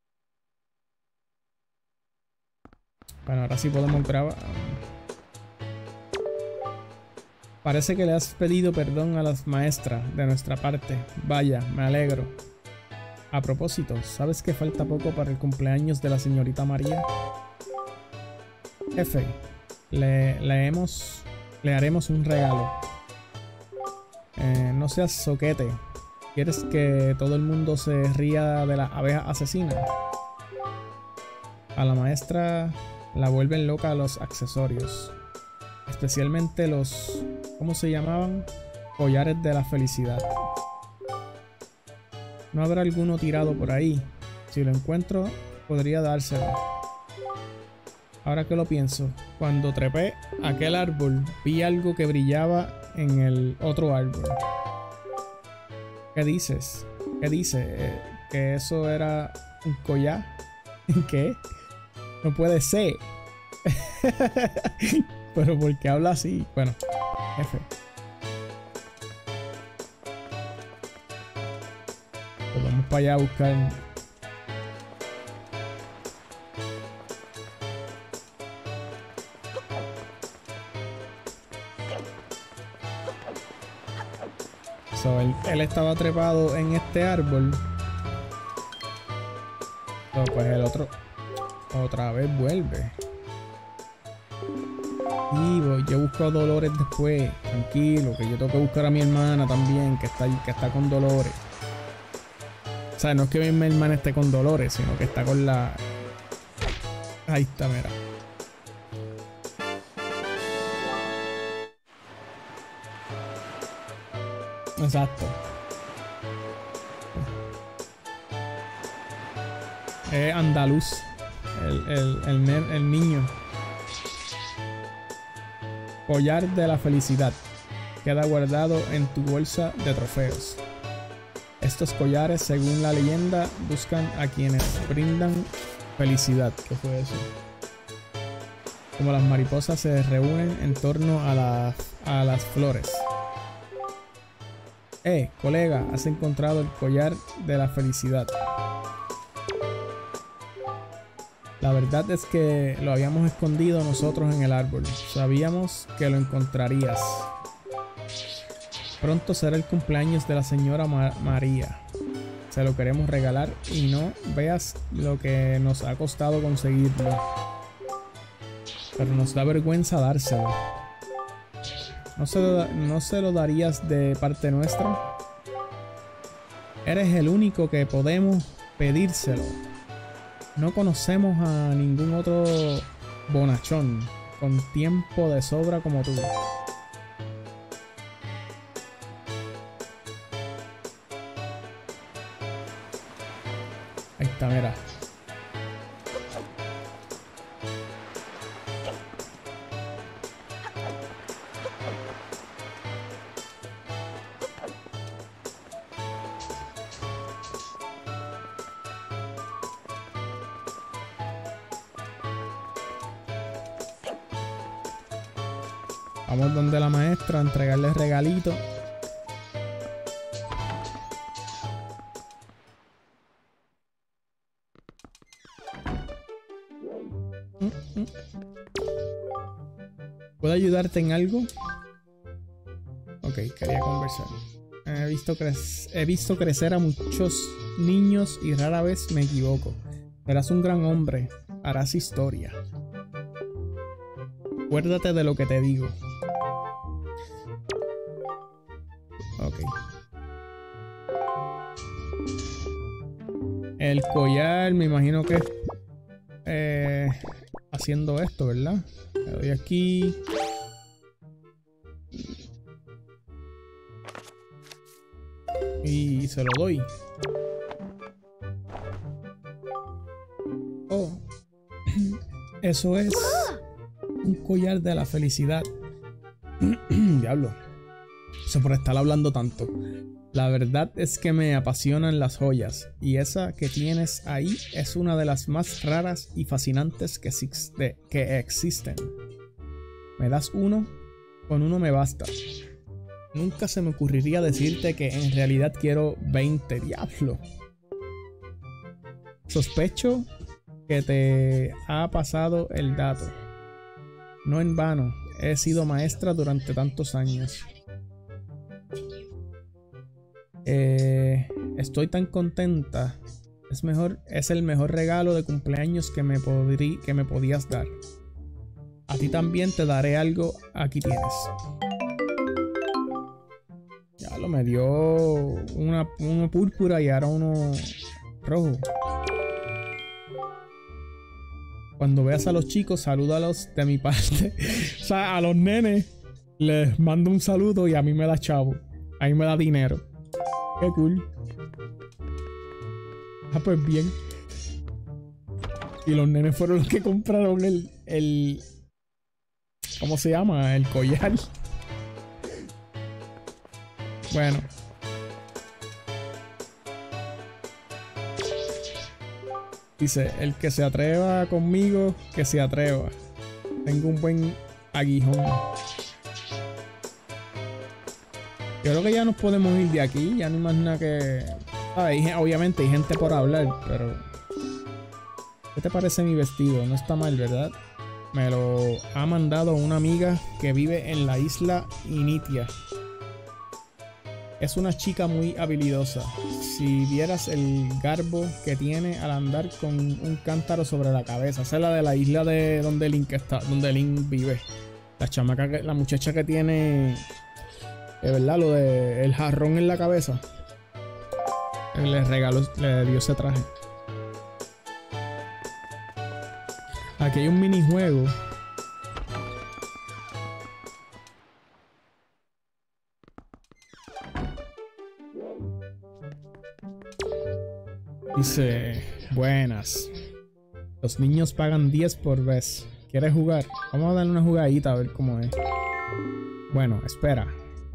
Bueno, ahora sí podemos grabar. Parece que le has pedido perdón a las maestras de nuestra parte. Vaya, me alegro. A propósito, ¿sabes que falta poco para el cumpleaños de la señorita María? Jefe, le, le, hemos, le haremos un regalo. Eh, no seas soquete. ¿Quieres que todo el mundo se ría de la abeja asesina? A la maestra la vuelven loca los accesorios. Especialmente los... ¿cómo se llamaban? Collares de la felicidad. No habrá alguno tirado por ahí. Si lo encuentro, podría dárselo. Ahora que lo pienso, cuando trepé aquel árbol, vi algo que brillaba en el otro árbol. ¿Qué dices? ¿Qué dice? Eh, ¿Que eso era un collar? ¿Qué? No puede ser. Pero ¿por qué habla así? Bueno, jefe. Pues vamos para allá a buscar. So, él, él estaba trepado en este árbol. So, pues el otro otra vez vuelve. Y voy, yo busco a Dolores después. Tranquilo, que yo tengo que buscar a mi hermana también, que está, que está con Dolores. O sea, no es que mi hermana esté con Dolores, sino que está con la... Ahí está, mira. Exacto. Es andaluz. El, el, el, el, el niño. Collar de la felicidad. Queda guardado en tu bolsa de trofeos. Estos collares, según la leyenda, buscan a quienes brindan felicidad. ¿Qué fue eso? Como las mariposas se reúnen en torno a, la, a las flores. Eh, colega, has encontrado el collar de la felicidad. La verdad es que lo habíamos escondido nosotros en el árbol. Sabíamos que lo encontrarías. Pronto será el cumpleaños de la señora Ma- María. Se lo queremos regalar y no veas lo que nos ha costado conseguirlo. Pero nos da vergüenza dárselo. ¿No se lo, no se lo darías de parte nuestra? Eres el único que podemos pedírselo. No conocemos a ningún otro bonachón con tiempo de sobra como tú. Ahí está, mira. Vamos donde la maestra a entregarle el regalito. Mm, mm. ¿Puedo ayudarte en algo? Ok, quería conversar. He visto, cre- he visto crecer a muchos niños y rara vez me equivoco. Serás un gran hombre. Harás historia. Acuérdate de lo que te digo. Ok. El collar, me imagino que eh, haciendo esto, ¿verdad? Le doy aquí. Y se lo doy. Oh. Eso es un collar de la felicidad. Diablo. Eso por estar hablando tanto. La verdad es que me apasionan las joyas. Y esa que tienes ahí es una de las más raras y fascinantes que, existe, que existen. ¿Me das uno? Con uno me basta. Nunca se me ocurriría decirte que en realidad quiero veinte. Diablo. Sospecho que te ha pasado el dato. No en vano, he sido maestra durante tantos años. Eh, estoy tan contenta. Es mejor, es el mejor regalo de cumpleaños que me, podrí, que me podías dar. A ti también te daré algo. Aquí tienes. Ya lo me dio una, uno púrpura y ahora uno rojo. Cuando veas a los chicos, salúdalos de mi parte. O sea, a los nenes les mando un saludo y a mí me da chavo. A mí me da dinero. Qué cool. Ah, pues bien. Y los nenes fueron los que compraron el... el ¿cómo se llama? El collar. Bueno. Dice, el que se atreva conmigo, que se atreva. Tengo un buen aguijón. Yo creo que ya nos podemos ir de aquí. Ya no hay más nada que... Ah, hay, obviamente hay gente por hablar, pero... ¿Qué te parece mi vestido? No está mal, ¿verdad? Me lo ha mandado una amiga que vive en la isla Initia. Es una chica muy habilidosa. Si vieras el garbo que tiene al andar con un cántaro sobre la cabeza. Esa es la de la isla de donde Link está, donde Link vive. La chamaca, que, la muchacha que tiene, de verdad, lo de el jarrón en la cabeza. Le regaló, le dio ese traje. Aquí hay un minijuego. Dice, buenas. Los niños pagan diez por vez. ¿Quieres jugar? Vamos a darle una jugadita a ver cómo es. Bueno, espera.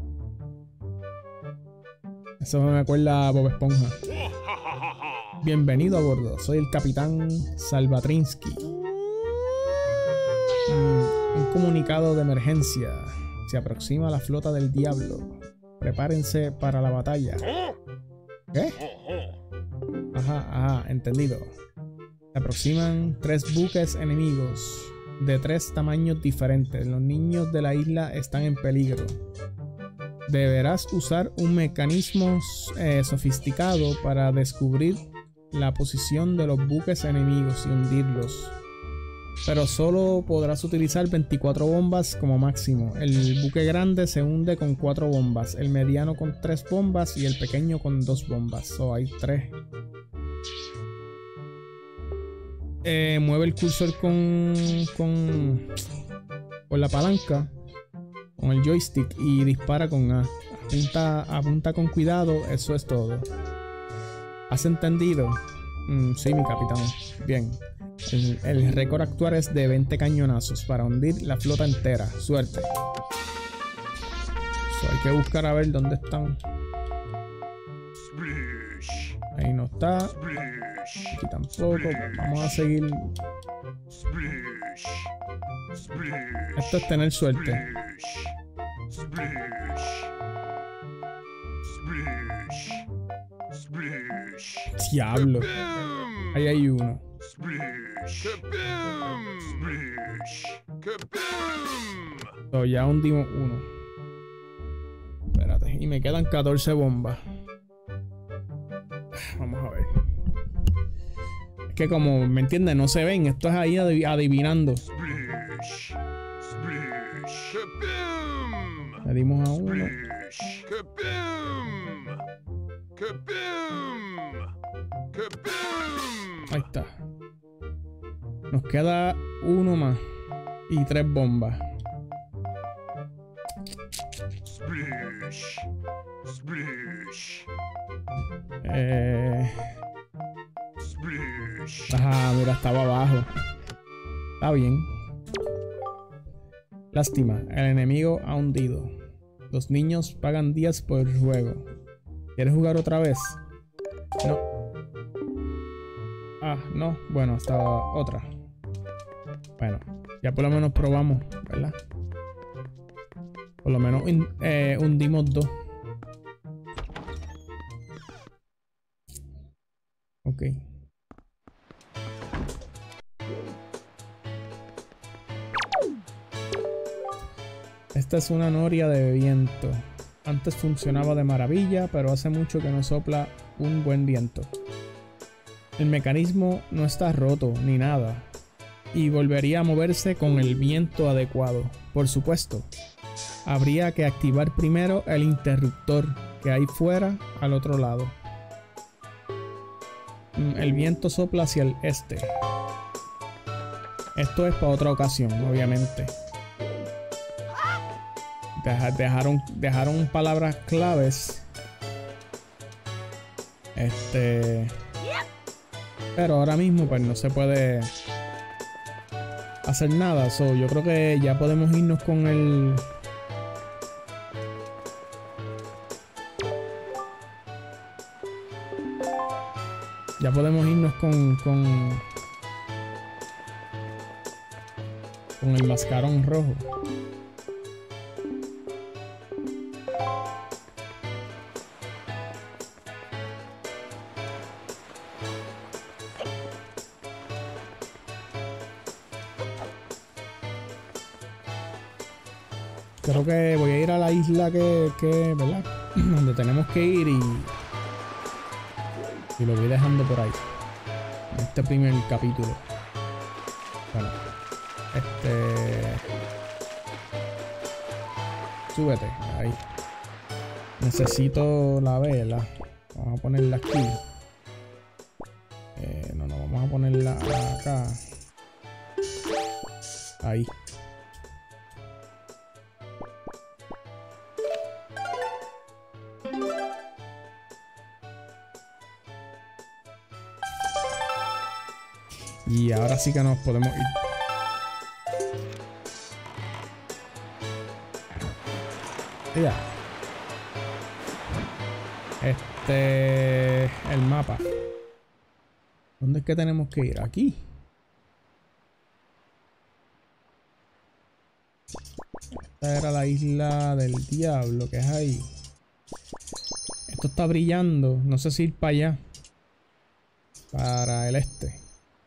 Eso me acuerda a Bob Esponja. Bienvenido a bordo. Soy el capitán Salvatrinsky. Mm, un comunicado de emergencia. Se aproxima la flota del diablo. Prepárense para la batalla. ¿Qué? Ajá, ajá, entendido. Se aproximan tres buques enemigos de tres tamaños diferentes. Los niños de la isla están en peligro. Deberás usar un mecanismo eh, sofisticado para descubrir la posición de los buques enemigos y hundirlos. Pero solo podrás utilizar veinticuatro bombas como máximo. El buque grande se hunde con cuatro bombas, el mediano con tres bombas y el pequeño con dos bombas. So, hay tres. Eh, mueve el cursor con, con, con la palanca, con el joystick y dispara con A. Apunta, apunta con cuidado, eso es todo. ¿Has entendido? Mm, sí, mi capitán. Bien. El, el récord actual es de veinte cañonazos para hundir la flota entera. Suerte. So, hay que buscar a ver dónde están. Ahí no está. Aquí tampoco. Vamos a seguir. Esto es tener suerte. Diablo. Ahí hay uno. So, ya hundimos uno. Espérate. Y me quedan catorce bombas. Vamos a ver. Es que como, ¿me entiendes? No se ven. Esto es ahí adiv adivinando. Le dimos a uno. Ahí está. Nos queda uno más. Y tres bombas. Eh... Ajá, mira, estaba abajo. Está bien. Lástima, el enemigo ha hundido. Los niños pagan días por el juego. ¿Quieres jugar otra vez? No. Ah, no. Bueno, hasta otra. Bueno, ya por lo menos probamos, ¿verdad? Por lo menos eh, hundimos dos. Ok. Esta es una noria de viento. Antes funcionaba de maravilla, pero hace mucho que no sopla un buen viento. El mecanismo no está roto ni nada, y volvería a moverse con el viento adecuado. Por supuesto, habría que activar primero el interruptor que hay fuera al otro lado. El viento sopla hacia el este. Esto es para otra ocasión, obviamente. Dejaron, dejaron palabras claves. Este. Pero ahora mismo pues no se puede hacer nada. So, yo creo que ya podemos irnos con el. Ya podemos irnos con, con, con el mascarón rojo. Creo que voy a ir a la isla que, que ¿verdad? Donde tenemos que ir y... Y lo voy dejando por ahí. En este primer capítulo. Bueno. Este... Súbete. Ahí. Necesito la vela. Vamos a ponerla aquí. Eh, no, no. Vamos a ponerla acá. Ahí. Y ahora sí que nos podemos ir. Ya. Este... El mapa. ¿Dónde es que tenemos que ir? Aquí. Esta era la isla del diablo, que es ahí. Esto está brillando. No sé si ir para allá. Para el este.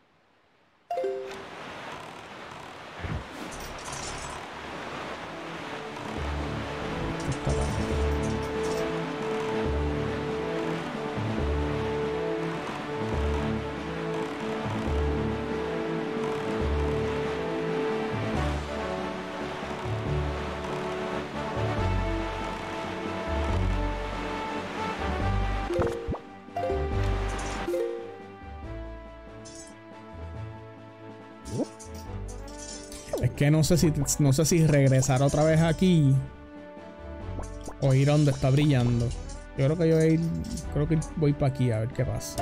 Es que no sé si no sé si regresar otra vez aquí o ir a donde está brillando. Yo creo que yo voy a ir, creo que voy para aquí a ver qué pasa.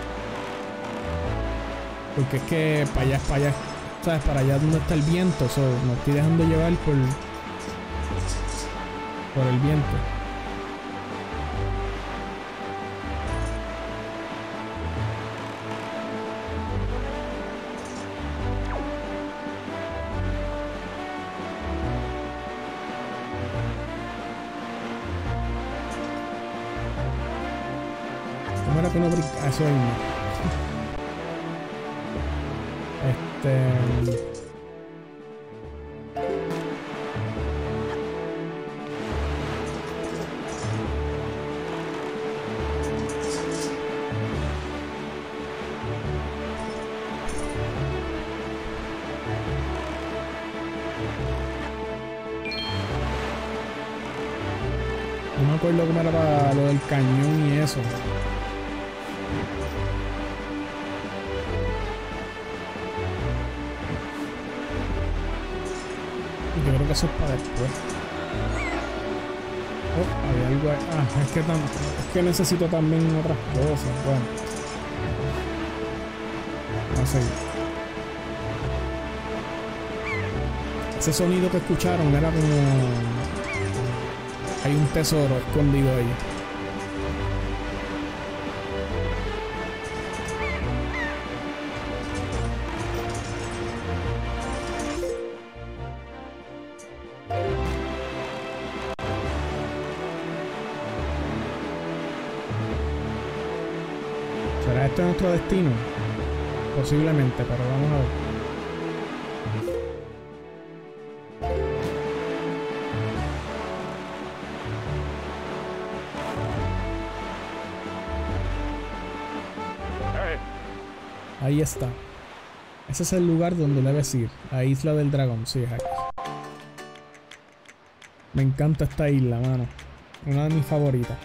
Porque es que para allá es para allá, ¿sabes? Para allá donde está el viento, so, me estoy dejando llevar por por el viento. ¿Cómo era que uno brinca? Ah, eso mismo. Este... No me acuerdo cómo era para lo del cañón y eso. Yo creo que eso es para después. Oh, había algo ahí. Ah, es que, tan, es que necesito también otras cosas. Bueno. No sé. Ese sonido que escucharon era como... Hay un tesoro escondido ahí. ¿Será este nuestro destino? Posiblemente, pero vamos a ver. Ahí está. Ese es el lugar donde debes ir. La isla del dragón. Sí, es aquí. Me encanta esta isla, mano. Una de mis favoritas.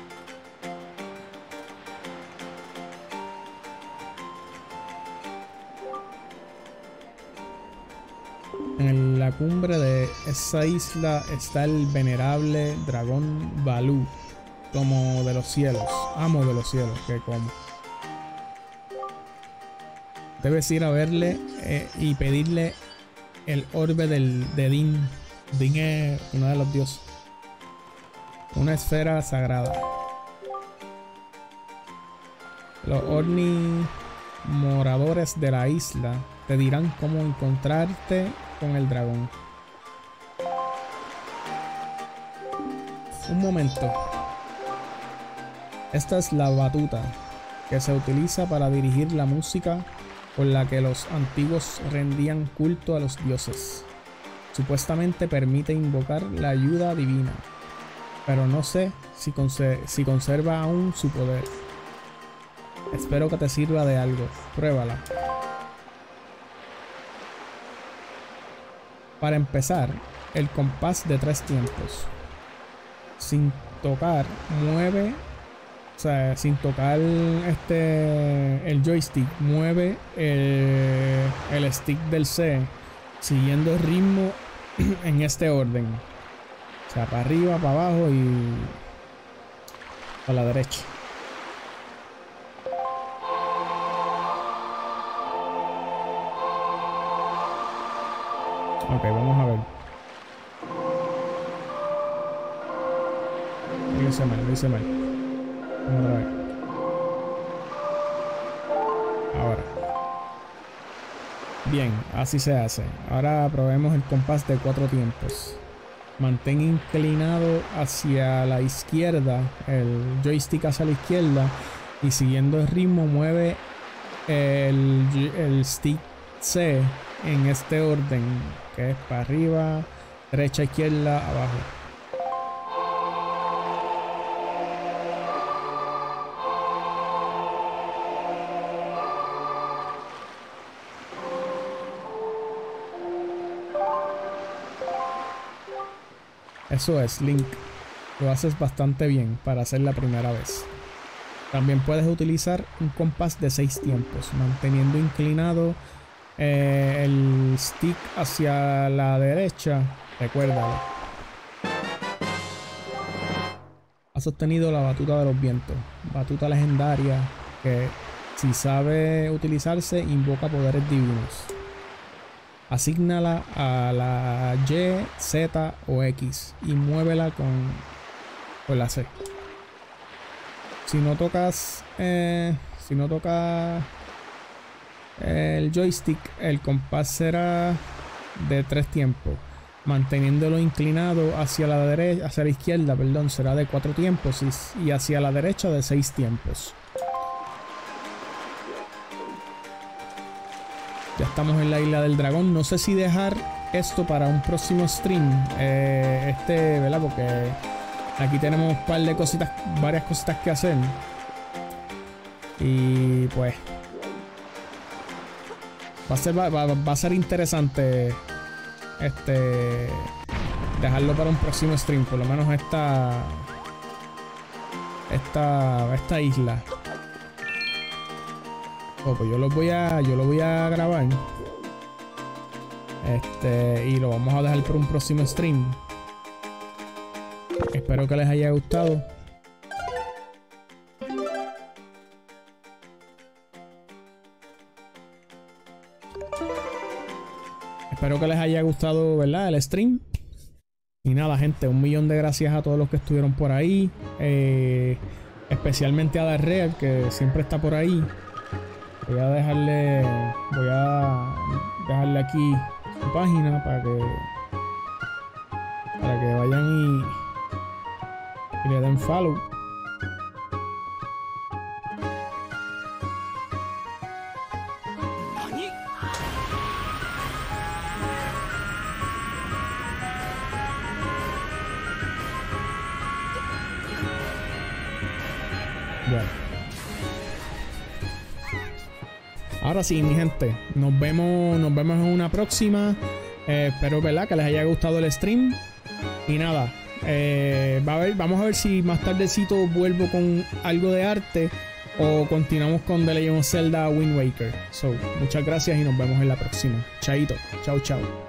En la cumbre de esa isla está el venerable dragón Baloo. Como de los cielos. Amo de los cielos. Que como. Debes ir a verle eh, y pedirle el orbe del, de Din. Din es uno de los dioses. Una esfera sagrada. Los Orni moradores de la isla te dirán cómo encontrarte con el dragón. Un momento. Esta es la batuta que se utiliza para dirigir la música con la que los antiguos rendían culto a los dioses. Supuestamente permite invocar la ayuda divina, pero no sé si, conser si conserva aún su poder. Espero que te sirva de algo. Pruébala. Para empezar, el compás de tres tiempos. Sin tocar, mueve... O sea, sin tocar este el joystick, mueve el, el stick del C siguiendo el ritmo en este orden. O sea, para arriba, para abajo y para la derecha. Ok, vamos a ver. Lo hice mal, lo hice mal. Otra vez. Ahora. Bien, así se hace. Ahora probemos el compás de cuatro tiempos. Mantén inclinado hacia la izquierda, el joystick hacia la izquierda, y siguiendo el ritmo mueve el, el stick C en este orden, que es para arriba, derecha, izquierda, abajo. Eso es, Link. Lo haces bastante bien para hacer la primera vez. También puedes utilizar un compás de seis tiempos, manteniendo inclinado eh, el stick hacia la derecha. Recuérdalo. Has obtenido la batuta de los vientos, batuta legendaria que, si sabe utilizarse, invoca poderes divinos. Asígnala a la Y, Z o X y muévela con, con la C. Si no tocas, eh, si no tocas el joystick, el compás será de tres tiempos, manteniéndolo inclinado hacia la derecha, hacia la izquierda, perdón, será de cuatro tiempos y, y hacia la derecha de seis tiempos. Ya estamos en la isla del dragón. No sé si dejar esto para un próximo stream. Eh, este, ¿verdad? Porque aquí tenemos un par de cositas, varias cositas que hacer. Y pues va a ser, va, va, va a ser interesante este dejarlo para un próximo stream. Por lo menos esta esta esta isla. Oh, pues yo lo voy a yo lo voy a grabar. Este, y lo vamos a dejar por un próximo stream. Espero que les haya gustado. Espero que les haya gustado, ¿verdad? El stream. Y nada, gente, un millón de gracias a todos los que estuvieron por ahí. Eh, especialmente a Darreal, que siempre está por ahí. Voy a dejarle. Voy a dejarle aquí su página para que. Para que vayan y, y le den follow. Bueno. Ahora sí, mi gente, nos vemos, nos vemos en una próxima. Eh, espero, ¿verdad?, que les haya gustado el stream. Y nada, eh, va a ver, vamos a ver si más tardecito vuelvo con algo de arte o continuamos con The Legend of Zelda Wind Waker. So, muchas gracias y nos vemos en la próxima. Chaito, chao, chao.